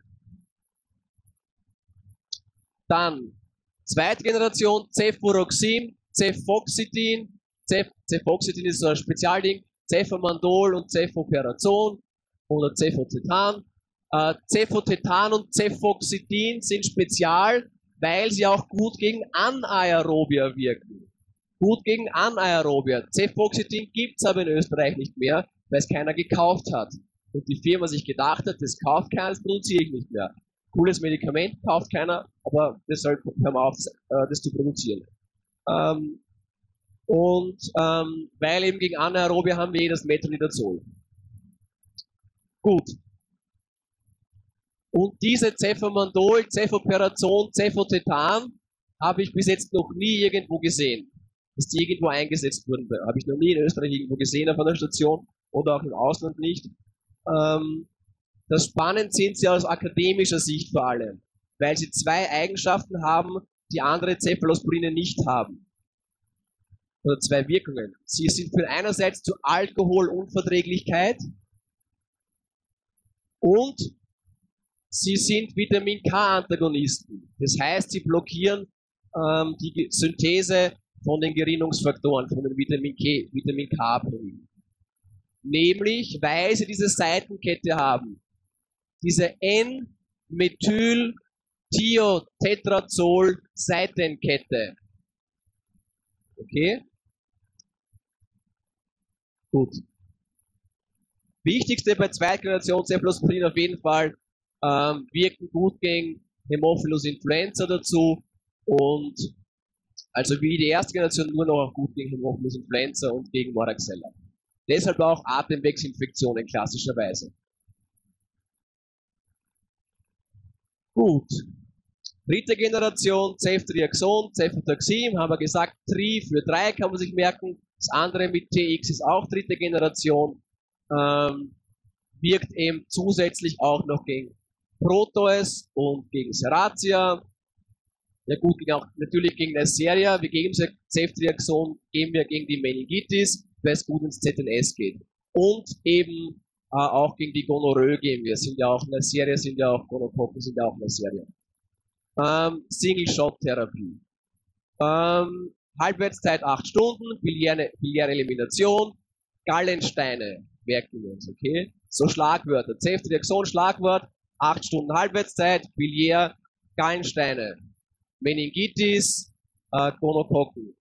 Dann zweite Generation Cefuroxim, Cefoxitin, Cef Cefoxitin ist so ein Spezialding, Cefamandol und Cefoperazon oder Cefotetan. Äh, Cefotetan und Cefoxitin sind spezial, weil sie auch gut gegen Anaerobia wirken. Gut gegen Anaerobia. Cefoxitin gibt es aber in Österreich nicht mehr, weil es keiner gekauft hat. Und die Firma sich gedacht hat, das kauft keiner, das produziere ich nicht mehr. Cooles Medikament, kauft keiner, aber das soll, hören wir auf, das zu produzieren. Ähm, und ähm, weil eben gegen Anaerobia haben wir eh das Metronidazol. Gut. Und diese Cefamandol, Cefoperazon, Cefotetan habe ich bis jetzt noch nie irgendwo gesehen, dass die irgendwo eingesetzt wurden. Habe ich noch nie in Österreich irgendwo gesehen auf einer Station oder auch im Ausland nicht. Ähm, das spannend sind sie aus akademischer Sicht vor allem, weil sie zwei Eigenschaften haben, die andere Cephalosporine nicht haben. Oder zwei Wirkungen. Sie sind für einerseits zu Alkoholunverträglichkeit und sie sind Vitamin K-Antagonisten. Das heißt, sie blockieren ähm, die Synthese von den Gerinnungsfaktoren, von den Vitamin K, Vitamin K-Abhängigen. Nämlich, weil sie diese Seitenkette haben. Diese N-Methyl-Thiotetrazol-Seitenkette. Okay? Gut. Wichtigste bei Zweitgeneration Cephalosporin auf jeden Fall, ähm, wirken gut gegen Hämophilus influenza dazu Und also wie die erste Generation nur noch auch gut gegen Hämophilus influenza und gegen Moraxella. Deshalb auch Atemwegsinfektionen klassischerweise. Gut. Dritte Generation, Ceftriaxon, Cefotaxim, haben wir gesagt, Tri für drei kann man sich merken. Das andere mit T X ist auch dritte Generation. Ähm, wirkt eben zusätzlich auch noch gegen Proteus und gegen Serratia. Ja gut, gegen auch natürlich gegen Neisseria. Wir geben Ceftriaxon, geben wir gegen die Meningitis, weil es gut ins Z N S geht. Und eben äh, auch gegen die Gonorrhoe geben wir. Sind ja auch Neisseria, sind ja auch Gonokokken, sind ja auch Neisseria. Ähm, Single-Shot-Therapie. Ähm, Halbwertszeit acht Stunden, biliäre, biliäre Elimination, Gallensteine merken wir uns, okay? So Schlagwörter. Ceftriaxon, Schlagwort, acht Stunden Halbwertszeit, biliär, Gallensteine, Meningitis, äh, Gonokokken.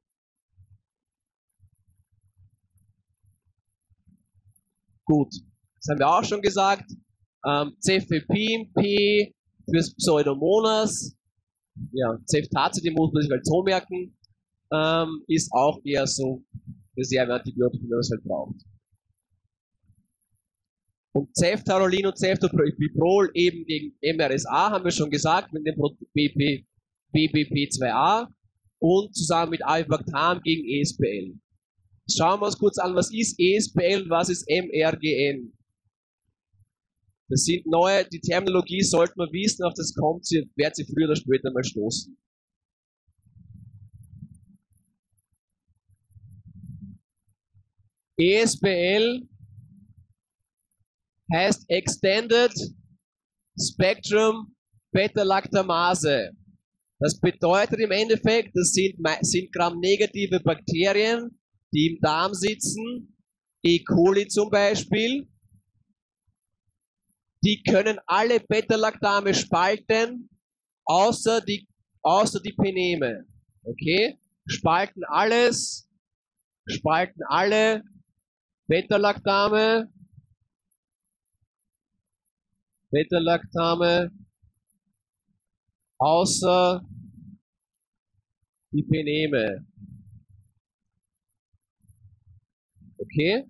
Gut, das haben wir auch schon gesagt. Ähm, Cefepim, P fürs Pseudomonas, ja, Ceftazidin muss man sich halt so merken, ähm, ist auch eher so Reserveantibiotikum, wenn man es halt braucht. Und Ceftarolin und Ceftobiprol eben gegen M R S A, haben wir schon gesagt, mit dem B B P zwei A und zusammen mit Avibactam gegen E S P L. Schauen wir uns kurz an, was ist E S P L und was ist M R G N. Das sind neue, die Terminologie sollte man wissen, auf das kommt sie, wird sie früher oder später mal stoßen. E S P L heißt Extended Spectrum Beta-Lactamase. Das bedeutet im Endeffekt, das sind, sind gramnegative Bakterien, die im Darm sitzen, E. coli zum Beispiel. Die können alle Beta-Lactame spalten, außer die, außer die Peneme. Okay? Spalten alles, spalten alle Beta-Lactame, Beta-Lactame, außer die Peneme. Okay?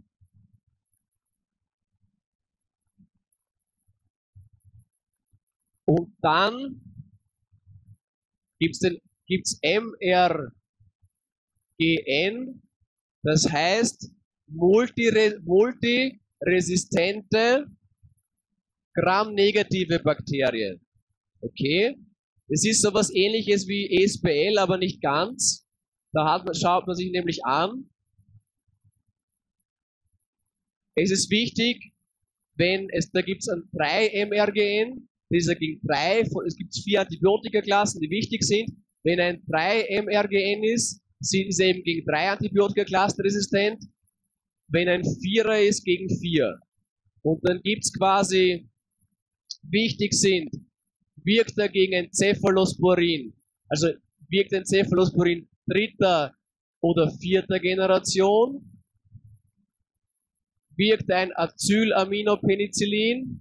Und dann gibt es gibt's M R G N, das heißt multire, multiresistente gramnegative Bakterien. Okay? Es ist sowas ähnliches wie E S P L, aber nicht ganz. Da hat man, schaut man sich nämlich an. Es ist wichtig, wenn es, da gibt es ein drei M R G N, dieser gegen drei, es gibt vier Antibiotikaklassen, die wichtig sind. Wenn ein drei M R G N ist, ist er eben gegen drei Antibiotikaklassen resistent. Wenn ein Vierer ist, gegen vier. Und dann gibt es quasi, wichtig sind, wirkt er gegen ein Cephalosporin. Also wirkt ein Cephalosporin dritter oder vierter Generation. Wirkt ein Acylaminopenicillin.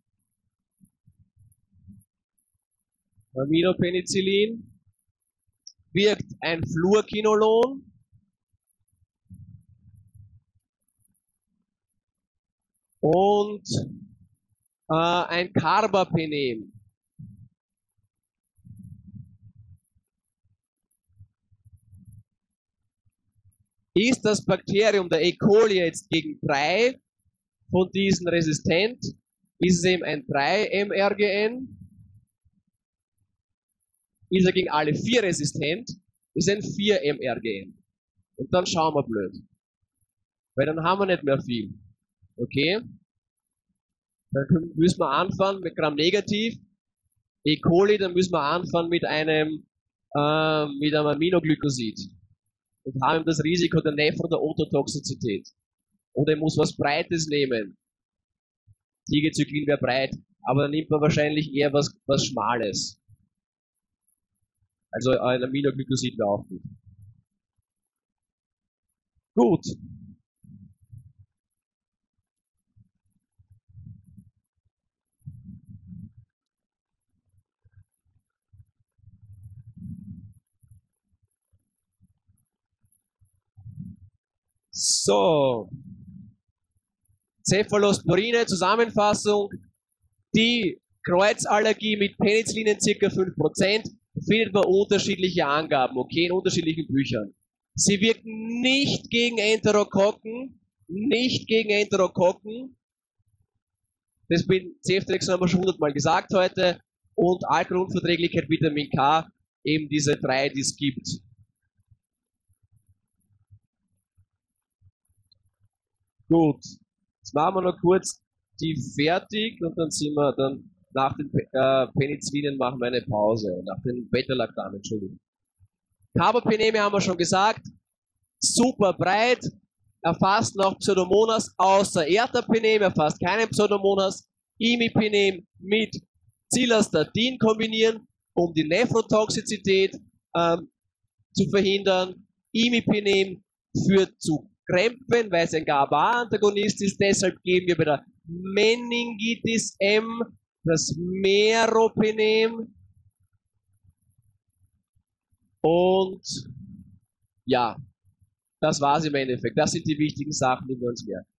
Aminopenicillin. Wirkt ein Fluorquinolon. Und äh, ein Carbapenem. Ist das Bakterium der E. coli jetzt gegen drei von diesen resistent, ist es eben ein drei M R G N. Ist er gegen alle vier resistent, ist ein vier M R G N. Und dann schauen wir blöd. Weil dann haben wir nicht mehr viel. Okay? Dann müssen wir anfangen mit Gram-negativ. E. coli, dann müssen wir anfangen mit einem, äh, mit einem Aminoglykosid. Und haben das Risiko der Nephro- oder Ototoxizität. Oder er muss was Breites nehmen. Tigecyclin wäre breit, aber dann nimmt man wahrscheinlich eher was, was Schmales. Also ein Aminoglykosid wäre auch gut. Gut. So. Cephalosporine, Zusammenfassung. Die Kreuzallergie mit Penicillin ca. fünf Prozent findet man unterschiedliche Angaben, okay, in unterschiedlichen Büchern. Sie wirken nicht gegen Enterokokken, nicht gegen Enterokokken. Das bin Ceftriaxon haben wir schon hundertmal gesagt heute. Und Alkoholunverträglichkeit, Vitamin K, eben diese drei, die es gibt. Gut, jetzt machen wir noch kurz die fertig und dann sind wir dann nach den äh, Penicillinen machen wir eine Pause, nach den Beta-Lactam, Entschuldigung. Carbapeneme haben wir schon gesagt, super breit, erfasst noch Pseudomonas, außer Ertapenem, erfasst keinen Pseudomonas, Imipenem mit Cilastatin kombinieren, um die Nephrotoxizität ähm, zu verhindern. Imipenem führt zu Krämpfen, weil es ein GABA-Antagonist ist, deshalb geben wir bei der Meningitis M das Meropenem. Und ja, das war's im Endeffekt. Das sind die wichtigen Sachen, die wir uns merken.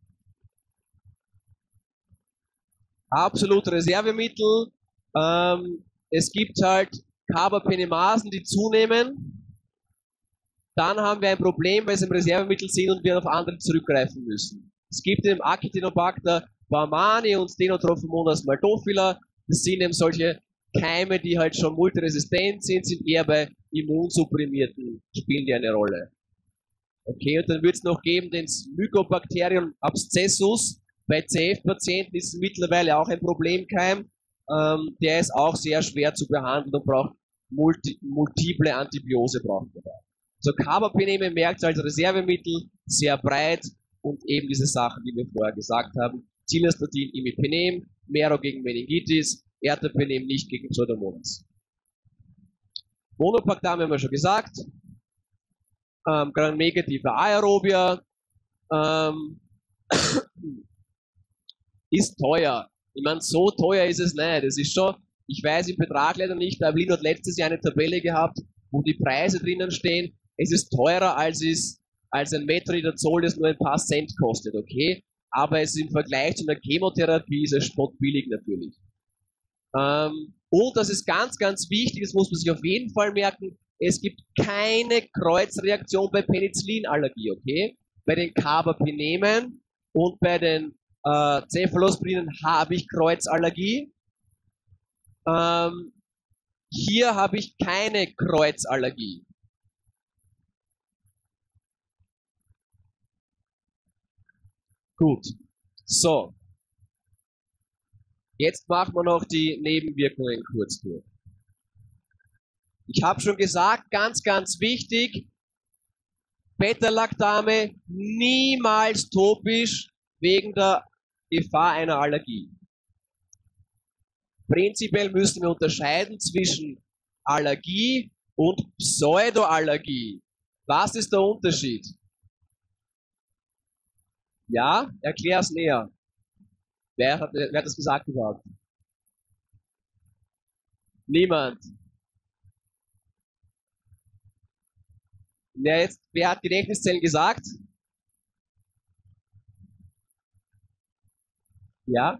Absolut Reservemittel. Ähm, es gibt halt Carbapenemasen, die zunehmen. Dann haben wir ein Problem, weil es im Reservemittel sind und wir auf andere zurückgreifen müssen. Es gibt eben Acinetobacter baumannii und Stenotrophomonas maltophila. Das sind eben solche Keime, die halt schon multiresistent sind, sind eher bei Immunsupprimierten, spielen die eine Rolle. Okay, und dann wird es noch geben den Mycobacterium abscessus. Bei C F-Patienten ist es mittlerweile auch ein Problemkeim. Ähm, der ist auch sehr schwer zu behandeln und braucht multi, multiple Antibiose. Braucht man da. So Carbapeneme merkt als Reservemittel, sehr breit und eben diese Sachen, die wir vorher gesagt haben. Cilastatin, Imipenem, Mero gegen Meningitis, Ertapenem nicht gegen Pseudomonas. Monopactam haben wir schon gesagt. Ähm, Gram-negative Aerobia. Ähm, ist teuer. Ich meine, so teuer ist es nicht. Es ist schon, ich weiß im Betrag leider nicht, aber Avelin hat letztes Jahr eine Tabelle gehabt, wo die Preise drinnen stehen. Es ist teurer als, es, als ein Metronidazol, das nur ein paar Cent kostet, okay? Aber es ist im Vergleich zu einer Chemotherapie ist es spottbillig natürlich. Ähm, und das ist ganz, ganz wichtig, das muss man sich auf jeden Fall merken, es gibt keine Kreuzreaktion bei Penicillinallergie, okay? Bei den Carbapenemen und bei den äh, Cephalosporinen habe ich Kreuzallergie. Ähm, hier habe ich keine Kreuzallergie. Gut, so. Jetzt machen wir noch die Nebenwirkungen kurz durch. Ich habe schon gesagt, ganz, ganz wichtig, Beta-Lactame niemals topisch wegen der Gefahr einer Allergie. Prinzipiell müssen wir unterscheiden zwischen Allergie und Pseudoallergie. Was ist der Unterschied? Ja, erklär es näher. Wer hat, wer hat das gesagt überhaupt? Niemand. Wer, jetzt, wer hat Gedächtniszellen gesagt? Ja?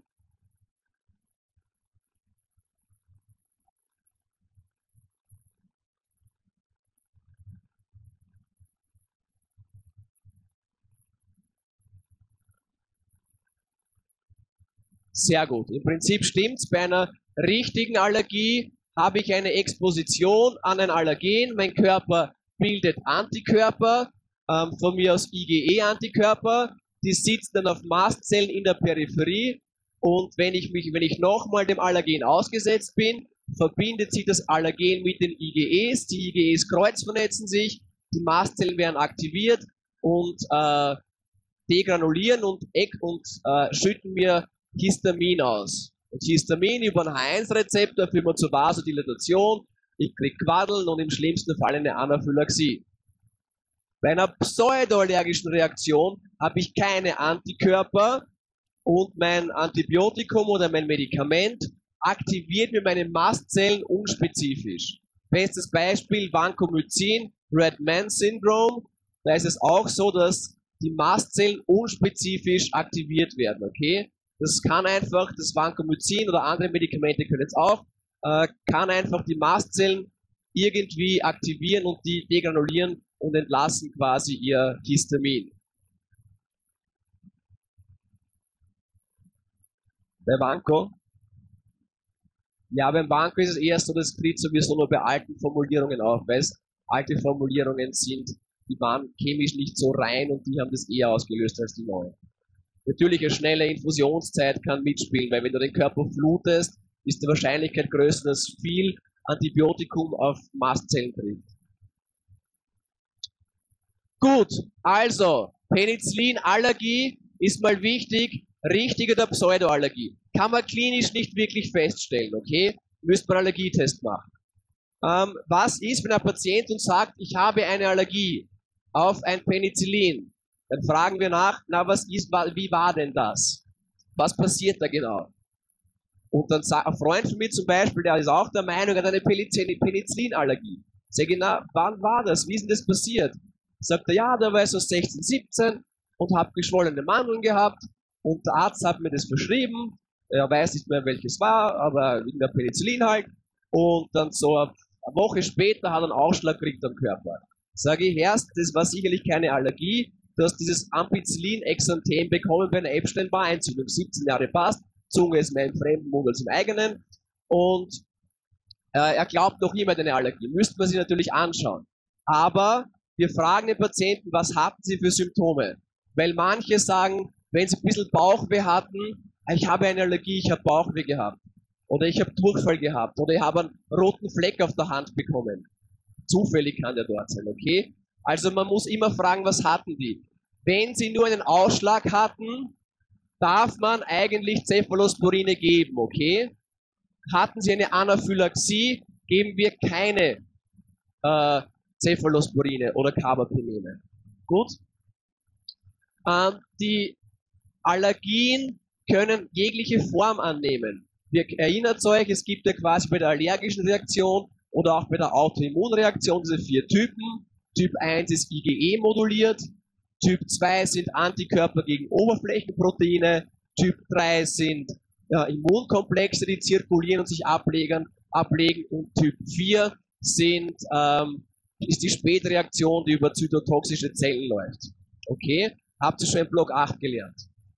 Sehr gut. Im Prinzip stimmt's. Bei einer richtigen Allergie habe ich eine Exposition an ein Allergen. Mein Körper bildet Antikörper, ähm, von mir aus I G E-Antikörper. Die sitzen dann auf Mastzellen in der Peripherie. Und wenn ich mich, wenn ich nochmal dem Allergen ausgesetzt bin, verbindet sich das Allergen mit den I G Es. Die I G Es kreuzvernetzen sich, die Mastzellen werden aktiviert und äh, degranulieren und, und äh, schütten mir Histamin aus. Und Histamin über einen H eins Rezeptor führt man zur Vasodilatation, ich kriege Quaddeln und im schlimmsten Fall eine Anaphylaxie. Bei einer pseudoallergischen Reaktion habe ich keine Antikörper und mein Antibiotikum oder mein Medikament aktiviert mir meine Mastzellen unspezifisch. Bestes Beispiel Vancomycin, Red Man Syndrome. Da ist es auch so, dass die Mastzellen unspezifisch aktiviert werden, okay? Das kann einfach, das Vancomycin oder andere Medikamente können es auch, äh, kann einfach die Mastzellen irgendwie aktivieren und die degranulieren und entlassen quasi ihr Histamin. Bei Vanco? Ja, beim Vanco ist es eher so, das tritt sowieso nur bei alten Formulierungen auf, weil es alte Formulierungen sind, die waren chemisch nicht so rein und die haben das eher ausgelöst als die neuen. Natürlich eine schnelle Infusionszeit kann mitspielen, weil wenn du den Körper flutest, ist die Wahrscheinlichkeit größer, dass viel Antibiotikum auf Mastzellen trifft. Gut, also Penicillinallergie ist mal wichtig, richtige oder Pseudoallergie. Kann man klinisch nicht wirklich feststellen, okay? Müsste man einen Allergietest machen. Ähm, was ist, wenn ein Patient uns sagt, ich habe eine Allergie auf ein Penicillin? Dann fragen wir nach, na was ist, wie war denn das? Was passiert da genau? Und dann sagt ein Freund von mir zum Beispiel, der ist auch der Meinung, er hat eine Penicillinallergie. Sag ich, na, wann war das? Wie ist denn das passiert? Sagt er, ja, da war ich so sechzehn, siebzehn und habe geschwollene Mandeln gehabt und der Arzt hat mir das verschrieben. Er weiß nicht mehr, welches war, aber wegen der Penicillin halt. Und dann so eine Woche später hat er einen Ausschlag gekriegt am Körper. Sage ich, erst, das war sicherlich keine Allergie. Du hast dieses Ampicillin-Exanthem bekommen bei einer Epstein-Barr-Entzündung. siebzehn Jahre passt, Zunge ist mehr im fremden Mund als im eigenen. Und äh, er glaubt noch immer eine Allergie. Müsste man sich natürlich anschauen. Aber wir fragen den Patienten, was hatten sie für Symptome? Weil manche sagen, wenn sie ein bisschen Bauchweh hatten, ich habe eine Allergie, ich habe Bauchweh gehabt. Oder ich habe Durchfall gehabt. Oder ich habe einen roten Fleck auf der Hand bekommen. Zufällig kann der dort sein, okay? Also man muss immer fragen, was hatten die? Wenn sie nur einen Ausschlag hatten, darf man eigentlich Cephalosporine geben, okay? Hatten sie eine Anaphylaxie, geben wir keine äh, Cephalosporine oder Carbapeneme. Gut? Ähm, die Allergien können jegliche Form annehmen. Wir erinnert euch, es gibt ja quasi bei der allergischen Reaktion oder auch bei der Autoimmunreaktion diese vier Typen. Typ eins ist I G E moduliert, Typ zwei sind Antikörper gegen Oberflächenproteine, Typ drei sind ja, Immunkomplexe, die zirkulieren und sich ablegen, ablegen und Typ vier sind, ähm, ist die Spätreaktion, die über zytotoxische Zellen läuft. Okay? Habt ihr schon in Block acht gelernt?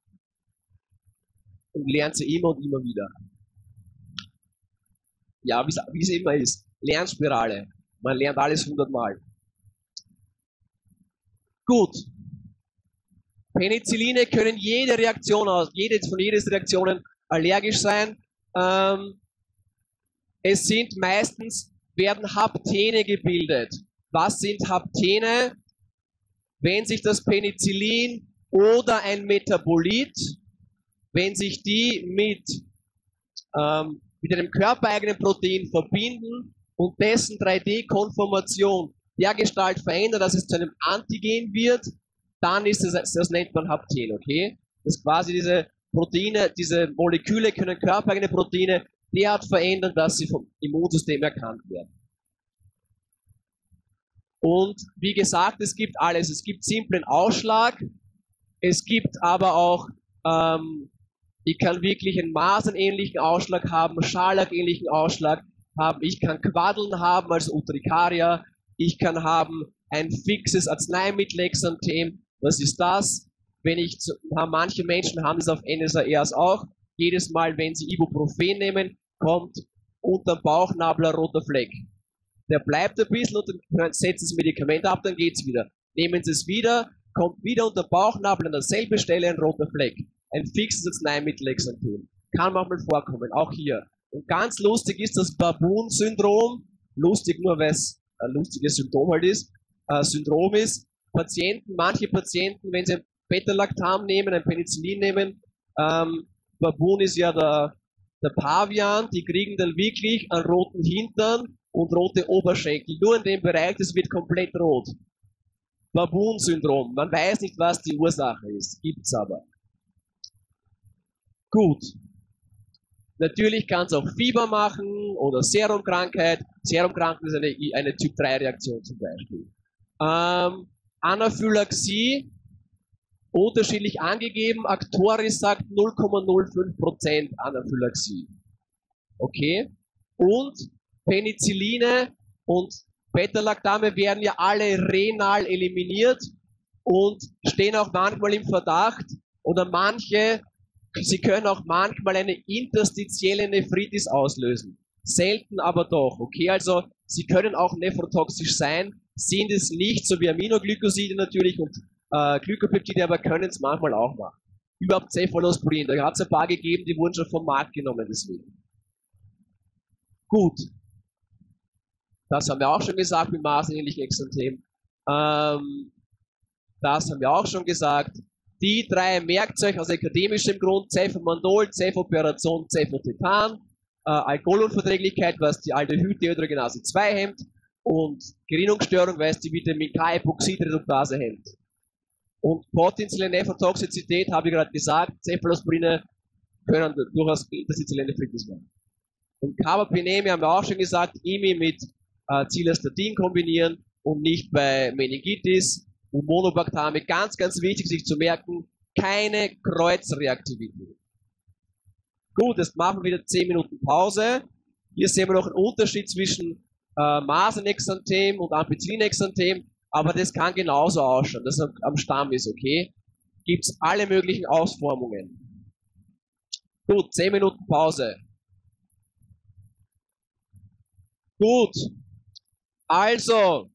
Und lernt sie immer und immer wieder. Ja, wie es immer ist. Lernspirale. Man lernt alles hundertmal. Gut. Penicilline können jede Reaktion aus, jede von jedes Reaktionen allergisch sein. Ähm, es sind meistens, werden Haptene gebildet. Was sind Haptene? Wenn sich das Penicillin oder ein Metabolit, wenn sich die mit, ähm, mit einem körpereigenen Protein verbinden und dessen drei D-Konformation dergestalt verändert, dass es zu einem Antigen wird, dann ist es, das nennt man Hapten, okay? Das ist quasi diese Proteine, diese Moleküle können körpereigene Proteine derart verändern, dass sie vom Immunsystem erkannt werden. Und wie gesagt, es gibt alles. Es gibt simplen Ausschlag, es gibt aber auch, ähm, ich kann wirklich einen Masernähnlichen Ausschlag haben, Scharlachähnlichen Ausschlag haben, ich kann Quaddeln haben, also Utrikaria, ich kann haben ein fixes Arzneimittelexanthem. Was ist das? Wenn ich, manche Menschen haben das auf N S A E Rs auch. Jedes Mal, wenn sie Ibuprofen nehmen, kommt unterm Bauchnabel ein roter Fleck. Der bleibt ein bisschen und dann setzt das Medikament ab, dann geht's wieder. Nehmen Sie es wieder, kommt wieder unter Bauchnabel an derselben Stelle ein roter Fleck. Ein fixes Arzneimittelexanthem. Kann manchmal vorkommen, auch hier. Und ganz lustig ist das Baboon-Syndrom. Lustig nur, weil es ein lustiges Symptom halt ist, äh, Syndrom ist. Patienten, manche Patienten, wenn sie ein Beta-Lactam nehmen, ein Penicillin nehmen, ähm, Baboon ist ja der, der Pavian, die kriegen dann wirklich einen roten Hintern und rote Oberschenkel. Nur in dem Bereich, das wird komplett rot. Baboon-Syndrom. Man weiß nicht, was die Ursache ist. Gibt's aber. Gut. Natürlich kann es auch Fieber machen oder Serumkrankheit. Serumkrankheit ist eine, eine Typ drei Reaktion zum Beispiel. Ähm, Anaphylaxie unterschiedlich angegeben. Actoris sagt null Komma null fünf Prozent Anaphylaxie. Okay? Und Penicilline und Beta-Lactame werden ja alle renal eliminiert und stehen auch manchmal im Verdacht, oder manche, sie können auch manchmal eine interstitielle Nephritis auslösen. Selten aber doch, okay? Also, sie können auch nephrotoxisch sein, sind es nicht, so wie Aminoglycoside natürlich und äh, Glykopeptide, aber können es manchmal auch machen. Überhaupt Cephalosporin, da hat es ein paar gegeben, die wurden schon vom Markt genommen, deswegen. Gut. Das haben wir auch schon gesagt mit maßähnlichen Exanthem. Ähm, das haben wir auch schon gesagt. Die drei Merkzeuge aus akademischem Grund, Cefamandol, Cefoperazon, Cefotetan, äh, Alkoholunverträglichkeit, was die Aldehyd-Dehydrogenase zwei hemmt, und Gerinnungsstörung, weil es die Vitamin K-Epoxidreduktase hemmt. Und potenzielle Nephrotoxizität, habe ich gerade gesagt, Cephalosporine können durchaus interstitielle Nephritis machen. Und Carbapenemie haben wir auch schon gesagt, I M I mit äh, Cilastatin kombinieren und nicht bei Meningitis. Und Monobactame, ganz, ganz wichtig sich zu merken, keine Kreuzreaktivität. Gut, jetzt machen wir wieder zehn Minuten Pause. Hier sehen wir noch einen Unterschied zwischen äh, Masernexanthem und Ampicillin-Exanthem, aber das kann genauso ausschauen, dass am, am Stamm ist, okay? Gibt es alle möglichen Ausformungen. Gut, zehn Minuten Pause. Gut, also,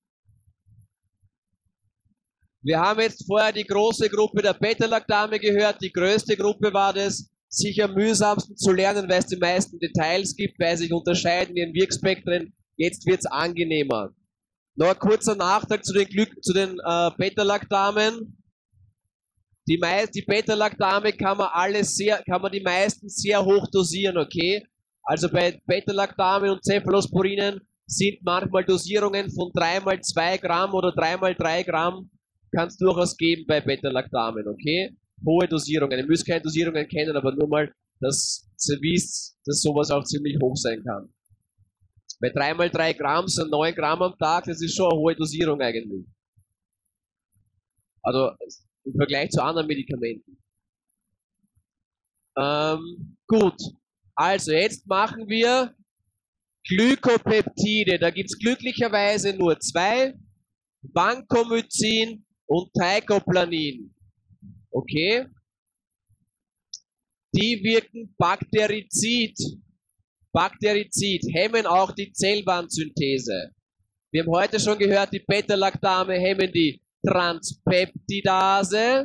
wir haben jetzt vorher die große Gruppe der Beta-Lactame gehört, die größte Gruppe war das, sicher mühsamsten zu lernen, weil es die meisten Details gibt, weil sie sich unterscheiden in ihren Wirkspektren, jetzt wird es angenehmer. Noch ein kurzer Nachtrag zu den, Glück, zu den äh, Beta-Lactamen. Die, die Beta-Lactame kann man alle sehr, kann man die meisten sehr hoch dosieren, okay? Also bei Beta-Lactame und Cephalosporinen sind manchmal Dosierungen von drei mal zwei Gramm oder drei mal drei Gramm, kann es durchaus geben bei Beta-Lactamen, okay? Hohe Dosierungen. Ihr müsst keine Dosierungen kennen, aber nur mal, dass ihr wisst, dass sowas auch ziemlich hoch sein kann. Bei drei mal drei Gramm sind neun Gramm am Tag, das ist schon eine hohe Dosierung eigentlich. Also im Vergleich zu anderen Medikamenten. Ähm, gut. Also jetzt machen wir Glykopeptide. Da gibt es glücklicherweise nur zwei. Vancomycin und Teicoplanin. Okay? Die wirken bakterizid. Bakterizid, hemmen auch die Zellwandsynthese. Wir haben heute schon gehört, die Beta-Lactame hemmen die Transpeptidase.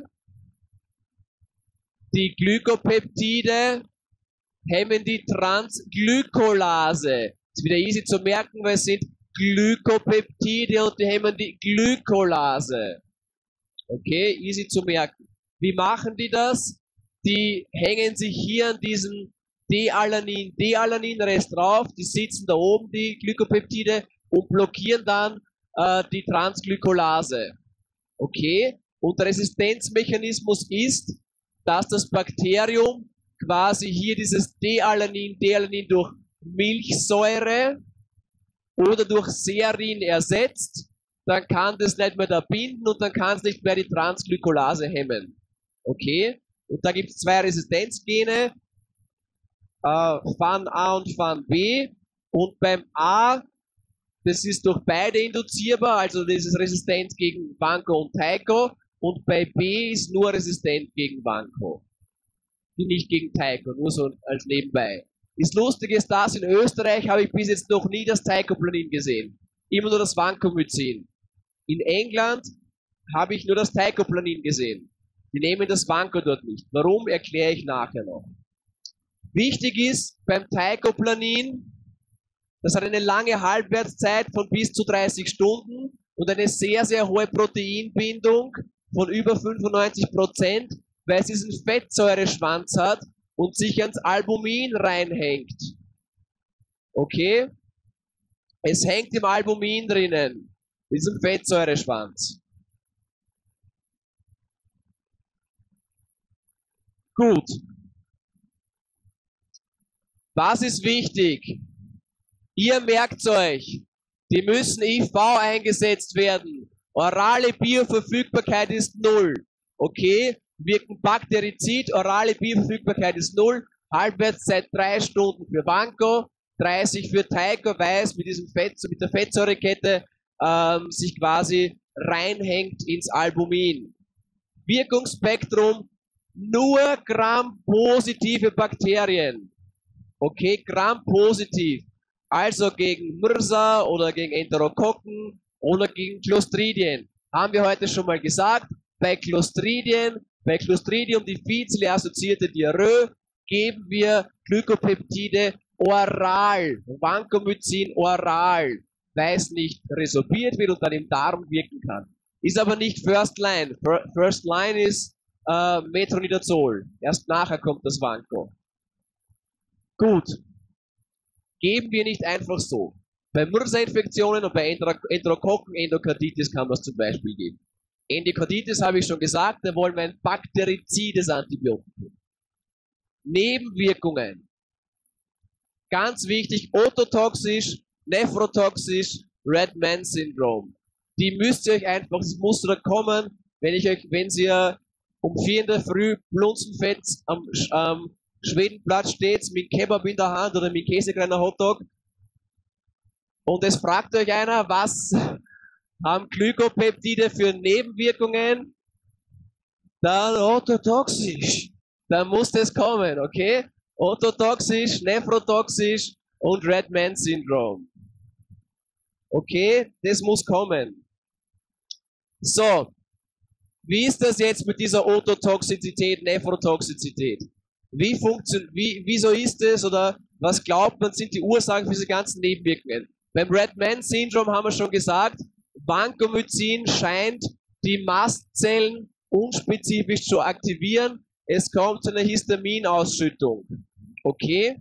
Die Glykopeptide hemmen die Transglykolase. Ist wieder easy zu merken, weil es sind Glykopeptide und die hemmen die Glykolase. Okay, easy zu merken. Wie machen die das? Die hängen sich hier an diesen D-Alanin, D-Alanin-Rest drauf, die sitzen da oben, die Glykopeptide, und blockieren dann äh, die Transglykolase. Okay? Und der Resistenzmechanismus ist, dass das Bakterium quasi hier dieses D-Alanin, D-Alanin durch Milchsäure oder durch Serin ersetzt, dann kann das nicht mehr da binden und dann kann es nicht mehr die Transglykolase hemmen. Okay? Und da gibt es zwei Resistenzgene, äh, F A N A und F A N B. Und beim A, das ist durch beide induzierbar, also das ist resistent gegen Vanco und Teico. Und bei B ist nur resistent gegen Vanco. Nicht gegen Teico, nur so als nebenbei. Das Lustige ist, dass in Österreich habe ich bis jetzt noch nie das Teicoplanin gesehen. Immer nur das Vancomycin. In England habe ich nur das Teicoplanin gesehen. Die nehmen das Vanco dort nicht. Warum, erkläre ich nachher noch. Wichtig ist beim Teicoplanin, das hat eine lange Halbwertszeit von bis zu dreißig Stunden und eine sehr, sehr hohe Proteinbindung von über fünfundneunzig Prozent, weil es diesen Fettsäureschwanz hat und sich ans Albumin reinhängt. Okay? Es hängt im Albumin drinnen, diesem Fettsäureschwanz. Gut. Was ist wichtig? Ihr merkt euch, die müssen I V eingesetzt werden. Orale Bioverfügbarkeit ist null. Okay? wirken Bakterizid, orale Bioverfügbarkeit ist null, Halbwertszeit drei Stunden für Vanco, dreißig für Tyco, weiß mit diesem Fett, mit der Fettsäurekette ähm, sich quasi reinhängt ins Albumin. Wirkungsspektrum nur Gram-positive Bakterien. Okay, Gram-positiv. Also gegen MRSA oder gegen Enterokokken oder gegen Clostridien. Haben wir heute schon mal gesagt, bei Clostridien, bei Clostridium difficile assoziierte Diarrhoe geben wir Glykopeptide oral, Vancomycin oral, weil es nicht resorbiert wird und dann im Darm wirken kann. Ist aber nicht First Line. First Line ist äh, Metronidazol. Erst nachher kommt das Vanco. Gut. Geben wir nicht einfach so. Bei MRSA-Infektionen und bei Enterokokken, Endokarditis kann man es zum Beispiel geben. Endokarditis habe ich schon gesagt, da wollen wir ein bakterizides Antibiotikum. Nebenwirkungen. Ganz wichtig, ototoxisch, nephrotoxisch, Red-Man-Syndrom. Die müsst ihr euch einfach, das muss da kommen, wenn ich euch, wenn ihr um vier in der Früh Plunzenfett am ähm, Schwedenplatz steht, mit Kebab in der Hand oder mit Käsekreiner Hotdog und es fragt euch einer, was haben Glykopeptide für Nebenwirkungen, dann ototoxisch. Dann muss das kommen, okay? Ototoxisch, nephrotoxisch und Red-Man-Syndrom. Okay, das muss kommen. So, wie ist das jetzt mit dieser Ototoxizität, Nephrotoxizität? Wie funktioniert, wie, wieso ist es oder was glaubt man sind die Ursachen für diese ganzen Nebenwirkungen? Beim Red-Man-Syndrom haben wir schon gesagt, Vancomycin scheint die Mastzellen unspezifisch zu aktivieren. Es kommt zu einer Histaminausschüttung. Okay?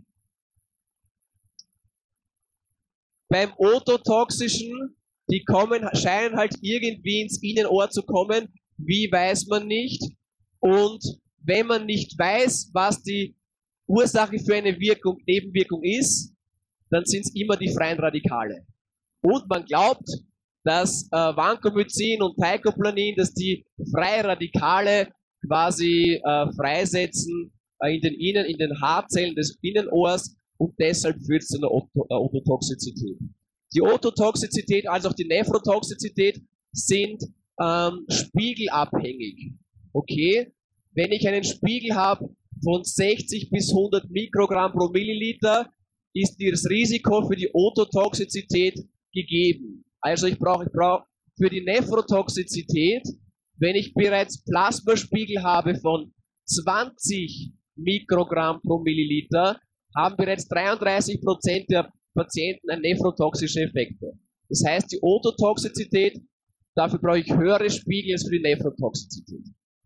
Beim ototoxischen, die kommen, scheinen halt irgendwie ins Innenohr zu kommen. Wie weiß man nicht? Und wenn man nicht weiß, was die Ursache für eine Wirkung, Nebenwirkung ist, dann sind es immer die freien Radikale. Und man glaubt, dass äh, Vancomycin und Teicoplanin, dass die freie Radikale quasi äh, freisetzen äh, in den Innen, in den Haarzellen des Innenohrs und deshalb führt es zu einer Oto, äh, Ototoxizität. Die Ototoxizität als auch die Nephrotoxizität sind ähm, spiegelabhängig. Okay? Wenn ich einen Spiegel habe von sechzig bis hundert Mikrogramm pro Milliliter, ist das Risiko für die Ototoxizität gegeben. Also ich brauche ich brauch für die Nephrotoxizität, wenn ich bereits Plasmaspiegel habe von zwanzig Mikrogramm pro Milliliter, haben bereits dreiunddreißig Prozent der Patienten eine nephrotoxische Effekte. Das heißt, die Ototoxizität, dafür brauche ich höhere Spiegel als für die Nephrotoxizität.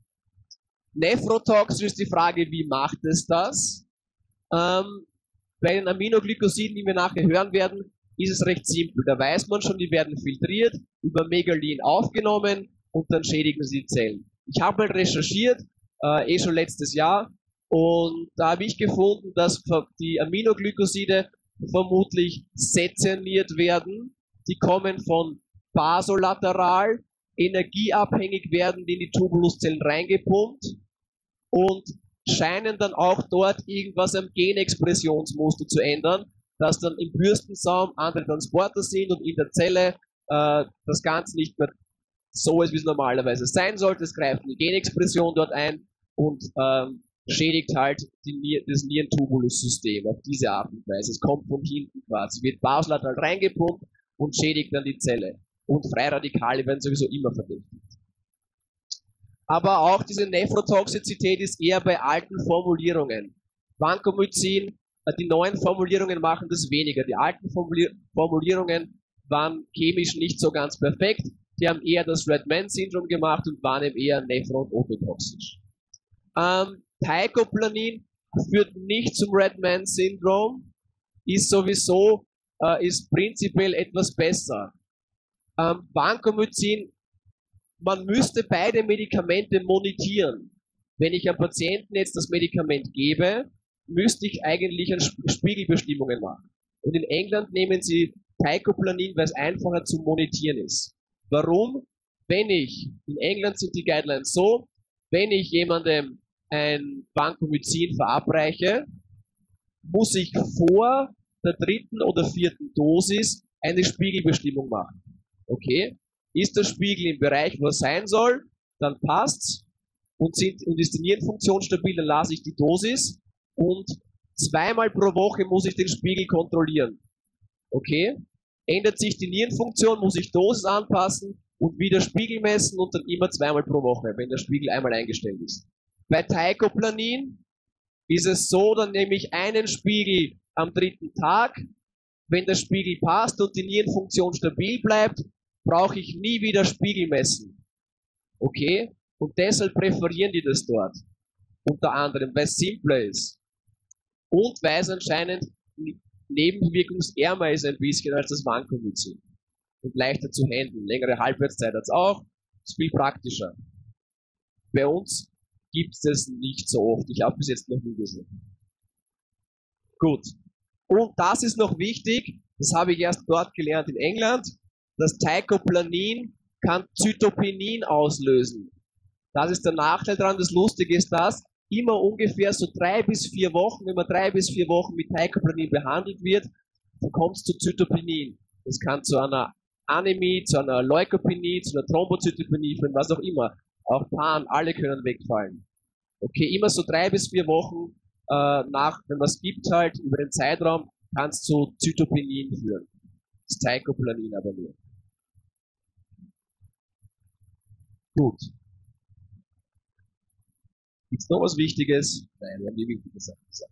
Nephrotoxisch ist die Frage, wie macht es das? Ähm, bei den Aminoglycosiden, die wir nachher hören werden, ist es recht simpel. Da weiß man schon, die werden filtriert, über Megalin aufgenommen und dann schädigen sie die Zellen. Ich habe mal recherchiert, äh, eh schon letztes Jahr, und da habe ich gefunden, dass die Aminoglycoside vermutlich sezerniert werden. Die kommen von basolateral, energieabhängig werden die in die Tubuluszellen reingepumpt und scheinen dann auch dort irgendwas am Genexpressionsmuster zu ändern, dass dann im Bürstensaum andere Transporter sind und in der Zelle äh, das Ganze nicht mehr so ist, wie es normalerweise sein sollte. Es greift die Genexpression dort ein und ähm, schädigt halt die, das Nierentubulussystem auf diese Art und Weise. Es kommt von hinten quasi, wird basolateral reingepumpt und schädigt dann die Zelle. Und Freiradikale werden sowieso immer verdächtigt. Aber auch diese Nephrotoxizität ist eher bei alten Formulierungen. Vancomycin, die neuen Formulierungen machen das weniger. Die alten Formulierungen waren chemisch nicht so ganz perfekt. Die haben eher das Red-Man-Syndrom gemacht und waren eben eher nephro- und ototoxisch. Ähm, Teicoplanin führt nicht zum Red-Man-Syndrom, ist sowieso, äh, ist prinzipiell etwas besser. Ähm, Vancomycin, man müsste beide Medikamente monitieren. Wenn ich einem Patienten jetzt das Medikament gebe, müsste ich eigentlich Spiegelbestimmungen machen. Und in England nehmen sie Teicoplanin, weil es einfacher zu monitieren ist. Warum? Wenn ich, in England sind die Guidelines so, wenn ich jemandem ein Vancomycin verabreiche, muss ich vor der dritten oder vierten Dosis eine Spiegelbestimmung machen. Okay? Ist der Spiegel im Bereich, wo er sein soll, dann passt's. Und, sind, und ist die Nierenfunktion stabil, dann lasse ich die Dosis. Und zweimal pro Woche muss ich den Spiegel kontrollieren. Okay? Ändert sich die Nierenfunktion, muss ich Dosis anpassen und wieder Spiegel messen und dann immer zweimal pro Woche, wenn der Spiegel einmal eingestellt ist. Bei Teicoplanin ist es so, dann nehme ich einen Spiegel am dritten Tag. Wenn der Spiegel passt und die Nierenfunktion stabil bleibt, brauche ich nie wieder Spiegel messen. Okay? Und deshalb präferieren die das dort. Unter anderem, weil es simpler ist. Und weil es anscheinend nebenwirkungsärmer ist ein bisschen als das Vancomycin. Und leichter zu handeln. Längere Halbwertszeit hat es auch. Ist viel praktischer. Bei uns gibt es das nicht so oft. Ich habe bis jetzt noch nie gesehen. Gut. Und das ist noch wichtig, das habe ich erst dort gelernt in England, das Teicoplanin kann Zytopinin auslösen. Das ist der Nachteil daran. Das Lustige ist das, immer ungefähr so drei bis vier Wochen, wenn man drei bis vier Wochen mit Teicoplanin behandelt wird, dann kommt es zu Zytopinin. Das kann zu einer Anämie, zu einer Leukopenie, zu einer Thrombozytopenie führen, was auch immer. Auch Pan, alle können wegfallen. Okay, immer so drei bis vier Wochen äh, nach, wenn man es gibt halt, über den Zeitraum, kann es zu Zytopinin führen. Das Teicoplanin aber nur. Gut. Gibt es noch was Wichtiges? Nein, wir haben die wichtigen Sachen gesagt.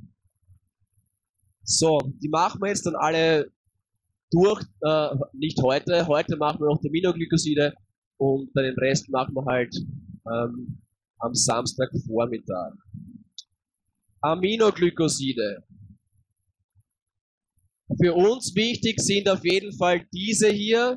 So, die machen wir jetzt dann alle durch, äh, nicht heute. Heute machen wir noch die Aminoglycoside und dann den Rest machen wir halt ähm, am Samstagvormittag. Aminoglycoside. Für uns wichtig sind auf jeden Fall diese hier.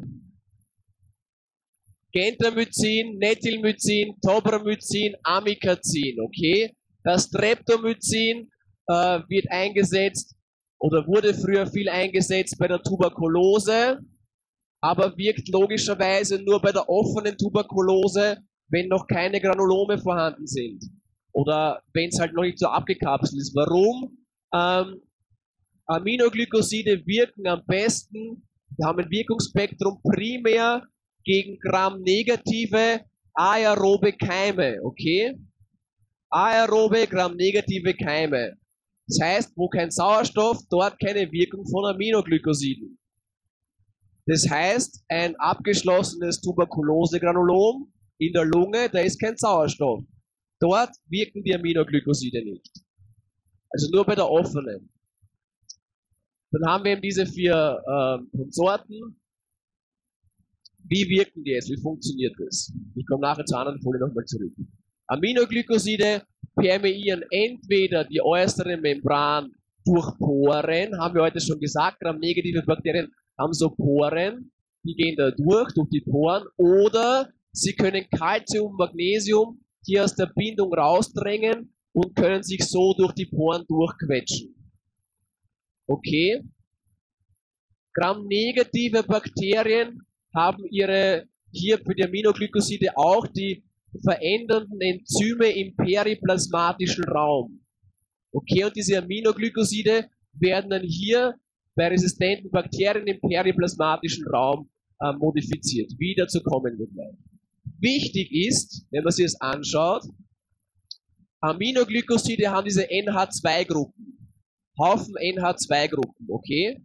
Gentamycin, Netilmycin, Tobramycin, Amikacin, okay? Das Streptomycin äh, wird eingesetzt oder wurde früher viel eingesetzt bei der Tuberkulose, aber wirkt logischerweise nur bei der offenen Tuberkulose, wenn noch keine Granulome vorhanden sind oder wenn es halt noch nicht so abgekapselt ist. Warum? Ähm, Aminoglycoside wirken am besten, wir haben ein Wirkungsspektrum primär gegen Gram-negative aerobe Keime, okay? Aerobe Gram-negative Keime. Das heißt, wo kein Sauerstoff, dort keine Wirkung von Aminoglycosiden. Das heißt, ein abgeschlossenes Tuberkulose-Granulom in der Lunge, da ist kein Sauerstoff. Dort wirken die Aminoglycoside nicht. Also nur bei der offenen. Dann haben wir eben diese vier äh, Sorten. Wie wirken die jetzt? Wie funktioniert das? Ich komme nachher zur anderen Folie nochmal zurück. Aminoglycoside permeieren entweder die äußere Membran durch Poren, haben wir heute schon gesagt, Gram-negative Bakterien haben so Poren, die gehen da durch, durch die Poren, oder sie können Calcium, Magnesium hier aus der Bindung rausdrängen und können sich so durch die Poren durchquetschen. Okay? Gram-negative Bakterien haben ihre, hier für die Aminoglycoside auch die verändernden Enzyme im periplasmatischen Raum. Okay, und diese Aminoglycoside werden dann hier bei resistenten Bakterien im periplasmatischen Raum äh, modifiziert. Wie dazu kommen wir gleich. Wichtig ist, wenn man sich das anschaut, Aminoglycoside haben diese N H zwei Gruppen. Haufen N H zwei Gruppen, okay?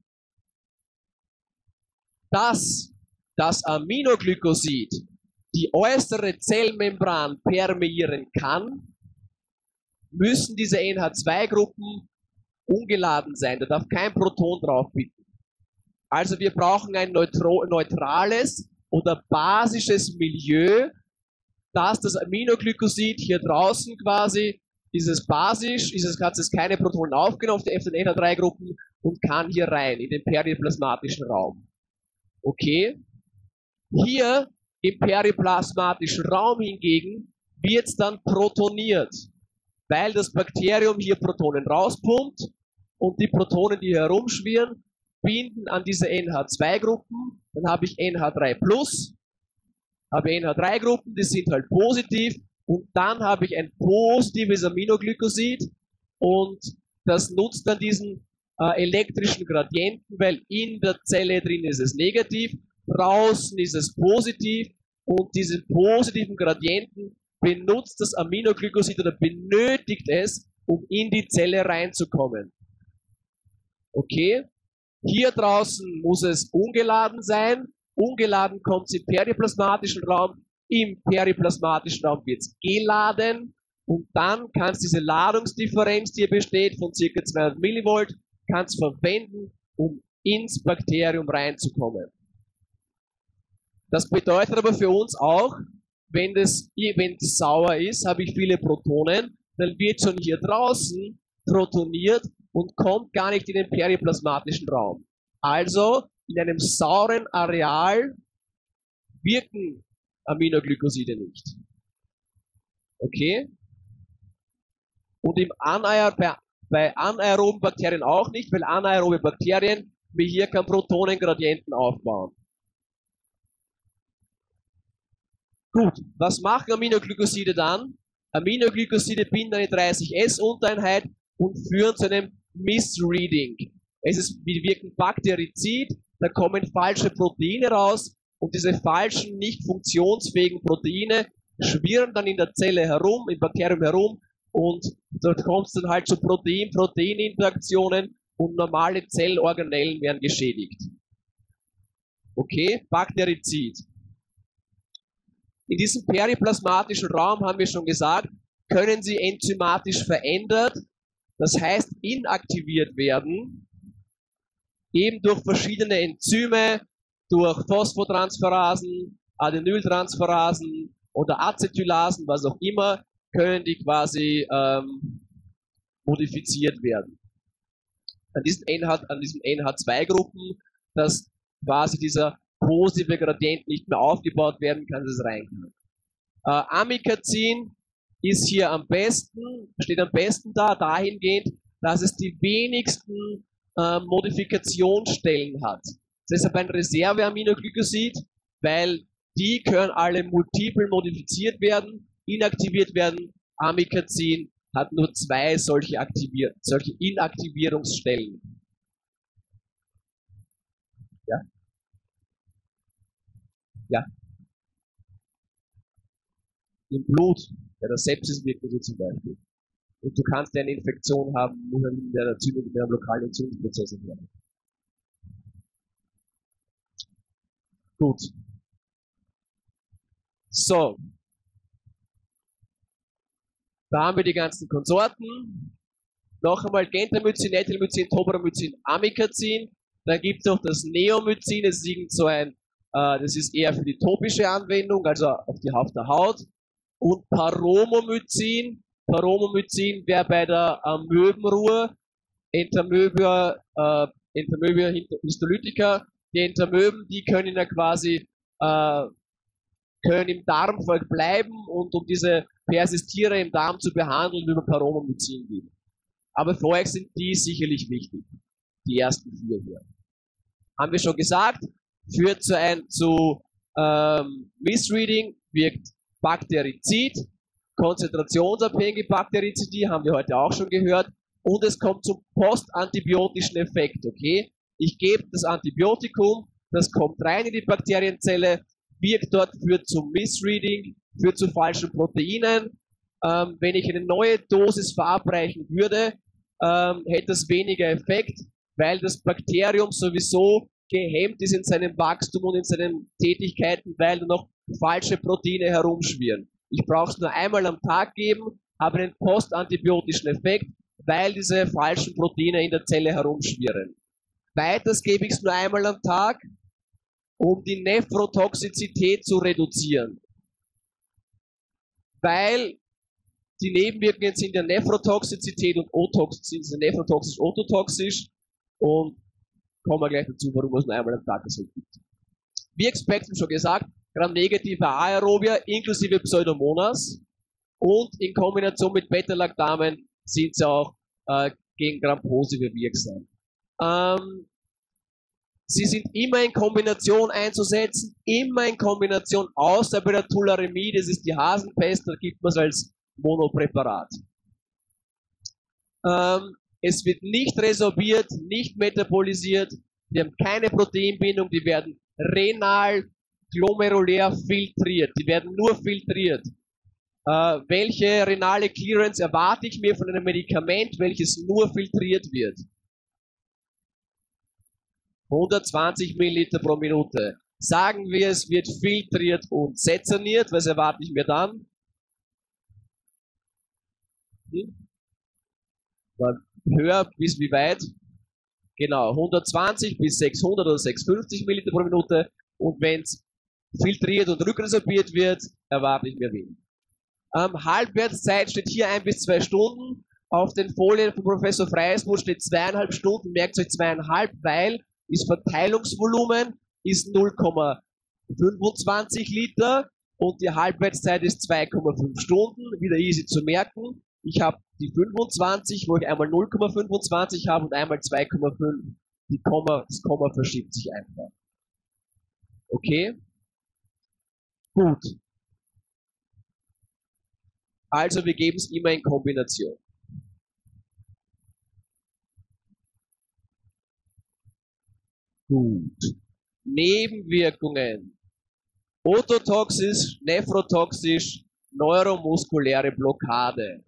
Dass das Aminoglycosid die äußere Zellmembran permeieren kann, müssen diese N H zwei Gruppen ungeladen sein. Da darf kein Proton drauf bieten. Also wir brauchen ein neutrales oder basisches Milieu, dass das Aminoglycosid hier draußen quasi, dieses basisch, dieses hat es keine Protonen aufgenommen auf die F N H drei Gruppen und kann hier rein in den periplasmatischen Raum. Okay? Hier im periplasmatischen Raum hingegen wird es dann protoniert, weil das Bakterium hier Protonen rauspumpt und die Protonen, die hier herumschwirren, binden an diese N H zwei Gruppen. Dann habe ich N H drei plus, habe N H drei Gruppen, die sind halt positiv und dann habe ich ein positives Aminoglykosid und das nutzt dann diesen äh, elektrischen Gradienten, weil in der Zelle drin ist es negativ, draußen ist es positiv und diesen positiven Gradienten benutzt das Aminoglykosid oder benötigt es, um in die Zelle reinzukommen. Okay? Hier draußen muss es ungeladen sein. Ungeladen kommt es im periplasmatischen Raum. Im periplasmatischen Raum wird es geladen. Und dann kannst du diese Ladungsdifferenz, die hier besteht, von ca. zweihundert Millivolt, kannst verwenden, um ins Bakterium reinzukommen. Das bedeutet aber für uns auch, wenn das, wenn es sauer ist, habe ich viele Protonen, dann wird schon hier draußen protoniert und kommt gar nicht in den periplasmatischen Raum. Also in einem sauren Areal wirken Aminoglykoside nicht. Okay? Und im Anaer bei, bei anaeroben Bakterien auch nicht, weil anaerobe Bakterien wie hier keinen Protonengradienten aufbauen. Gut, was machen Aminoglykoside dann? Aminoglykoside binden eine dreißig S Untereinheit und führen zu einem Misreading. Es ist, wie wirken Bakterizid, da kommen falsche Proteine raus und diese falschen, nicht funktionsfähigen Proteine schwirren dann in der Zelle herum, im Bakterium herum und dort kommt es dann halt zu Protein-Protein-Interaktionen und normale Zellorganellen werden geschädigt. Okay, Bakterizid. In diesem periplasmatischen Raum, haben wir schon gesagt, können sie enzymatisch verändert, das heißt inaktiviert werden, eben durch verschiedene Enzyme, durch Phosphotransferasen, Adenyltransferasen oder Acetylasen, was auch immer, können die quasi ähm, modifiziert werden. An diesen N H, an diesen N H zwei Gruppen, dass quasi dieser positive Gradient nicht mehr aufgebaut werden kann, dass es reinkommt. Äh, Amikazin ist hier am besten, steht am besten da, dahingehend, dass es die wenigsten äh, Modifikationsstellen hat. Das ist deshalb ein Reserve-Aminoglykosid, weil die können alle multiple modifiziert werden, inaktiviert werden. Amikazin hat nur zwei solche, aktivier solche Inaktivierungsstellen. Ja? Ja. Im Blut, bei der Sepsis wirkt das zum Beispiel. Und du kannst eine Infektion haben, nur in der Entzündung, in einem lokalen Entzündungsprozess werden. Gut. So. Da haben wir die ganzen Konsorten. Noch einmal Gentamycin, Ethylmycin, Tobramycin, Amikazin. Dann gibt es noch das Neomycin, das ist irgend so ein Uh, das ist eher für die topische Anwendung, also auf die auf der Haut. Und Paromomycin, Paromomycin wäre bei der Amöbenruhe, Entamöbia, äh, Entamöbia histolytica. Die Entamöben, die können ja quasi äh, können im Darm bleiben und um diese Persistiere im Darm zu behandeln, über Paromomycin geben. Aber vorher sind die sicherlich wichtig, die ersten vier hier. Haben wir schon gesagt, führt zu ein zu ähm, Misreading, wirkt Bakterizid, konzentrationsabhängige Bakterizidie, haben wir heute auch schon gehört, und es kommt zum postantibiotischen Effekt, okay? Ich gebe das Antibiotikum, das kommt rein in die Bakterienzelle, wirkt dort, führt zum Misreading, führt zu falschen Proteinen. Ähm, wenn ich eine neue Dosis verabreichen würde, ähm, hätte das weniger Effekt, weil das Bakterium sowieso gehemmt ist in seinem Wachstum und in seinen Tätigkeiten, weil nur noch falsche Proteine herumschwirren. Ich brauche es nur einmal am Tag geben, habe einen postantibiotischen Effekt, weil diese falschen Proteine in der Zelle herumschwirren. Weiters gebe ich es nur einmal am Tag, um die Nephrotoxizität zu reduzieren. Weil die Nebenwirkungen sind ja Nephrotoxizität und Otoxizität, sind nephrotoxisch, ototoxisch, und kommen wir gleich dazu, warum es nur einmal am Tag so gibt. Wirkspektrum schon gesagt, gramnegative Aerobia inklusive Pseudomonas und in Kombination mit Beta-Lactamen sind sie auch äh, gegen Gram-positive wirksam. Ähm, Sie sind immer in Kombination einzusetzen, immer in Kombination, außer bei der Tularemie, das ist die Hasenpest, da gibt man es als Monopräparat. Ähm, es wird nicht resorbiert, nicht metabolisiert, die haben keine Proteinbindung, die werden renal, glomerulär filtriert, die werden nur filtriert. Äh, welche renale Clearance erwarte ich mir von einem Medikament, welches nur filtriert wird? hundertzwanzig Milliliter pro Minute. Sagen wir, es wird filtriert und sezerniert, was erwarte ich mir dann? Hm? Höher bis wie weit? Genau, hundertzwanzig bis sechshundert oder sechshundertfünfzig Milliliter pro Minute. Und wenn es filtriert und rückresorbiert wird, erwarte ich mir wenig. Ähm, Halbwertszeit steht hier ein bis zwei Stunden. Auf den Folien von Professor Freismuth steht zweieinhalb Stunden. Merkt euch zweieinhalb, weil das Verteilungsvolumen ist null Komma fünfundzwanzig Liter und die Halbwertszeit ist zwei Komma fünf Stunden. Wieder easy zu merken. Ich habe die fünfundzwanzig, wo ich einmal null Komma fünfundzwanzig habe und einmal zwei Komma fünf. Die Komma, das Komma verschiebt sich einfach. Okay? Gut. Also wir geben es immer in Kombination. Gut. Nebenwirkungen. Ototoxisch, nephrotoxisch, neuromuskuläre Blockade.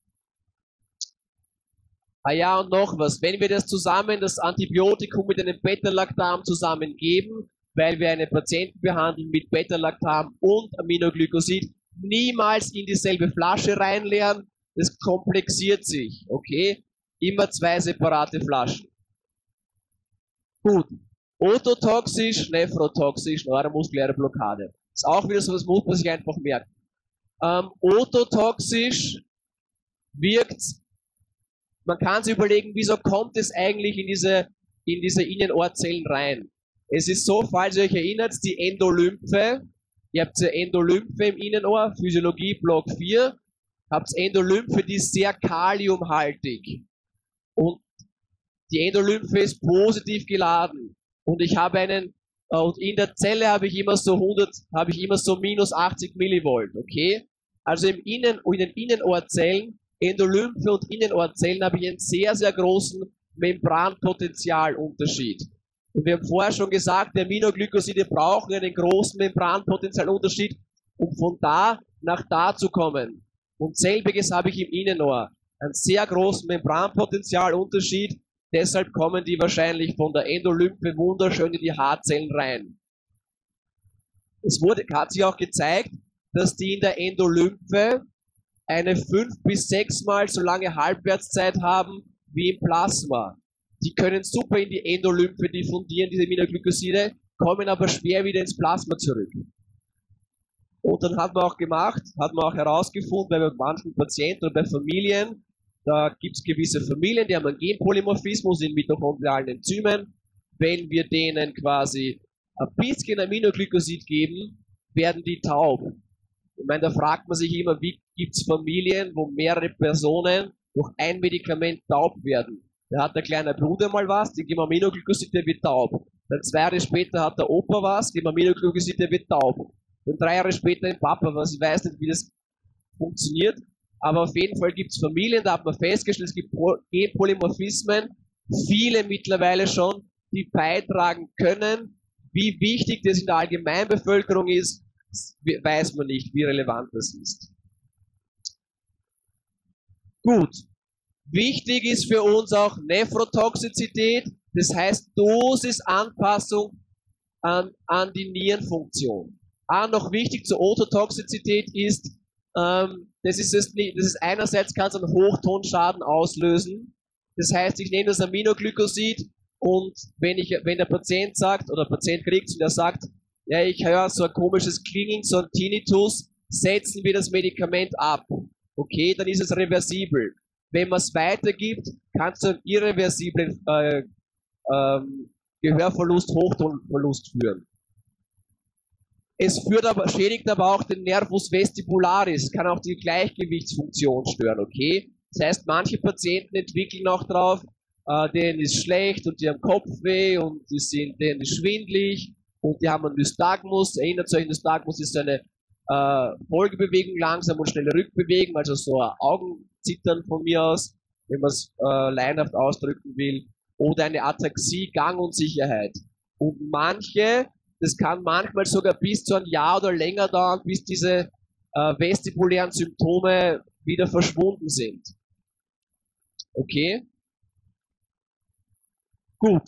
Ah ja, und noch was. Wenn wir das zusammen, das Antibiotikum mit einem Beta-Lactam zusammengeben, weil wir einen Patienten behandeln mit Beta-Lactam und Aminoglycosid, niemals in dieselbe Flasche reinleeren, das komplexiert sich, okay? Immer zwei separate Flaschen. Gut. Ototoxisch, nephrotoxisch, neuromuskuläre Blockade. Ist auch wieder so, das muss man sich einfach merken. Ähm, ototoxisch wirkt, man kann sich überlegen, wieso kommt es eigentlich in diese, in diese Innenohrzellen rein? Es ist so, falls ihr euch erinnert, die Endolymphe, ihr habt die Endolymphe im Innenohr, Physiologie Block vier, habt Endolymphe, die ist sehr kaliumhaltig. Und die Endolymphe ist positiv geladen. Und ich habe einen, äh, und in der Zelle habe ich immer so hundert, habe ich immer so minus achtzig Millivolt, okay? Also im Innen, in den Innenohrzellen, Endolymphe und Innenohrzellen habe ich einen sehr, sehr großen Membranpotentialunterschied. Und wir haben vorher schon gesagt, die Aminoglycoside brauchen einen großen Membranpotentialunterschied, um von da nach da zu kommen. Und selbiges habe ich im Innenohr. Einen sehr großen Membranpotentialunterschied. Deshalb kommen die wahrscheinlich von der Endolymphe wunderschön in die Haarzellen rein. Es wurde, hat sich auch gezeigt, dass die in der Endolymphe eine fünf bis sechs Mal so lange Halbwertszeit haben wie im Plasma. Die können super in die Endolymphe diffundieren, diese Aminoglycoside, kommen aber schwer wieder ins Plasma zurück. Und dann hat man auch gemacht, hat man auch herausgefunden, bei manchen Patienten oder bei Familien, da gibt es gewisse Familien, die haben einen Genpolymorphismus in mitochondrialen Enzymen. Wenn wir denen quasi ein bisschen Aminoglycosid geben, werden die taub. Ich meine, da fragt man sich immer, wie gibt es Familien, wo mehrere Personen durch ein Medikament taub werden. Da hat der kleine Bruder mal was, die geben Aminoglycosid, der wird taub. Dann zwei Jahre später hat der Opa was, geben Aminoglycosid, der wird taub. Dann drei Jahre später ein Papa was, ich weiß nicht, wie das funktioniert. Aber auf jeden Fall gibt es Familien, da hat man festgestellt, es gibt Genpolymorphismen, viele mittlerweile schon, die beitragen können. Wie wichtig das in der Allgemeinbevölkerung ist, weiß man nicht, wie relevant das ist. Gut. Wichtig ist für uns auch Nephrotoxizität, das heißt Dosisanpassung an, an die Nierenfunktion. Ah, noch wichtig zur Ototoxizität ist, ähm, das ist es nicht, das ist einerseits kann es einen Hochtonschaden auslösen. Das heißt, ich nehme das Aminoglycosid und wenn ich, wenn der Patient sagt, oder der Patient kriegt es und er sagt, ja, ich höre so ein komisches Klingen, so ein Tinnitus, setzen wir das Medikament ab. Okay, dann ist es reversibel. Wenn man es weitergibt, kann es zu einem irreversiblen äh, ähm, Gehörverlust, Hochtonverlust führen. Es führt aber, schädigt aber auch den Nervus vestibularis, kann auch die Gleichgewichtsfunktion stören, okay? Das heißt, manche Patienten entwickeln auch drauf, äh, denen ist schlecht und die haben Kopfweh und die sind, denen ist schwindlig und die haben einen Nystagmus. Erinnert euch, Nystagmus ist eine äh, Folgebewegung, langsam und schnelle Rückbewegung, also so ein Augenzittern von mir aus, wenn man es äh, laienhaft ausdrücken will, oder eine Ataxie, Gangunsicherheit. Und manche, das kann manchmal sogar bis zu ein Jahr oder länger dauern, bis diese äh, vestibulären Symptome wieder verschwunden sind. Okay? Gut.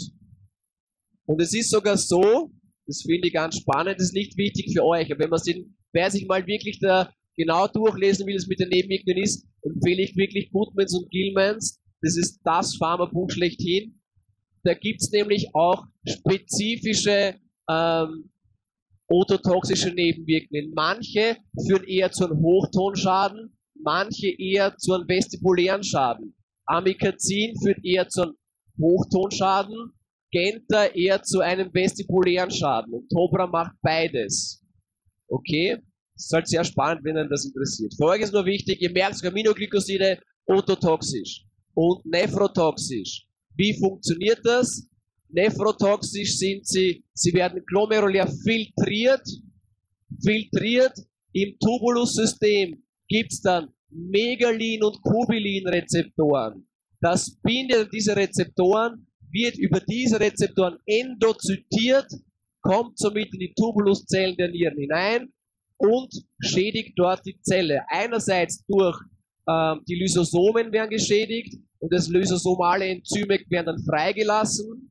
Und es ist sogar so, das finde ich ganz spannend, das ist nicht wichtig für euch, aber wenn man sich, wer sich mal wirklich da genau durchlesen will, wie das mit den Nebenwirkungen ist, empfehle ich wirklich Goodmans und Gilmans. Das ist das Pharmabuch schlechthin. Da gibt es nämlich auch spezifische ähm, ototoxische Nebenwirkungen. Manche führen eher zu einem Hochtonschaden, manche eher zu einem vestibulären Schaden. Amikazin führt eher zu einem Hochtonschaden, Genta eher zu einem vestibulären Schaden. Und Tobra macht beides. Okay? Das ist halt sehr spannend, wenn einen das interessiert. Für euch ist nur wichtig, ihr merkt, Aminoglycoside ototoxisch und nephrotoxisch. Wie funktioniert das? Nephrotoxisch sind sie, sie werden glomerulär filtriert, filtriert. Im Tubulussystem gibt es dann Megalin- und Kubilin-Rezeptoren. Das bindet diese Rezeptoren, wird über diese Rezeptoren endozytiert, kommt somit in die Tubuluszellen der Nieren hinein und schädigt dort die Zelle. Einerseits durch ähm, die Lysosomen werden geschädigt und das lysosomale Enzyme werden dann freigelassen,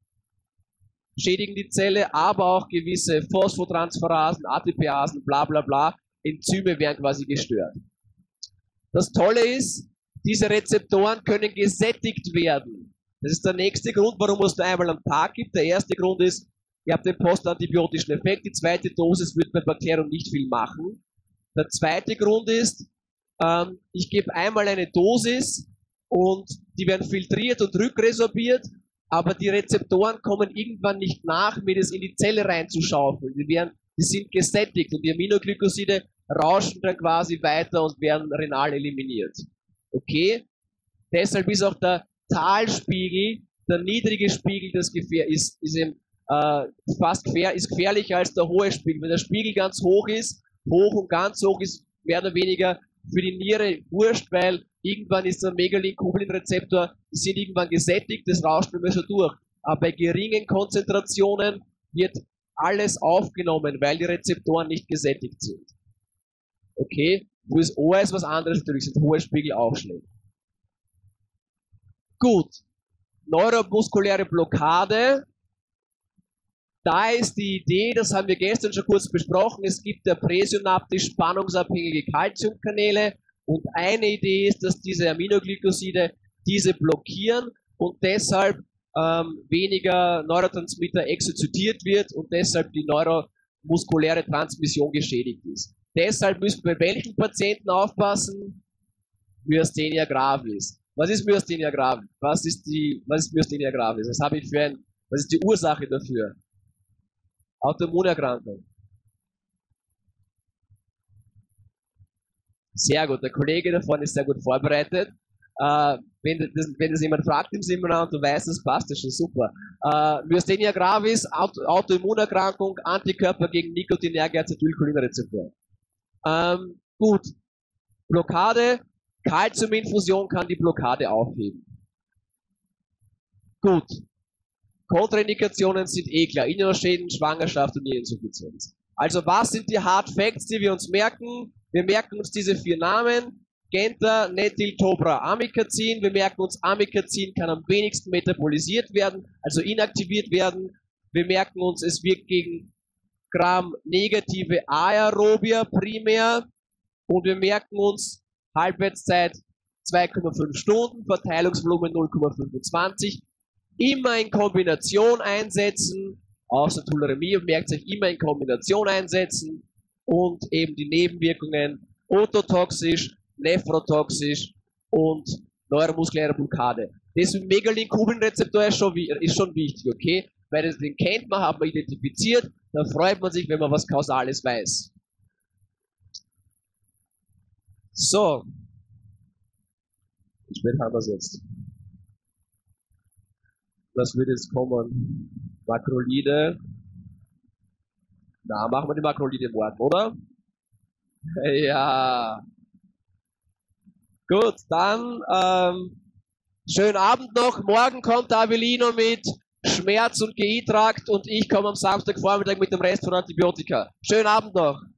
schädigen die Zelle, aber auch gewisse Phosphotransferasen, A T Pasen, bla bla bla, Enzyme werden quasi gestört. Das Tolle ist, diese Rezeptoren können gesättigt werden. Das ist der nächste Grund, warum es nur einmal am Tag gibt. Der erste Grund ist, ihr habt den postantibiotischen Effekt. Die zweite Dosis wird beim Bakterium nicht viel machen. Der zweite Grund ist, ähm, ich gebe einmal eine Dosis und die werden filtriert und rückresorbiert, aber die Rezeptoren kommen irgendwann nicht nach, mir das in die Zelle reinzuschaufeln. Die, werden, die sind gesättigt und die Aminoglycoside rauschen dann quasi weiter und werden renal eliminiert. Okay? Deshalb ist auch der Talspiegel, der niedrige Spiegel, das gefähr ist, ist eben, äh, fast gefähr ist gefährlicher als der hohe Spiegel. Wenn der Spiegel ganz hoch ist, hoch und ganz hoch ist mehr oder weniger für die Niere wurscht, weil irgendwann ist der Megalin-Kubilin-Rezeptor, die sind irgendwann gesättigt, das rauscht immer so durch. Aber bei geringen Konzentrationen wird alles aufgenommen, weil die Rezeptoren nicht gesättigt sind. Okay? Wo es O ist was anderes, natürlich sind hohe Spiegel auch schlecht. Gut. Neuromuskuläre Blockade. Da ist die Idee, das haben wir gestern schon kurz besprochen, es gibt ja präsynaptisch spannungsabhängige Calciumkanäle und eine Idee ist, dass diese Aminoglycoside diese blockieren und deshalb ähm, weniger Neurotransmitter exozytiert wird und deshalb die neuromuskuläre Transmission geschädigt ist. Deshalb müssen wir bei welchen Patienten aufpassen? Myasthenia gravis. Was ist Myasthenia gravis? Was ist die, was ist Myasthenia gravis? Was habe ich für ein, was ist die Ursache dafür? Autoimmunerkrankung. Sehr gut, der Kollege da vorne ist sehr gut vorbereitet. Äh, wenn, das, wenn das jemand fragt im Seminar und du weißt, das passt, das ist schon super. Äh, Myasthenia gravis, Auto, Autoimmunerkrankung, Antikörper gegen nikotinerge Acetylcholinrezeptoren. Ähm, gut, Blockade, Calciuminfusion kann die Blockade aufheben. Gut. Kontraindikationen sind eh klar. Innenosschäden, Schwangerschaft und Niereninsuffizienz. Also was sind die Hard Facts, die wir uns merken? Wir merken uns diese vier Namen. Genta, Netil, Tobra, Amikazin. Wir merken uns, Amikazin kann am wenigsten metabolisiert werden, also inaktiviert werden. Wir merken uns, es wirkt gegen Gram-negative Aerobia primär. Und wir merken uns, Halbwertszeit zwei Komma fünf Stunden, Verteilungsvolumen null Komma fünfundzwanzig. Immer in Kombination einsetzen, außer Tularemie, merkt euch, immer in Kombination einsetzen und eben die Nebenwirkungen ototoxisch, nephrotoxisch und neuromuskuläre Blockade. Deswegen Megalin-Kubilin-Rezeptor ist schon, ist schon wichtig, okay? Weil das, den kennt man, hat man identifiziert, da freut man sich, wenn man was Kausales weiß. So. Wie spät haben wir es jetzt? Was wird jetzt kommen? Makrolide. Na, machen wir die Makrolide morgen, oder? Ja. Gut, dann ähm, schönen Abend noch. Morgen kommt Avelino mit Schmerz- und G I-Trakt und ich komme am Samstagvormittag mit dem Rest von Antibiotika. Schönen Abend noch.